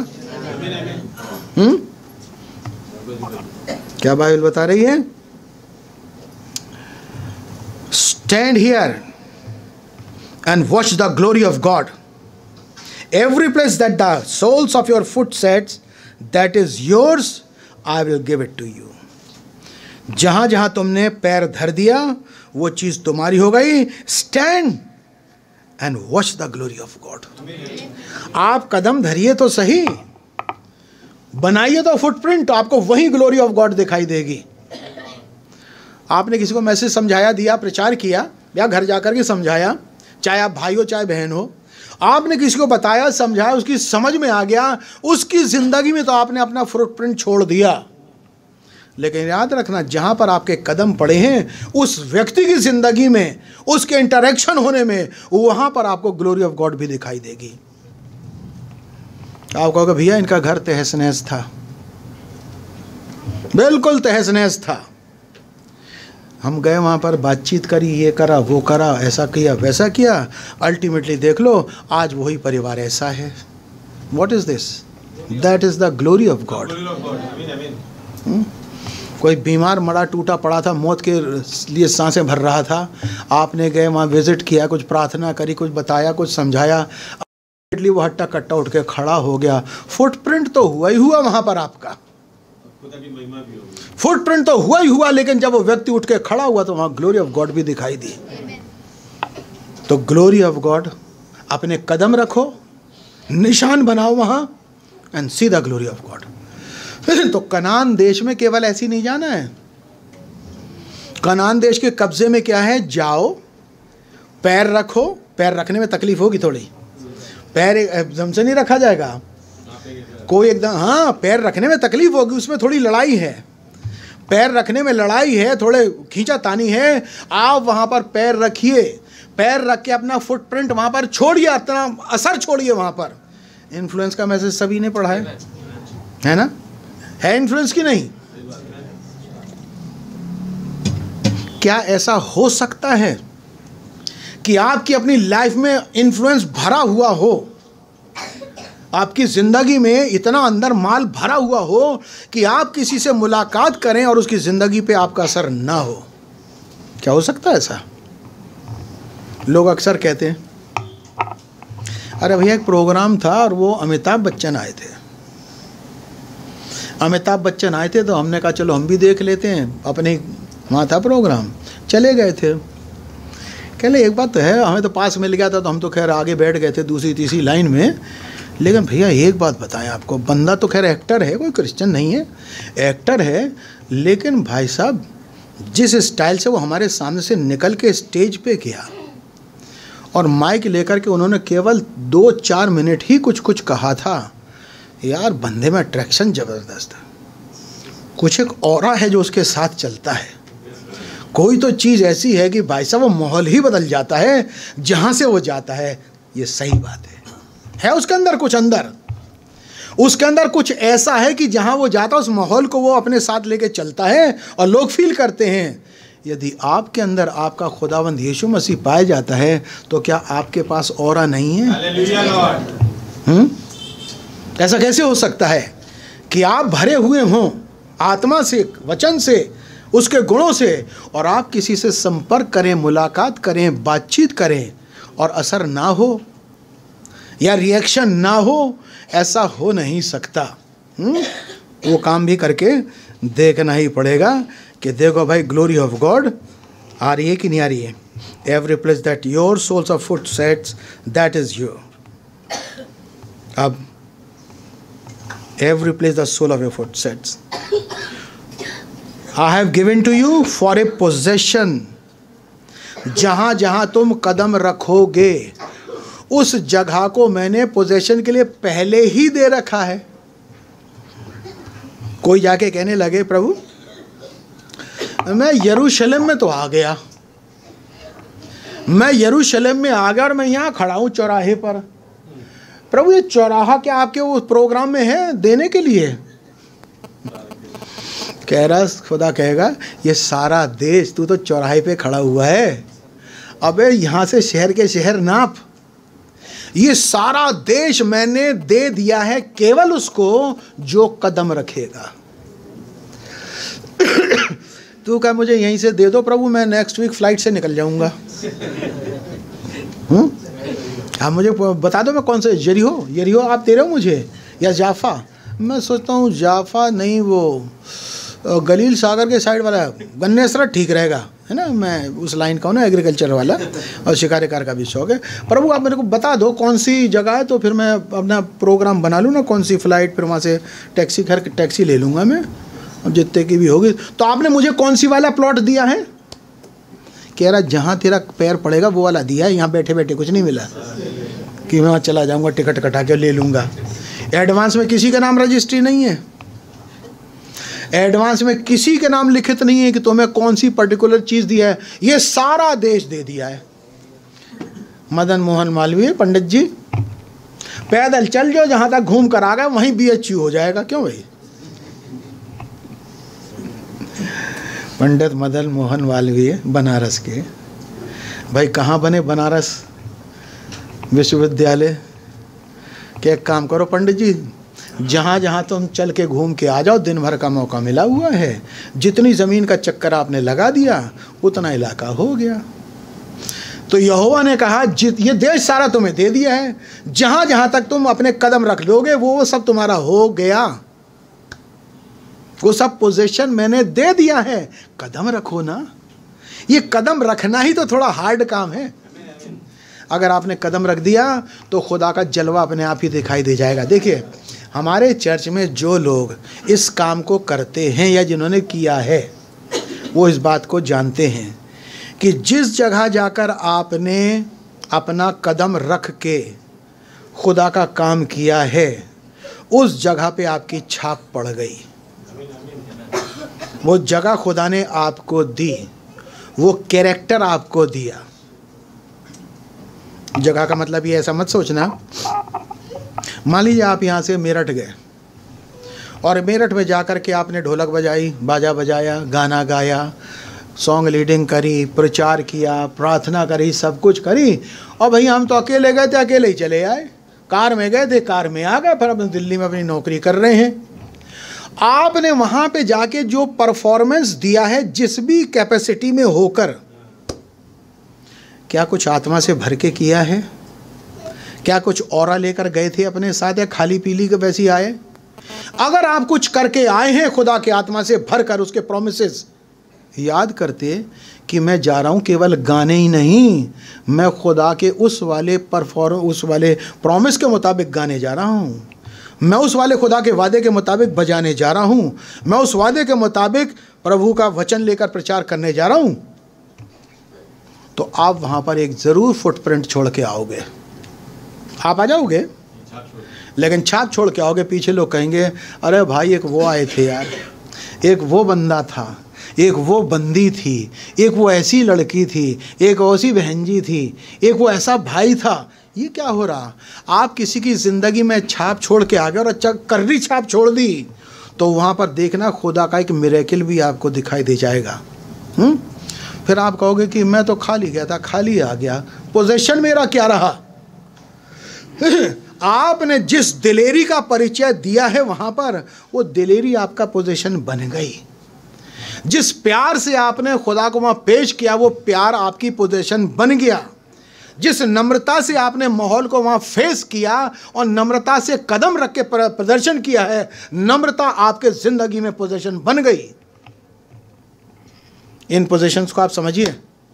क्या बाइबल बता रही है? Stand here and watch the glory of God. Every place that the soles of your foot sets, that is yours, I will give it to you. जहां जहां तुमने पैर धर दिया वो चीज तुम्हारी हो गई। Stand and watch the glory of God. आप कदम धरिए तो सही, बनाइए तो फुटप्रिंट, आपको वही ग्लोरी ऑफ गॉड दिखाई देगी। आपने किसी को मैसेज समझाया, दिया, प्रचार किया या घर जाकर के समझाया, चाहे आप भाई हो चाहे बहन हो, आपने किसी को बताया, समझाया, उसकी समझ में आ गया, उसकी जिंदगी में तो आपने अपना फुटप्रिंट छोड़ दिया। लेकिन याद रखना, जहां पर आपके कदम पड़े हैं उस व्यक्ति की जिंदगी में, उसके इंटरेक्शन होने में, वहां पर आपको ग्लोरी ऑफ गॉड भी दिखाई देगी। आप कहोगे भैया इनका घर तहस नहस था। बिल्कुल तहस नहस था। हम गए वहाँ पर, बातचीत करी, ये करा वो करा, ऐसा किया वैसा किया, अल्टीमेटली देख लो आज वही परिवार ऐसा है। What is this? That is the glory of God. कोई बीमार मरा टूटा पड़ा था, मौत के लिए सांसें भर रहा था, आपने गए वहाँ विजिट किया, कुछ प्रार्थना करी, कुछ बताया, कुछ समझाया, वो हट्टा कट्टा उठ के खड़ा हो गया। फुटप्रिंट तो हुआ ही हुआ वहां पर आपका, फुटप्रिंट तो हुआ ही हुआ, लेकिन जब वो व्यक्ति उठ के खड़ा हुआ तो वहां ग्लोरी ऑफ गॉड भी दिखाई दी। तो ग्लोरी ऑफ गॉड, अपने कदम रखो, निशान बनाओ वहां, and see the glory of God. तो कनान देश में केवल ऐसी नहीं जाना है। कनान देश के कब्जे में क्या है? जाओ, पैर रखो। पैर रखने में तकलीफ होगी थोड़ी, पैर एकदम से नहीं रखा जाएगा कोई, एकदम, हाँ पैर रखने में तकलीफ होगी, उसमें थोड़ी लड़ाई है, पैर रखने में लड़ाई है, थोड़े खींचा तानी है। आप वहाँ पर पैर रखिए, पैर रख के अपना फुटप्रिंट वहाँ पर छोड़िए, अपना असर छोड़िए वहाँ पर। इन्फ्लुएंस का मैसेज सभी ने पढ़ा है ना? है इन्फ्लुएंस की नहीं? क्या ऐसा हो सकता है कि आपकी अपनी लाइफ में इन्फ्लुएंस भरा हुआ हो, आपकी ज़िंदगी में इतना अंदर माल भरा हुआ हो कि आप किसी से मुलाकात करें और उसकी ज़िंदगी पे आपका असर ना हो? क्या हो सकता है ऐसा? लोग अक्सर कहते हैं अरे भैया एक प्रोग्राम था और वो अमिताभ बच्चन आए थे, अमिताभ बच्चन आए थे तो हमने कहा चलो हम भी देख लेते हैं, अपने वहाँ था प्रोग्राम, चले गए थे। कह ले एक बात तो है, हमें तो पास मिल गया था तो हम तो खैर आगे बैठ गए थे दूसरी तीसरी लाइन में। लेकिन भैया एक बात बताएं आपको, बंदा तो खैर एक्टर है, कोई क्रिश्चियन नहीं है, एक्टर है, लेकिन भाई साहब जिस स्टाइल से वो हमारे सामने से निकल के स्टेज पे गया और माइक लेकर के उन्होंने केवल 2-4 मिनट ही कुछ कहा था, यार बंदे में अट्रैक्शन ज़बरदस्त है। कुछ एक ऑरा है जो उसके साथ चलता है, कोई तो चीज़ ऐसी है कि भाई साहब वो माहौल ही बदल जाता है जहाँ से वो जाता है। ये सही बात है उसके अंदर कुछ, उसके अंदर कुछ ऐसा है कि जहाँ वो जाता है उस माहौल को वो अपने साथ लेके चलता है और लोग फील करते हैं। यदि आपके अंदर आपका खुदावंद यीशु मसीह पाया जाता है तो क्या आपके पास ऑरा नहीं है? ऐसा कैसे हो सकता है कि आप भरे हुए हों आत्मा से, वचन से, उसके गुणों से, और आप किसी से संपर्क करें, मुलाकात करें, बातचीत करें और असर ना हो या रिएक्शन ना हो? ऐसा हो नहीं सकता। वो काम भी करके देखना ही पड़ेगा कि देखो भाई ग्लोरी ऑफ गॉड आ रही है कि नहीं आ रही है। Every place that your soles of foot sets, that is your. अब every place the sole of your foot sets, I have given to you for a possession। जहां जहां तुम कदम रखोगे उस जगह को मैंने पोजेशन के लिए पहले ही दे रखा है। कोई जाके कहने लगे प्रभु मैं यरूशलेम में तो आ गया, मैं यरूशलेम में आ गया और मैं यहाँ खड़ा हूँ चौराहे पर। प्रभु ये चौराहा क्या आपके वो प्रोग्राम में है देने के लिए? कह रहा खुदा कहेगा ये सारा देश तू तो चौराहे पे खड़ा हुआ है, अबे यहाँ से शहर के शहर नाप। ये सारा देश मैंने दे दिया है केवल उसको जो कदम रखेगा। तू कह मुझे यहीं से दे दो प्रभु, मैं नेक्स्ट वीक फ्लाइट से निकल जाऊंगा। आप मुझे बता दो मैं कौन सा, यरीहो आप दे रहे हो मुझे या जाफा? मैं सोचता हूँ जाफा नहीं, वो गलील सागर के साइड वाला गन्नेसरा ठीक रहेगा, है ना। मैं उस लाइन का हूँ ना, एग्रीकल्चर वाला, और शिकारीकार का भी शौक है। प्रभु आप मेरे को बता दो कौन सी जगह है, तो फिर मैं अपना प्रोग्राम बना लूँ ना, कौन सी फ़्लाइट, फिर वहाँ से टैक्सी ले लूँगा मैं, और जितने की भी होगी। तो आपने मुझे कौन सी वाला प्लॉट दिया है? कह रहा जहाँ तेरा पैर पड़ेगा वो वाला दिया है, यहाँ बैठे बैठे कुछ नहीं मिला कि मैं वहाँ चला जाऊँगा टिकट कटा के ले लूँगा। एडवांस में किसी का नाम रजिस्ट्री नहीं है, एडवांस में किसी के नाम लिखित नहीं है कि तुम्हें कौन सी पर्टिकुलर चीज़ दिया है। ये सारा देश दे दिया है। मदन मोहन मालवीय पंडित जी पैदल चल जाओ, जहाँ तक घूम कर आ गए वहीं BHU हो जाएगा। क्यों भाई? पंडित मदन मोहन मालवीय बनारस के, भाई कहाँ बने बनारस विश्वविद्यालय? क्या एक काम करो पंडित जी, जहाँ जहाँ तुम चल के घूम के आ जाओ, दिन भर का मौका मिला हुआ है, जितनी ज़मीन का चक्कर आपने लगा दिया उतना इलाका हो गया। तो यहोवा ने कहा ये देश सारा तुम्हें दे दिया है, जहाँ जहाँ तक तुम अपने कदम रख लोगे वो सब तुम्हारा हो गया, वो सब पोजीशन मैंने दे दिया है। कदम रखो ना। ये कदम रखना ही तो थोड़ा हार्ड काम है। अगर आपने कदम रख दिया तो खुदा का जलवा अपने आप ही दिखाई दे जाएगा। देखिए हमारे चर्च में जो लोग इस काम को करते हैं या जिन्होंने किया है, वो इस बात को जानते हैं कि जिस जगह जाकर आपने अपना कदम रख के खुदा का काम किया है, उस जगह पे आपकी छाप पड़ गई। वो जगह खुदा ने आपको दी, वो कैरेक्टर आपको दिया। जगह का मतलब ये ऐसा मत सोचना, मान लीजिए आप यहाँ से मेरठ गए और मेरठ में जाकर के आपने ढोलक बजाई, बाजा बजाया, गाना गाया, सॉन्ग लीडिंग करी, प्रचार किया, प्रार्थना करी, सब कुछ करी, और भाई हम तो अकेले गए थे, अकेले ही चले आए। कार में गए थे, कार में आ गए, फिर अपने दिल्ली में अपनी नौकरी कर रहे हैं। आपने वहाँ पे जाके जो परफॉर्मेंस दिया है, जिस भी कैपेसिटी में होकर, क्या कुछ आत्मा से भर के किया है? क्या कुछ औरा लेकर गए थे अपने साथ, या खाली पीली के वैसी आए? अगर आप कुछ करके आए हैं खुदा के आत्मा से भरकर, उसके प्रोमिसेस याद करते कि मैं जा रहा हूँ केवल गाने ही नहीं, मैं खुदा के उस वाले प्रॉमिस के मुताबिक गाने जा रहा हूँ, मैं उस वाले खुदा के वादे के मुताबिक बजाने जा रहा हूँ, मैं उस वादे के मुताबिक प्रभु का वचन लेकर प्रचार करने जा रहा हूँ, तो आप वहाँ पर एक ज़रूर फुटप्रिंट छोड़ के आओगे। आप आ जाओगे लेकिन छाप छोड़ के आओगे। पीछे लोग कहेंगे अरे भाई एक वो आए थे यार, एक वो बंदा था, एक वो बंदी थी, एक वो ऐसी लड़की थी, एक ऐसी बहन जी थी, एक वो ऐसा भाई था। ये क्या हो रहा? आप किसी की ज़िंदगी में छाप छोड़ के आ गए और अच्छा कर्री छाप छोड़ दी, तो वहाँ पर देखना खुदा का एक मिरेकल भी आपको दिखाई दे जाएगा। फिर आप कहोगे कि मैं तो खाली गया था, खाली आ गया, पोजीशन मेरा क्या रहा? आपने जिस दिलेरी का परिचय दिया है वहाँ पर, वो दिलेरी आपका पोजीशन बन गई। जिस प्यार से आपने खुदा को वहाँ पेश किया, वो प्यार आपकी पोजीशन बन गया। जिस नम्रता से आपने माहौल को वहाँ फेस किया और नम्रता से कदम रख के प्रदर्शन किया है, नम्रता आपके ज़िंदगी में पोजीशन बन गई। इन पोजीशंस को आप समझिए।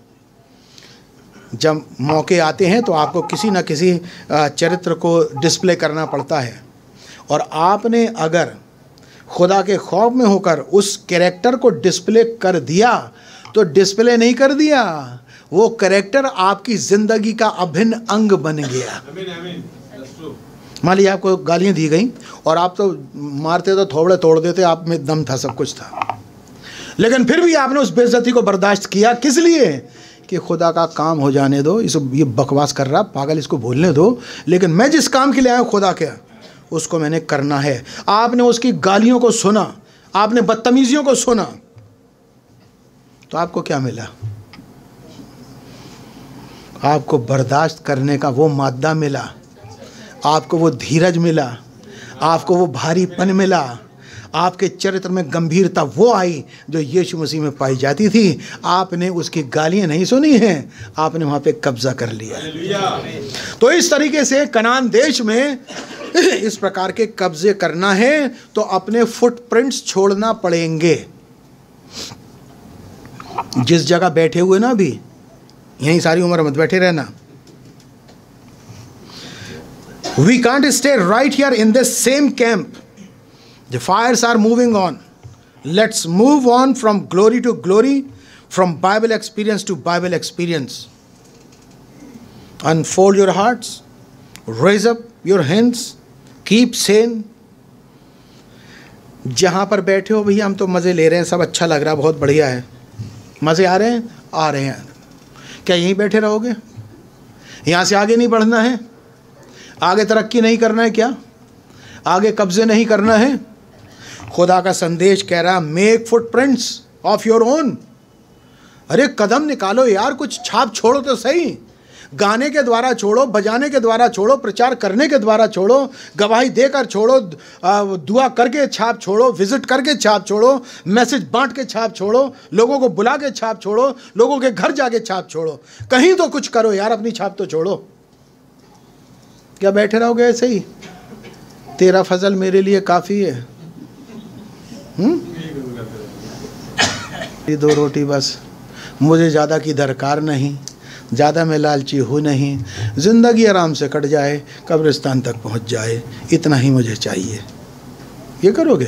जब मौके आते हैं तो आपको किसी न किसी चरित्र को डिस्प्ले करना पड़ता है, और आपने अगर खुदा के खौफ में होकर उस कैरेक्टर को डिस्प्ले कर दिया, तो डिस्प्ले नहीं कर दिया, वो कैरेक्टर आपकी जिंदगी का अभिन्न अंग बन गया। मान लीजिए आपको गालियां दी गई और आप तो मारते तो थोबड़े तोड़ देते, आप में दम था, सब कुछ था, लेकिन फिर भी आपने उस बेइज्जती को बर्दाश्त किया। किस लिए? कि खुदा का काम हो जाने दो, इस ये बकवास कर रहा पागल, इसको बोलने दो, लेकिन मैं जिस काम के लिए आया खुदा के, उसको मैंने करना है। आपने उसकी गालियों को सुना, आपने बदतमीजियों को सुना, तो आपको क्या मिला? आपको बर्दाश्त करने का वो मादा मिला, आपको वो धीरज मिला, आपको वो भारीपन मिला, आपके चरित्र में गंभीरता वो आई जो यीशु मसीह में पाई जाती थी। आपने उसकी गालियां नहीं सुनी हैं, आपने वहाँ पे कब्जा कर लिया। तो इस तरीके से कनान देश में इस प्रकार के कब्जे करना है तो अपने फुटप्रिंट्स छोड़ना पड़ेंगे। जिस जगह बैठे हुए ना, अभी यहीं सारी उम्र मत बैठे रहना। We can't stay right here in this same camp. The fires are moving on. Let's move on from glory to glory, from Bible experience to Bible experience. Unfold your hearts, raise up your hands, keep saying. जहाँ पर बैठे हो भैया, हम तो मज़े ले रहे हैं, सब अच्छा लग रहा है, बहुत बढ़िया है, मज़े आ रहे हैं, आ रहे हैं। क्या यहीं बैठे रहोगे? यहाँ से आगे नहीं बढ़ना है? आगे तरक्की नहीं करना है क्या? आगे कब्जे नहीं करना है? खुदा का संदेश कह रहा, make footprints of your own. अरे कदम निकालो यार, कुछ छाप छोड़ो तो सही। गाने के द्वारा छोड़ो, बजाने के द्वारा छोड़ो, प्रचार करने के द्वारा छोड़ो, गवाही देकर छोड़ो, दुआ करके छाप छोड़ो, विजिट करके छाप छोड़ो, मैसेज बांट के छाप छोड़ो, लोगों को बुला के छाप छोड़ो, लोगों के घर जाके छाप छोड़ो, कहीं तो कुछ करो यार, अपनी छाप तो छोड़ो। क्या बैठे रहोगे ऐसे ही? तेरा फजल मेरे लिए काफ़ी है। ये 2 रोटी बस, मुझे ज़्यादा की दरकार नहीं, ज़्यादा मैं लालची हूँ नहीं, ज़िंदगी आराम से कट जाए, कब्रिस्तान तक पहुँच जाए, इतना ही मुझे चाहिए। ये करोगे?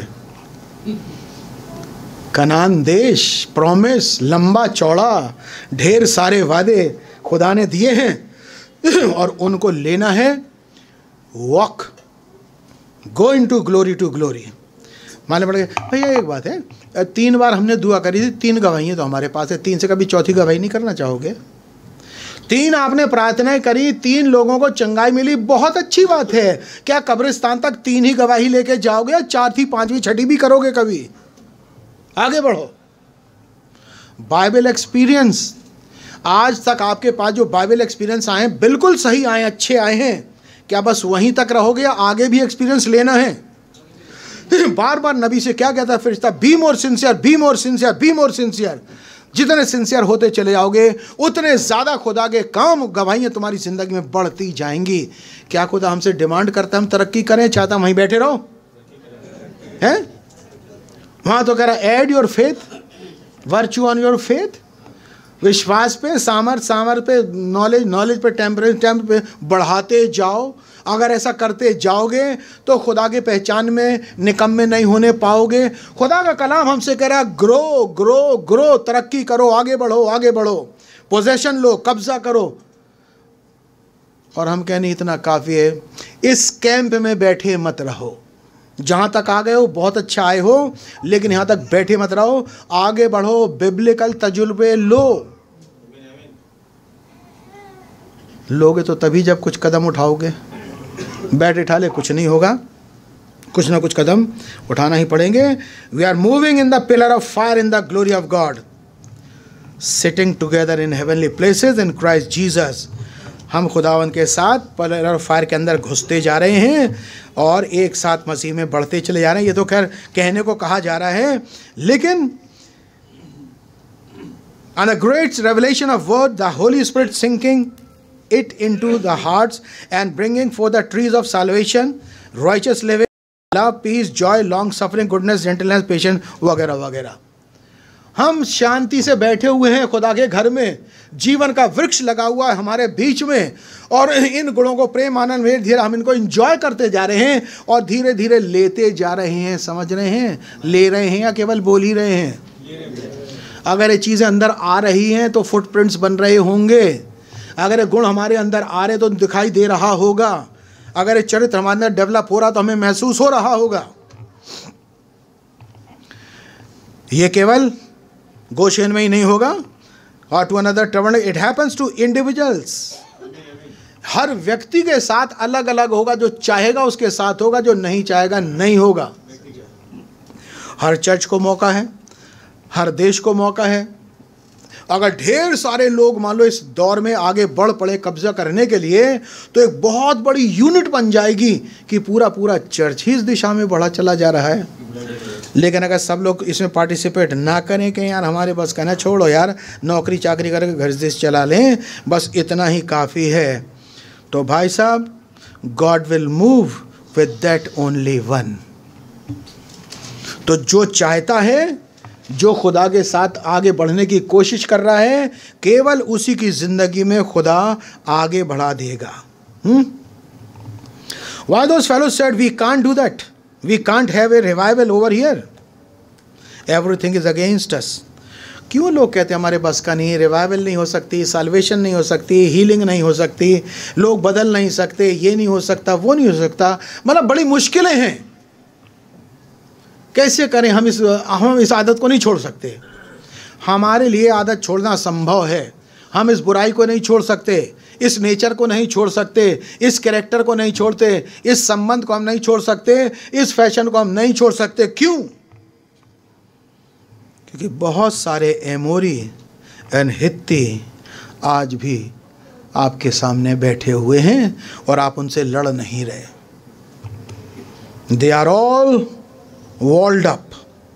कनान देश, प्रॉमिस, लंबा चौड़ा, ढेर सारे वादे खुदा ने दिए हैं और उनको लेना है। Walk, go into glory to glory. मालूम पड़ गया भैया, एक बात है, 3 बार हमने दुआ करी थी, 3 गवाहियाँ तो हमारे पास है, 3 से कभी चौथी गवाही नहीं करना चाहोगे? 3 आपने प्रार्थनाएं करी, 3 लोगों को चंगाई मिली, बहुत अच्छी बात है। क्या कब्रिस्तान तक 3 ही गवाही लेके जाओगे या 4थी, 5वीं, 6ठी भी करोगे कभी? आगे बढ़ो। बाइबल एक्सपीरियंस, आज तक आपके पास जो बाइबल एक्सपीरियंस आए हैं बिल्कुल सही आए, अच्छे आए हैं। क्या बस वहीं तक रहोगे या आगे भी एक्सपीरियंस लेना है? बार बार नबी से क्या कहता है फरिश्ता? Be more sincere, be more sincere, be more sincere. जितने सिंसियर होते चले जाओगे उतने ज़्यादा खुदा के काम, गवाहियाँ तुम्हारी ज़िंदगी में बढ़ती जाएंगी। क्या खुदा हमसे डिमांड करता हम तरक्की करें? चाहता हम वहीं बैठे रहो? हैं? वहाँ तो कह रहा add your faith, virtue on your faith. विश्वास पे, सामर्थ पे, नॉलेज पे, टेम्परेचर पे बढ़ाते जाओ। अगर ऐसा करते जाओगे तो खुदा की पहचान में निकम्मे नहीं होने पाओगे। खुदा का कलाम हमसे कह रहा है ग्रो ग्रो ग्रो, तरक्की करो, आगे बढ़ो, आगे बढ़ो, पोजेशन लो, कब्जा करो। और हम कहने इतना काफ़ी है। इस कैंप में बैठे मत रहो। जहाँ तक आ गए हो बहुत अच्छा आए हो, लेकिन यहाँ तक बैठे मत रहो, आगे बढ़ो, बिब्लिकल तजुर्बे लो। लोगे तो तभी जब कुछ कदम उठाओगे। बैठ उठा ले कुछ नहीं होगा, कुछ ना कुछ कदम उठाना ही पड़ेंगे। We are moving in the pillar of fire in the glory of God, sitting together in heavenly places in Christ Jesus. हम खुदावन के साथ पिलर ऑफ फायर के अंदर घुसते जा रहे हैं और एक साथ मसीह में बढ़ते चले जा रहे हैं। ये तो खैर कहने को कहा जा रहा है, लेकिन on a great revelation of word, the Holy Spirit sinking it into the hearts and bringing forth the trees of salvation, righteous living, love, peace, joy, long suffering, goodness, gentleness, patience वगैरह वगैरह। हम शांति से बैठे हुए हैं खुदा के घर में, जीवन का वृक्ष लगा हुआ है हमारे बीच में, और इन गुणों को प्रेम आनंद धीरे धीरे हम इनको एंजॉय करते जा रहे हैं और धीरे धीरे लेते जा रहे हैं। समझ रहे हैं? ले रहे हैं या केवल बोल ही रहे हैं? अगर ये चीज़ें अंदर आ रही हैं तो फुटप्रिंट्स बन रहे होंगे। अगर ये गुण हमारे अंदर आ रहे तो दिखाई दे रहा होगा। अगर ये चरित्र हमारे अंदर डेवलप हो रहा तो हमें महसूस हो रहा होगा। ये केवल गोशेन में ही नहीं होगा, और to another travel it happens to individuals. हर व्यक्ति के साथ अलग अलग होगा। जो चाहेगा उसके साथ होगा, जो नहीं चाहेगा नहीं होगा। हर चर्च को मौका है, हर देश को मौका है। अगर ढेर सारे लोग मान लो इस दौर में आगे बढ़ पड़े कब्जा करने के लिए, तो एक बहुत बड़ी यूनिट बन जाएगी कि पूरा पूरा चर्च ही इस दिशा में बढ़ा चला जा रहा है। लेकिन अगर सब लोग इसमें पार्टिसिपेट ना करें कि यार हमारे बस कहना छोड़ो यार, नौकरी चाकरी करके घर देश चला लें, बस इतना ही काफ़ी है, तो भाई साहब God will move with that only one. तो जो चाहता है, जो खुदा के साथ आगे बढ़ने की कोशिश कर रहा है, केवल उसी की जिंदगी में खुदा आगे बढ़ा देगा। Why those fellows said we can't do that, we can't have a revival over here, everything is against us। क्यों लोग कहते हैं हमारे बस का नहीं, रिवाइवल नहीं हो सकती, साल्वेशन नहीं हो सकती, हीलिंग नहीं हो सकती, लोग बदल नहीं सकते, ये नहीं हो सकता, वो नहीं हो सकता, मतलब बड़ी मुश्किलें हैं। कैसे करें? हम इस आदत को नहीं छोड़ सकते। हमारे लिए आदत छोड़ना संभव है। हम इस बुराई को नहीं छोड़ सकते, इस नेचर को नहीं छोड़ सकते, इस कैरेक्टर को नहीं छोड़ते, इस संबंध को हम नहीं छोड़ सकते, इस फैशन को हम नहीं छोड़ सकते। क्यों? क्योंकि बहुत सारे एमोरी एंड हित्ती आज भी आपके सामने बैठे हुए हैं और आप उनसे लड़ नहीं रहे। They are all walled up.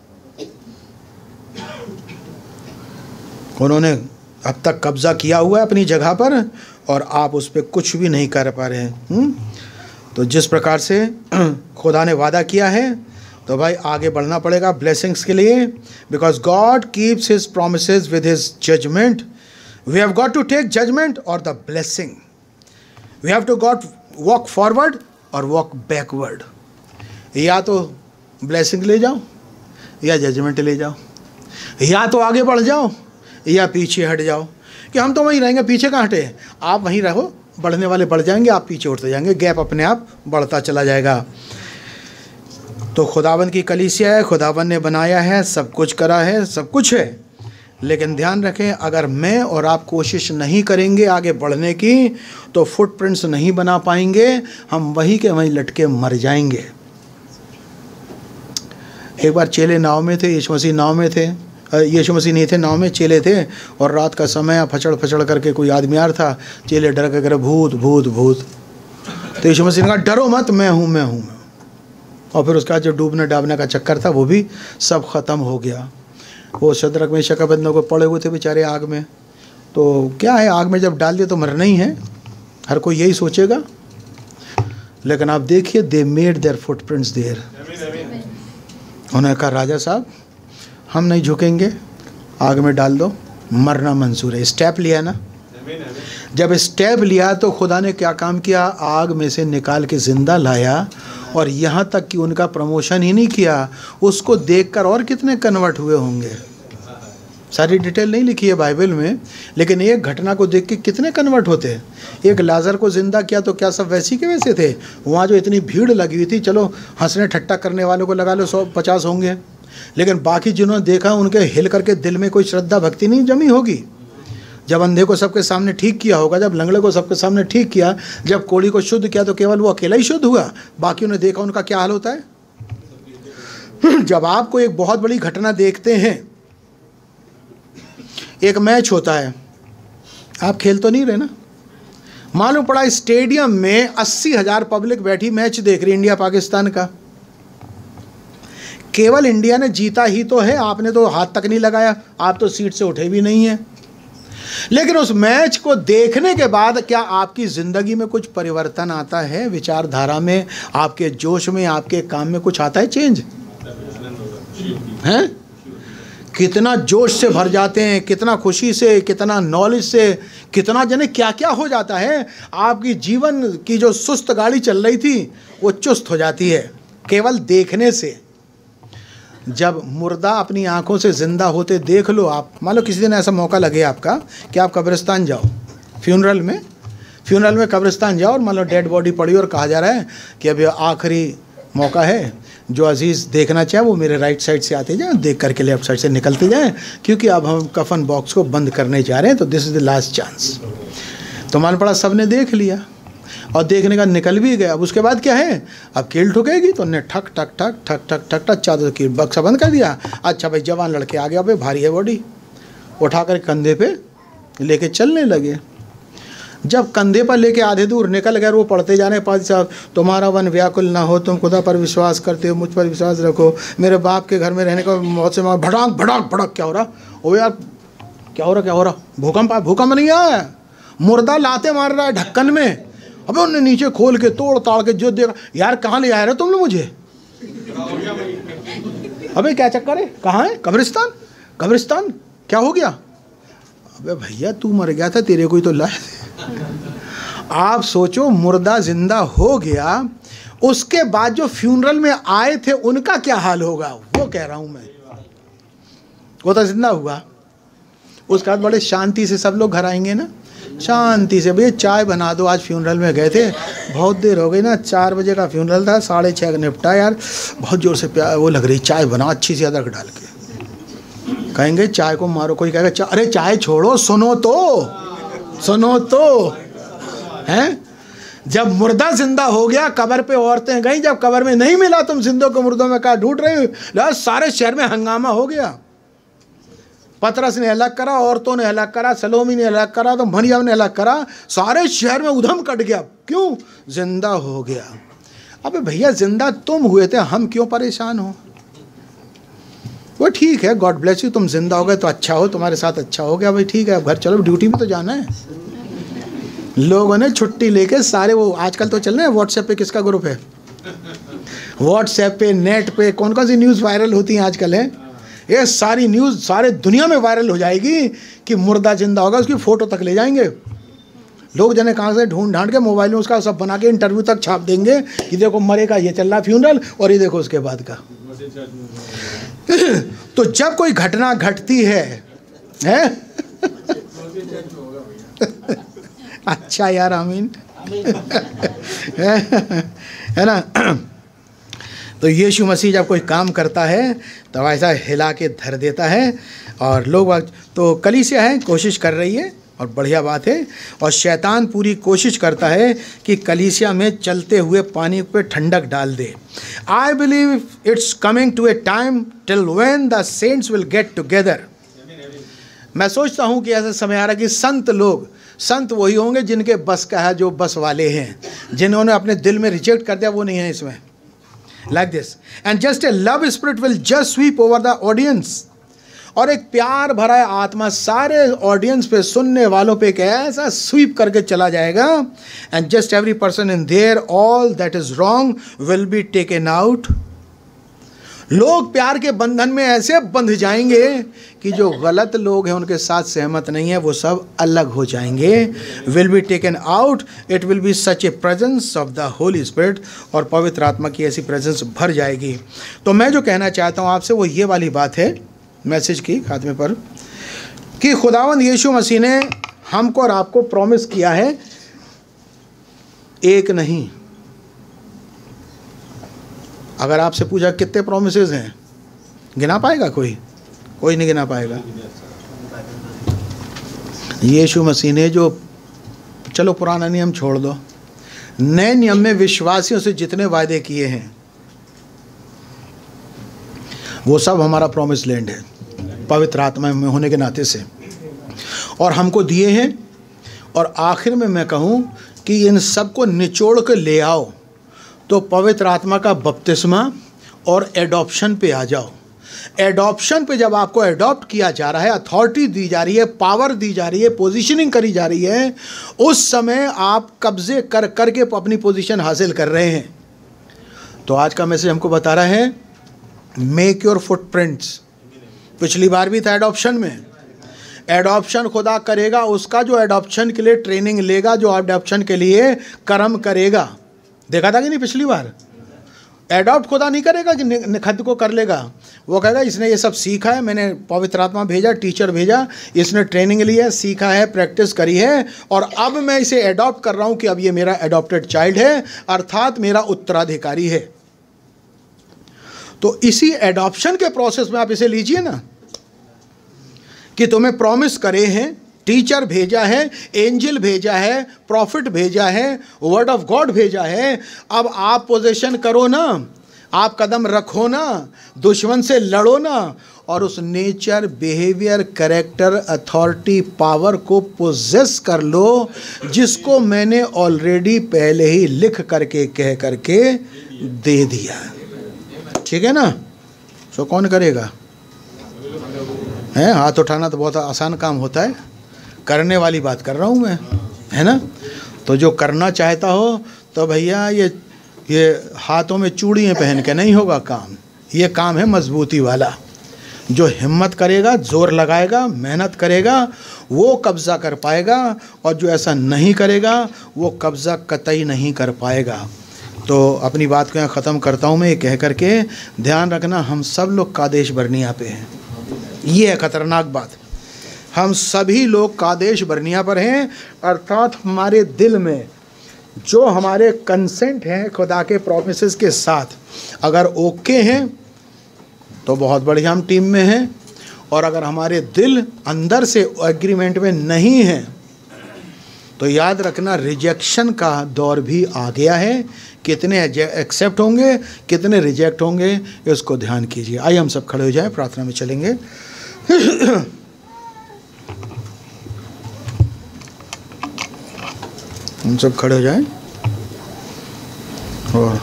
उन्होंने अब तक कब्जा किया हुआ है अपनी जगह पर और आप उस पर कुछ भी नहीं कर पा रहे हैं। तो जिस प्रकार से खुदा ने वादा किया है, तो भाई आगे बढ़ना पड़ेगा ब्लेसिंग्स के लिए, because God keeps his promises with his judgement. We have got to take judgement और the blessing. We have to got walk forward और वॉक बैकवर्ड। या तो ब्लेसिंग ले जाओ या जजमेंट ले जाओ, या तो आगे बढ़ जाओ या पीछे हट जाओ। कि हम तो वहीं रहेंगे, पीछे कहाँ हटे? आप वहीं रहो, बढ़ने वाले बढ़ जाएंगे, आप पीछे उठते जाएंगे, गैप अपने आप बढ़ता चला जाएगा। तो खुदावन की कलीसिया है, खुदावन ने बनाया है, सब कुछ करा है, सब कुछ है। लेकिन ध्यान रखें, अगर मैं और आप कोशिश नहीं करेंगे आगे बढ़ने की, तो फुटप्रिंट्स नहीं बना पाएंगे, हम वहीं के वहीं लटके मर जाएंगे। एक बार चेले नाव में थे, यीशु मसीह नाव में थे, यीशु मसीह नहीं थे, नाव में चेले थे, और रात का समय फचड़ फचड़ करके कोई आदमी आ रहा था। चेले डर के करे भूत भूत भूत। तो यीशु मसीह ने कहा डरो मत, मैं हूँ मैं हूँ। और फिर उसका जो डूबने डाबने का चक्कर था वो भी सब ख़त्म हो गया। वो शद्रक में शकबंदों को पड़े हुए थे बेचारे आग में। तो क्या है, आग में जब डाल दिया तो मरना ही है, हर कोई यही सोचेगा। लेकिन आप देखिए, they made their footprints there. उन्होंने कहा राजा साहब हम नहीं झुकेंगे, आग में डाल दो, मरना मंजूर है। स्टेप लिया ना। जब स्टेप लिया तो खुदा ने क्या काम किया, आग में से निकाल के ज़िंदा लाया। और यहाँ तक कि उनका प्रमोशन ही नहीं किया, उसको देखकर और कितने कन्वर्ट हुए होंगे। सारी डिटेल नहीं लिखी है बाइबल में, लेकिन एक घटना को देख के कितने कन्वर्ट होते हैं। एक लाजर को ज़िंदा किया तो क्या सब वैसे के वैसे थे? वहाँ जो इतनी भीड़ लगी हुई थी, चलो हंसने ठट्टा करने वालों को लगा लो 150 होंगे, लेकिन बाकी जिन्होंने देखा उनके हिल करके दिल में कोई श्रद्धा भक्ति नहीं जमी होगी। जब अंधे को सबके सामने ठीक किया होगा, जब लंगड़े को सबके सामने ठीक किया, जब कोढ़ी को शुद्ध किया, तो केवल वो अकेला ही शुद्ध हुआ, बाकियों ने देखा, उनका क्या हाल होता है। जब आपको एक बहुत बड़ी घटना देखते हैं, एक मैच होता है, आप खेल तो नहीं रहे ना, मालूम पड़ा स्टेडियम में 80,000 पब्लिक बैठी मैच देख रही इंडिया पाकिस्तान का। केवल इंडिया ने जीता ही तो है, आपने तो हाथ तक नहीं लगाया, आप तो सीट से उठे भी नहीं हैं। लेकिन उस मैच को देखने के बाद क्या आपकी ज़िंदगी में कुछ परिवर्तन आता है? विचारधारा में, आपके जोश में, आपके काम में कुछ आता है चेंज? हैं? कितना जोश से भर जाते हैं, कितना खुशी से, कितना नॉलेज से, कितना जाने क्या क्या हो जाता है। आपकी जीवन की जो सुस्त गाड़ी चल रही थी वो चुस्त हो जाती है केवल देखने से। जब मुर्दा अपनी आंखों से जिंदा होते देख लो आप, मान लो किसी दिन ऐसा मौका लगे आपका कि आप कब्रिस्तान जाओ, फ्यूनरल में कब्रिस्तान जाओ और मान लो डेड बॉडी पड़ी और कहा जा रहा है कि अभी आखिरी मौका है, जो अजीज़ देखना चाहे वो मेरे राइट साइड से आते जाए, देख करके लेफ्ट साइड से निकलते जाएं, क्योंकि अब हम कफन बॉक्स को बंद करने जा रहे हैं, तो this is the last chance. तो मान पड़ा सब ने देख लिया और देखने का निकल भी गया। अब उसके बाद क्या है, अब कील ठुकेगी, तो उन्हें ठक ठक ठक ठक ठक ठक ठक चादर की बक्सा बंद कर दिया। अच्छा भाई, जवान लड़के आ गया, भाई भारी है बॉडी, उठा कर कंधे पे लेके चलने लगे। जब कंधे पर लेके आधे दूर निकल गए, वो पढ़ते जा रहे हैं, पाजी साहब तुम्हारा वन व्याकुल ना हो, तुम खुदा पर विश्वास करते हो, मुझ पर विश्वास रखो, मेरे बाप के घर में रहने का मौत से भड़ाक भड़ाक भड़क। क्या हो रहा? ओ यार क्या हो रहा? भूकंप नहीं आया, मुर्दा लाते मार रहा है ढक्कन में। अबे उन्हें नीचे खोल के तोड़ ताड़ के जो देखा, यार कहाँ ले आए रहे तुम लोग मुझे? अबे क्या चक्कर है, कहाँ है? कब्रिस्तान क्या हो गया? अबे भैया तू मर गया था, तेरे को ही तो लाए। आप सोचो, मुर्दा जिंदा हो गया, उसके बाद जो फ्यूनरल में आए थे उनका क्या हाल होगा, वो कह रहा हूं मैं। वो तो जिंदा हुआ, उसके बाद बड़े शांति से सब लोग घर आएंगे ना, शांति से। भैया चाय बना दो, आज फ्यूनरल में गए थे, बहुत देर हो गई ना, 4 बजे का फ्यूनरल था, 6:30 का निपटा यार, बहुत जोर से वो लग रही, चाय बनाओ अच्छी सी अदरक डाल के। कहेंगे चाय को मारो, कोई कहेगा अरे चाय छोड़ो, सुनो तो हैं। जब मुर्दा जिंदा हो गया, कब्र पे औरतें गई, जब कब्र में नहीं मिला, तुम जिंदों को मुर्दों में कहा ढूंढ रही हो, सारे शहर में हंगामा हो गया। पतरस ने अलग करा, औरतों ने अलग करा, सलोमी ने अलग करा, तो मरियम ने अलग करा, सारे शहर में उधम कट गया। क्यों? जिंदा हो गया। अबे भैया जिंदा तुम हुए थे, हम क्यों परेशान हो? वो ठीक है, गॉड ब्लेस यू, तुम जिंदा हो गए तो अच्छा हो, तुम्हारे साथ अच्छा हो गया भाई, ठीक है अब घर चलो, ड्यूटी में तो जाना है। लोगों ने छुट्टी लेके सारे, वो आजकल तो चल रहे हैं व्हाट्सएप पे, किसका ग्रुप है व्हाट्सएप पे, नेट पे कौन कौन सी न्यूज़ वायरल होती हैं आजकल है, ये सारी न्यूज़ सारे दुनिया में वायरल हो जाएगी कि मुर्दा जिंदा होगा, उसकी फ़ोटो तक ले जाएंगे लोग, जने कहाँ से ढूंढ ढांड के मोबाइल में उसका सब बना के इंटरव्यू तक छाप देंगे कि देखो मरेगा, ये चल रहा फ्यूनरल, और ये देखो उसके बाद का। तो जब कोई घटना घटती है अच्छा यार, आमीन है ना। तो यीशु मसीह जब कोई काम करता है तो ऐसा हिला के धर देता है, और लोग तो कलीसिया है, कोशिश कर रही है और बढ़िया बात है, और शैतान पूरी कोशिश करता है कि कलीसिया में चलते हुए पानी पे ठंडक डाल दे। I believe it's coming to a time till when the saints will get together. मैं सोचता हूँ कि ऐसा समय आ रहा है कि संत वही होंगे जिनके बस का है, जो बस वाले हैं, जिन्होंने अपने दिल में रिजेक्ट कर दिया वो नहीं है इसमें। Like this and just a love spirit will just sweep over the audience, और एक प्यार भरा आत्मा सारे ऑडियंस पे, सुनने वालों पे एक ऐसा स्वीप करके चला जाएगा, and just every person in there, all that is wrong will be taken out. लोग प्यार के बंधन में ऐसे बंध जाएंगे कि जो गलत लोग हैं उनके साथ सहमत नहीं है, वो सब अलग हो जाएंगे। Will be taken out, it will be such a presence of the Holy Spirit, और पवित्र आत्मा की ऐसी प्रेजेंस भर जाएगी। तो मैं जो कहना चाहता हूँ आपसे वो ये वाली बात है मैसेज की खात्मे पर, कि खुदावंद यीशु मसीह ने हमको और आपको प्रॉमिस किया है, एक नहीं। अगर आपसे पूछा कितने प्रोमिसेस हैं, गिना पाएगा कोई नहीं गिना पाएगा। यीशु मसीह ने जो, चलो पुराना नियम छोड़ दो, नए नियम में विश्वासियों से जितने वायदे किए हैं वो सब हमारा प्रॉमिस लैंड है, पवित्र आत्मा में होने के नाते से, और हमको दिए हैं। और आखिर में मैं कहूँ कि इन सब को निचोड़ के ले आओ तो पवित्र आत्मा का बपतिस्मा और एडॉप्शन पे आ जाओ। एडॉप्शन पे जब आपको एडॉप्ट किया जा रहा है, अथॉरिटी दी जा रही है, पावर दी जा रही है, पोजीशनिंग करी जा रही है, उस समय आप कब्जे कर करके अपनी पोजीशन हासिल कर रहे हैं। तो आज का मैसेज हमको बता रहा है, मेक योर फुटप्रिंट्स। पिछली बार भी था एडॉप्शन में, एडॉप्शन खुदा करेगा उसका जो एडॉप्शन के लिए ट्रेनिंग लेगा, जो एडॉप्शन के लिए कर्म करेगा। देखा था कि नहीं पिछली बार? एडॉप्ट खुदा नहीं करेगा कि खुद को कर लेगा। वो कहेगा इसने ये सब सीखा है, मैंने पवित्र आत्मा भेजा, टीचर भेजा, इसने ट्रेनिंग ली है, सीखा है, प्रैक्टिस करी है, और अब मैं इसे एडॉप्ट कर रहा हूं कि अब ये मेरा एडॉप्टेड चाइल्ड है, अर्थात मेरा उत्तराधिकारी है। तो इसी एडॉप्शन के प्रोसेस में आप इसे लीजिए ना, कि तुम्हें प्रॉमिस करे हैं, टीचर भेजा है, एंजल भेजा है, प्रॉफिट भेजा है, वर्ड ऑफ गॉड भेजा है। अब आप पोजीशन करो ना, आप कदम रखो ना, दुश्मन से लड़ो ना, और उस nature, behaviour, character, authority, power को पोजेस कर लो, जिसको मैंने ऑलरेडी पहले ही लिख करके, कह करके दे दिया। ठीक है ना? सो कौन करेगा? है हाथ उठाना तो बहुत आसान काम होता है, करने वाली बात कर रहा हूँ मैं, है ना? तो जो करना चाहता हो तो भैया ये हाथों में चूड़ियाँ पहन के नहीं होगा काम। ये काम है मजबूती वाला। जो हिम्मत करेगा, जोर लगाएगा, मेहनत करेगा, वो कब्ज़ा कर पाएगा, और जो ऐसा नहीं करेगा वो कब्ज़ा कतई नहीं कर पाएगा। तो अपनी बात को यहाँ ख़त्म करता हूँ मैं ये कह करके, ध्यान रखना हम सब लोग कादेश बर्निया पे हैं। ये है खतरनाक बात, हम सभी लोग कादेश बर्निया पर हैं, अर्थात हमारे दिल में जो हमारे कंसेंट हैं खुदा के प्रॉमिसेस के साथ, अगर ओके हैं तो बहुत बढ़िया हम टीम में हैं, और अगर हमारे दिल अंदर से एग्रीमेंट में नहीं है तो याद रखना रिजेक्शन का दौर भी आ गया है। कितने एक्सेप्ट होंगे, कितने रिजेक्ट होंगे, इसको ध्यान कीजिए। आइए हम सब खड़े हो जाएं, प्रार्थना में चलेंगे। हम सब खड़े हो जाएं और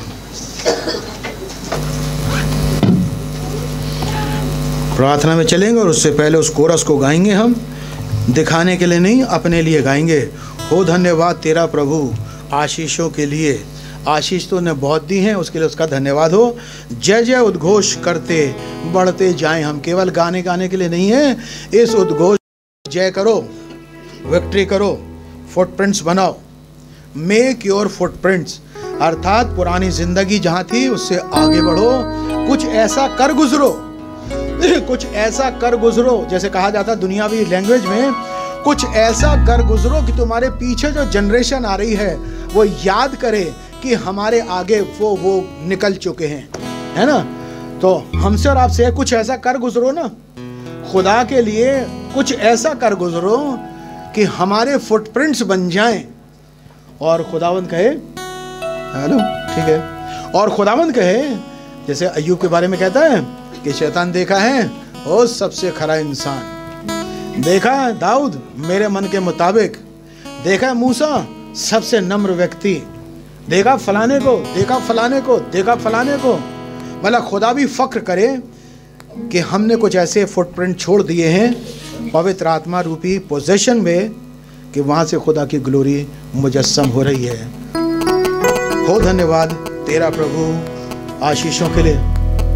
प्रार्थना में चलेंगे, और उससे पहले उस कोरस को गाएंगे। हम दिखाने के लिए नहीं, अपने लिए गाएंगे। हो धन्यवाद तेरा प्रभु आशीषों के लिए, आशीष तो ने बहुत दी हैं, उसके लिए उसका धन्यवाद हो। जय जय उद्घोष करते बढ़ते जाएं हम, केवल गाने के लिए नहीं है, इस उद्घोष जय करो, विक्ट्री करो, फुटप्रिंट्स बनाओ, मेक योर फुटप्रिंट्स, अर्थात पुरानी जिंदगी जहां थी उससे आगे बढ़ो, कुछ ऐसा कर गुजरो, कुछ ऐसा कर गुजरो, जैसे कहा जाता दुनियावी लैंग्वेज में, कुछ ऐसा कर गुजरो कि तुम्हारे पीछे जो जनरेशन आ रही है वो याद करे कि हमारे आगे वो निकल चुके हैं, है ना? तो हमसे और आपसे कुछ ऐसा कर गुजरो ना, खुदा के लिए कुछ ऐसा कर गुजरो कि हमारे फुटप्रिंट्स बन जाएं, और खुदावंद कहे हेलो, ठीक है, और खुदावंद कहे, जैसे अय्यूब के बारे में कहता है कि शैतान देखा है ओ सबसे खरा इंसान, देखा है दाऊद मेरे मन के मुताबिक, देखा है मूसा सबसे नम्र व्यक्ति, देखा फलाने को, देखा फलाने को, देखा फलाने को। मतलब खुदा भी फक्र करे कि हमने कुछ ऐसे फुटप्रिंट छोड़ दिए हैं पवित्र आत्मा रूपी पोजेशन में, कि वहाँ से खुदा की ग्लोरी मुजस्सम हो रही है। हो धन्यवाद तेरा प्रभु आशीषों के लिए।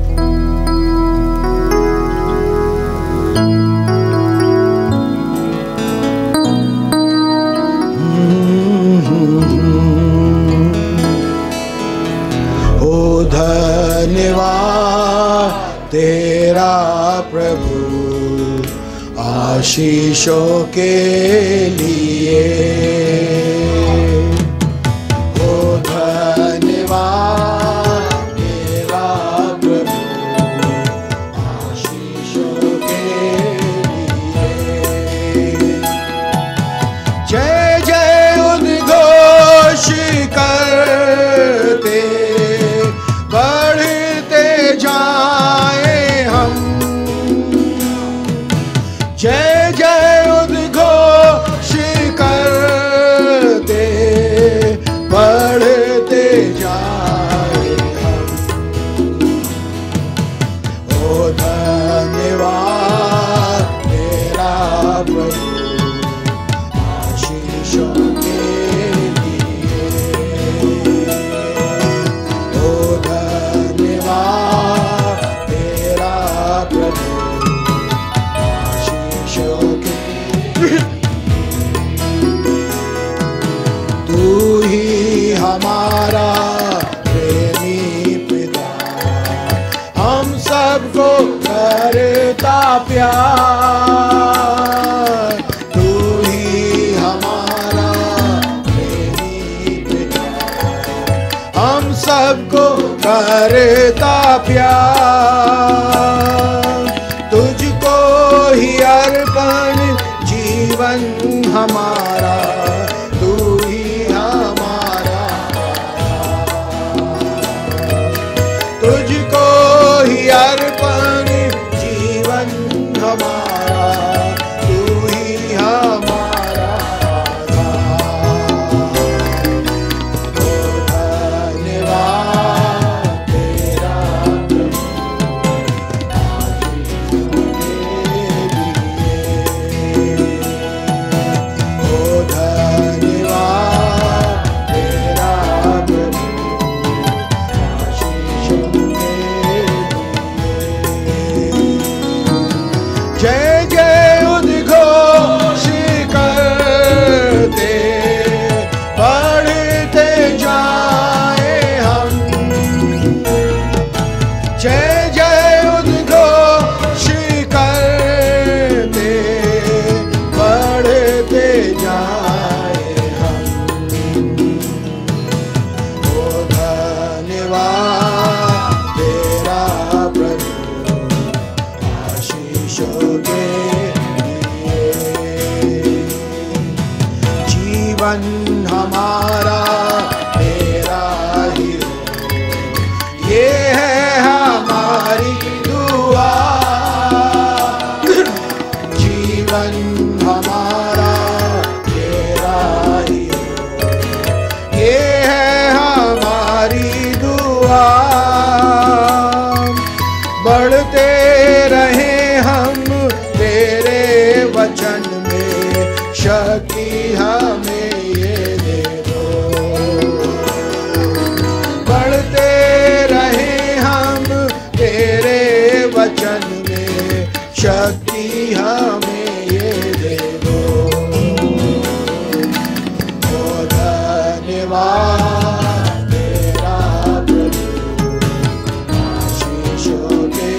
हो धन्यवाद तेरा प्रभु आशीषों के लिए, हो धन्यवाद तेरा प्रभु आशीषों के लिए। जय जय उद्घोष करते बढ़ते जाए हम, जय जय उद्घोष करते सबको करता प्यार, तू ही हमारा प्रेमी पिता। हम सबको करता प्यार, तुझको ही अर्पण जीवन हमारा, तू ही हमारा। तुझको ही अर्पण जीवन हमारा, तू ही हमारा। धन्यवाद तेरा जय जय उद्घोष करते बढ़ते जाए हम, जय जय उद्घोष करते बढ़ते जाए हम। ओ धन्यवाद तेरा प्रभु आशीषों के लिए। जीवन हमारा तेरा ही हो, ये है हमारी दुआ। जीवन हमारा तेरा ही हो, ये है हमारी दुआ। बढ़ते रहे हम तेरे वचन में, शक्ति हमें ये दे दो। बढ़ते रहे हम तेरे वचन में, शक्ति हमें ये दे दो। ओ धन्यवाद तेरा प्रभु आशीषों के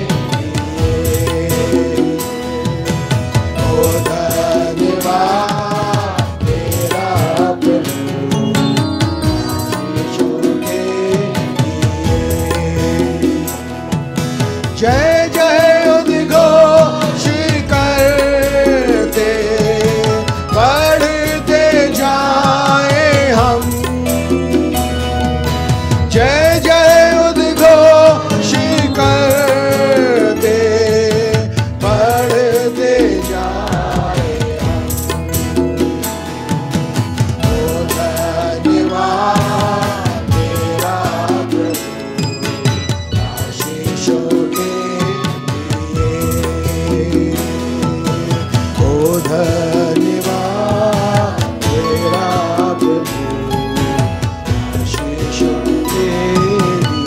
लिए। ओ धन्यवाद तेरा प्रभु आशीषों के लिए। जय जय उद्घोष करते बढ़ते जाए हम, जय जय उद्घोष करते बढ़ते जाए हम। ओ धन्यवाद तेरा प्रभु आशीषों के लिए। ओ धन्यवाद तेरा प्रभु आशीषों के लिए।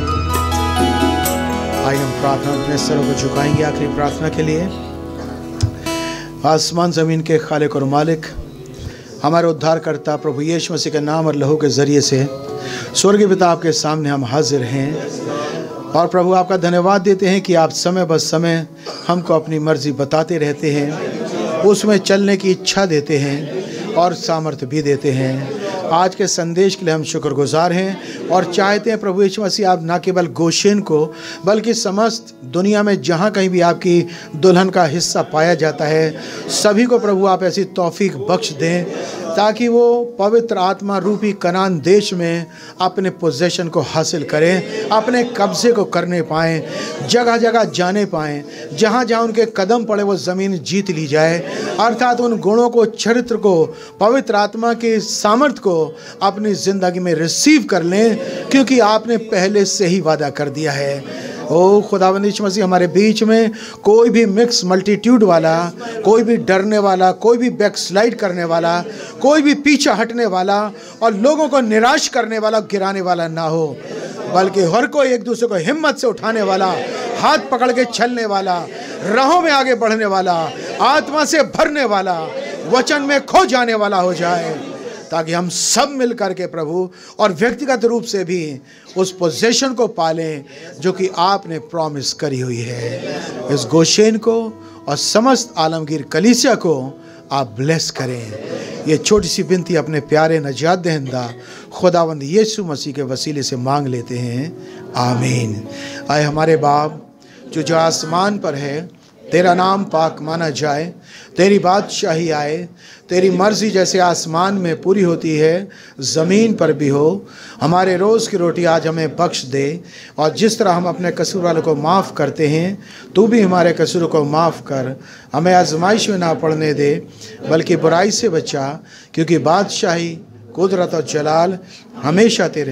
आइए हम प्रार्थना अपने सरों को झुकाएंगे आखिरी प्रार्थना के लिए। आसमान ज़मीन के खालिक और मालिक, हमारे उद्धारकर्ता प्रभु यीशु मसीह के नाम और लहू के ज़रिए से स्वर्गीय पिता आपके सामने हम हाजिर हैं और प्रभु आपका धन्यवाद देते हैं कि आप समय ब समय हमको अपनी मर्ज़ी बताते रहते हैं, उसमें चलने की इच्छा देते हैं और सामर्थ्य भी देते हैं। आज के संदेश के लिए हम शुक्रगुजार हैं और चाहते हैं प्रभु यीशु मसीह आप न केवल गोशेन को बल्कि समस्त दुनिया में जहाँ कहीं भी आपकी दुल्हन का हिस्सा पाया जाता है, सभी को प्रभु आप ऐसी तौफीक बख्श दें ताकि वो पवित्र आत्मा रूपी कनान देश में अपने पोजेशन को हासिल करें, अपने कब्जे को करने पाएँ, जगह जगह जाने पाएँ, जहाँ जहाँ उनके कदम पड़े वो ज़मीन जीत ली जाए। अर्थात उन गुणों को, चरित्र को, पवित्र आत्मा के सामर्थ्य को अपनी ज़िंदगी में रिसीव कर लें, क्योंकि आपने पहले से ही वादा कर दिया है। ओ खुदावंद यीशु मसीह, हमारे बीच में कोई भी मिक्स मल्टीट्यूड वाला, कोई भी डरने वाला, कोई भी बैकस्लाइड करने वाला, कोई भी पीछे हटने वाला और लोगों को निराश करने वाला, गिराने वाला ना हो, बल्कि हर कोई एक दूसरे को हिम्मत से उठाने वाला, हाथ पकड़ के चलने वाला, राहों में आगे बढ़ने वाला, आत्मा से भरने वाला, वचन में खो जाने वाला हो जाए। ताकि हम सब मिल करके प्रभु और व्यक्तिगत रूप से भी उस पोजीशन को पालें जो कि आपने प्रॉमिस करी हुई है। इस गोशेन को और समस्त आलमगीर कलीसिया को आप ब्लेस करें। ये छोटी सी विनती अपने प्यारे नजात दहिंदा खुदावंद यीशु मसीह के वसीले से मांग लेते हैं, आमीन। आए हमारे बाप जो आसमान पर है, तेरा नाम पाक माना जाए, तेरी बादशाही आए, तेरी मर्जी जैसे आसमान में पूरी होती है ज़मीन पर भी हो। हमारे रोज़ की रोटी आज हमें बख्श दे, और जिस तरह हम अपने कसूर वालों को माफ़ करते हैं, तू भी हमारे कसूरों को माफ़ कर। हमें आजमाइश में ना पड़ने दे, बल्कि बुराई से बचा, क्योंकि बादशाही, कुदरत और जलाल हमेशा तेरे।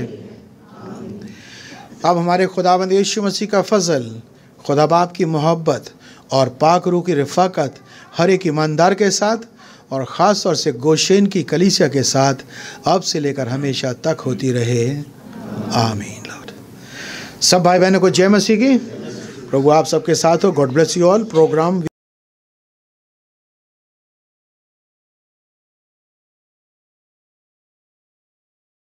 अब हमारे खुदावंद यीशु मसीह का फजल, खुदा बाप की मोहब्बत और पाक रूह की रफ़ाकत हर एक ईमानदार के साथ और ख़ास तौर से गोशेन की कलीसिया के साथ अब से लेकर हमेशा तक होती रहे, आमीन। लॉर्ड, सब भाई बहनों को जय मसीह की। प्रभु आप सबके साथ हो। God bless you all. Programme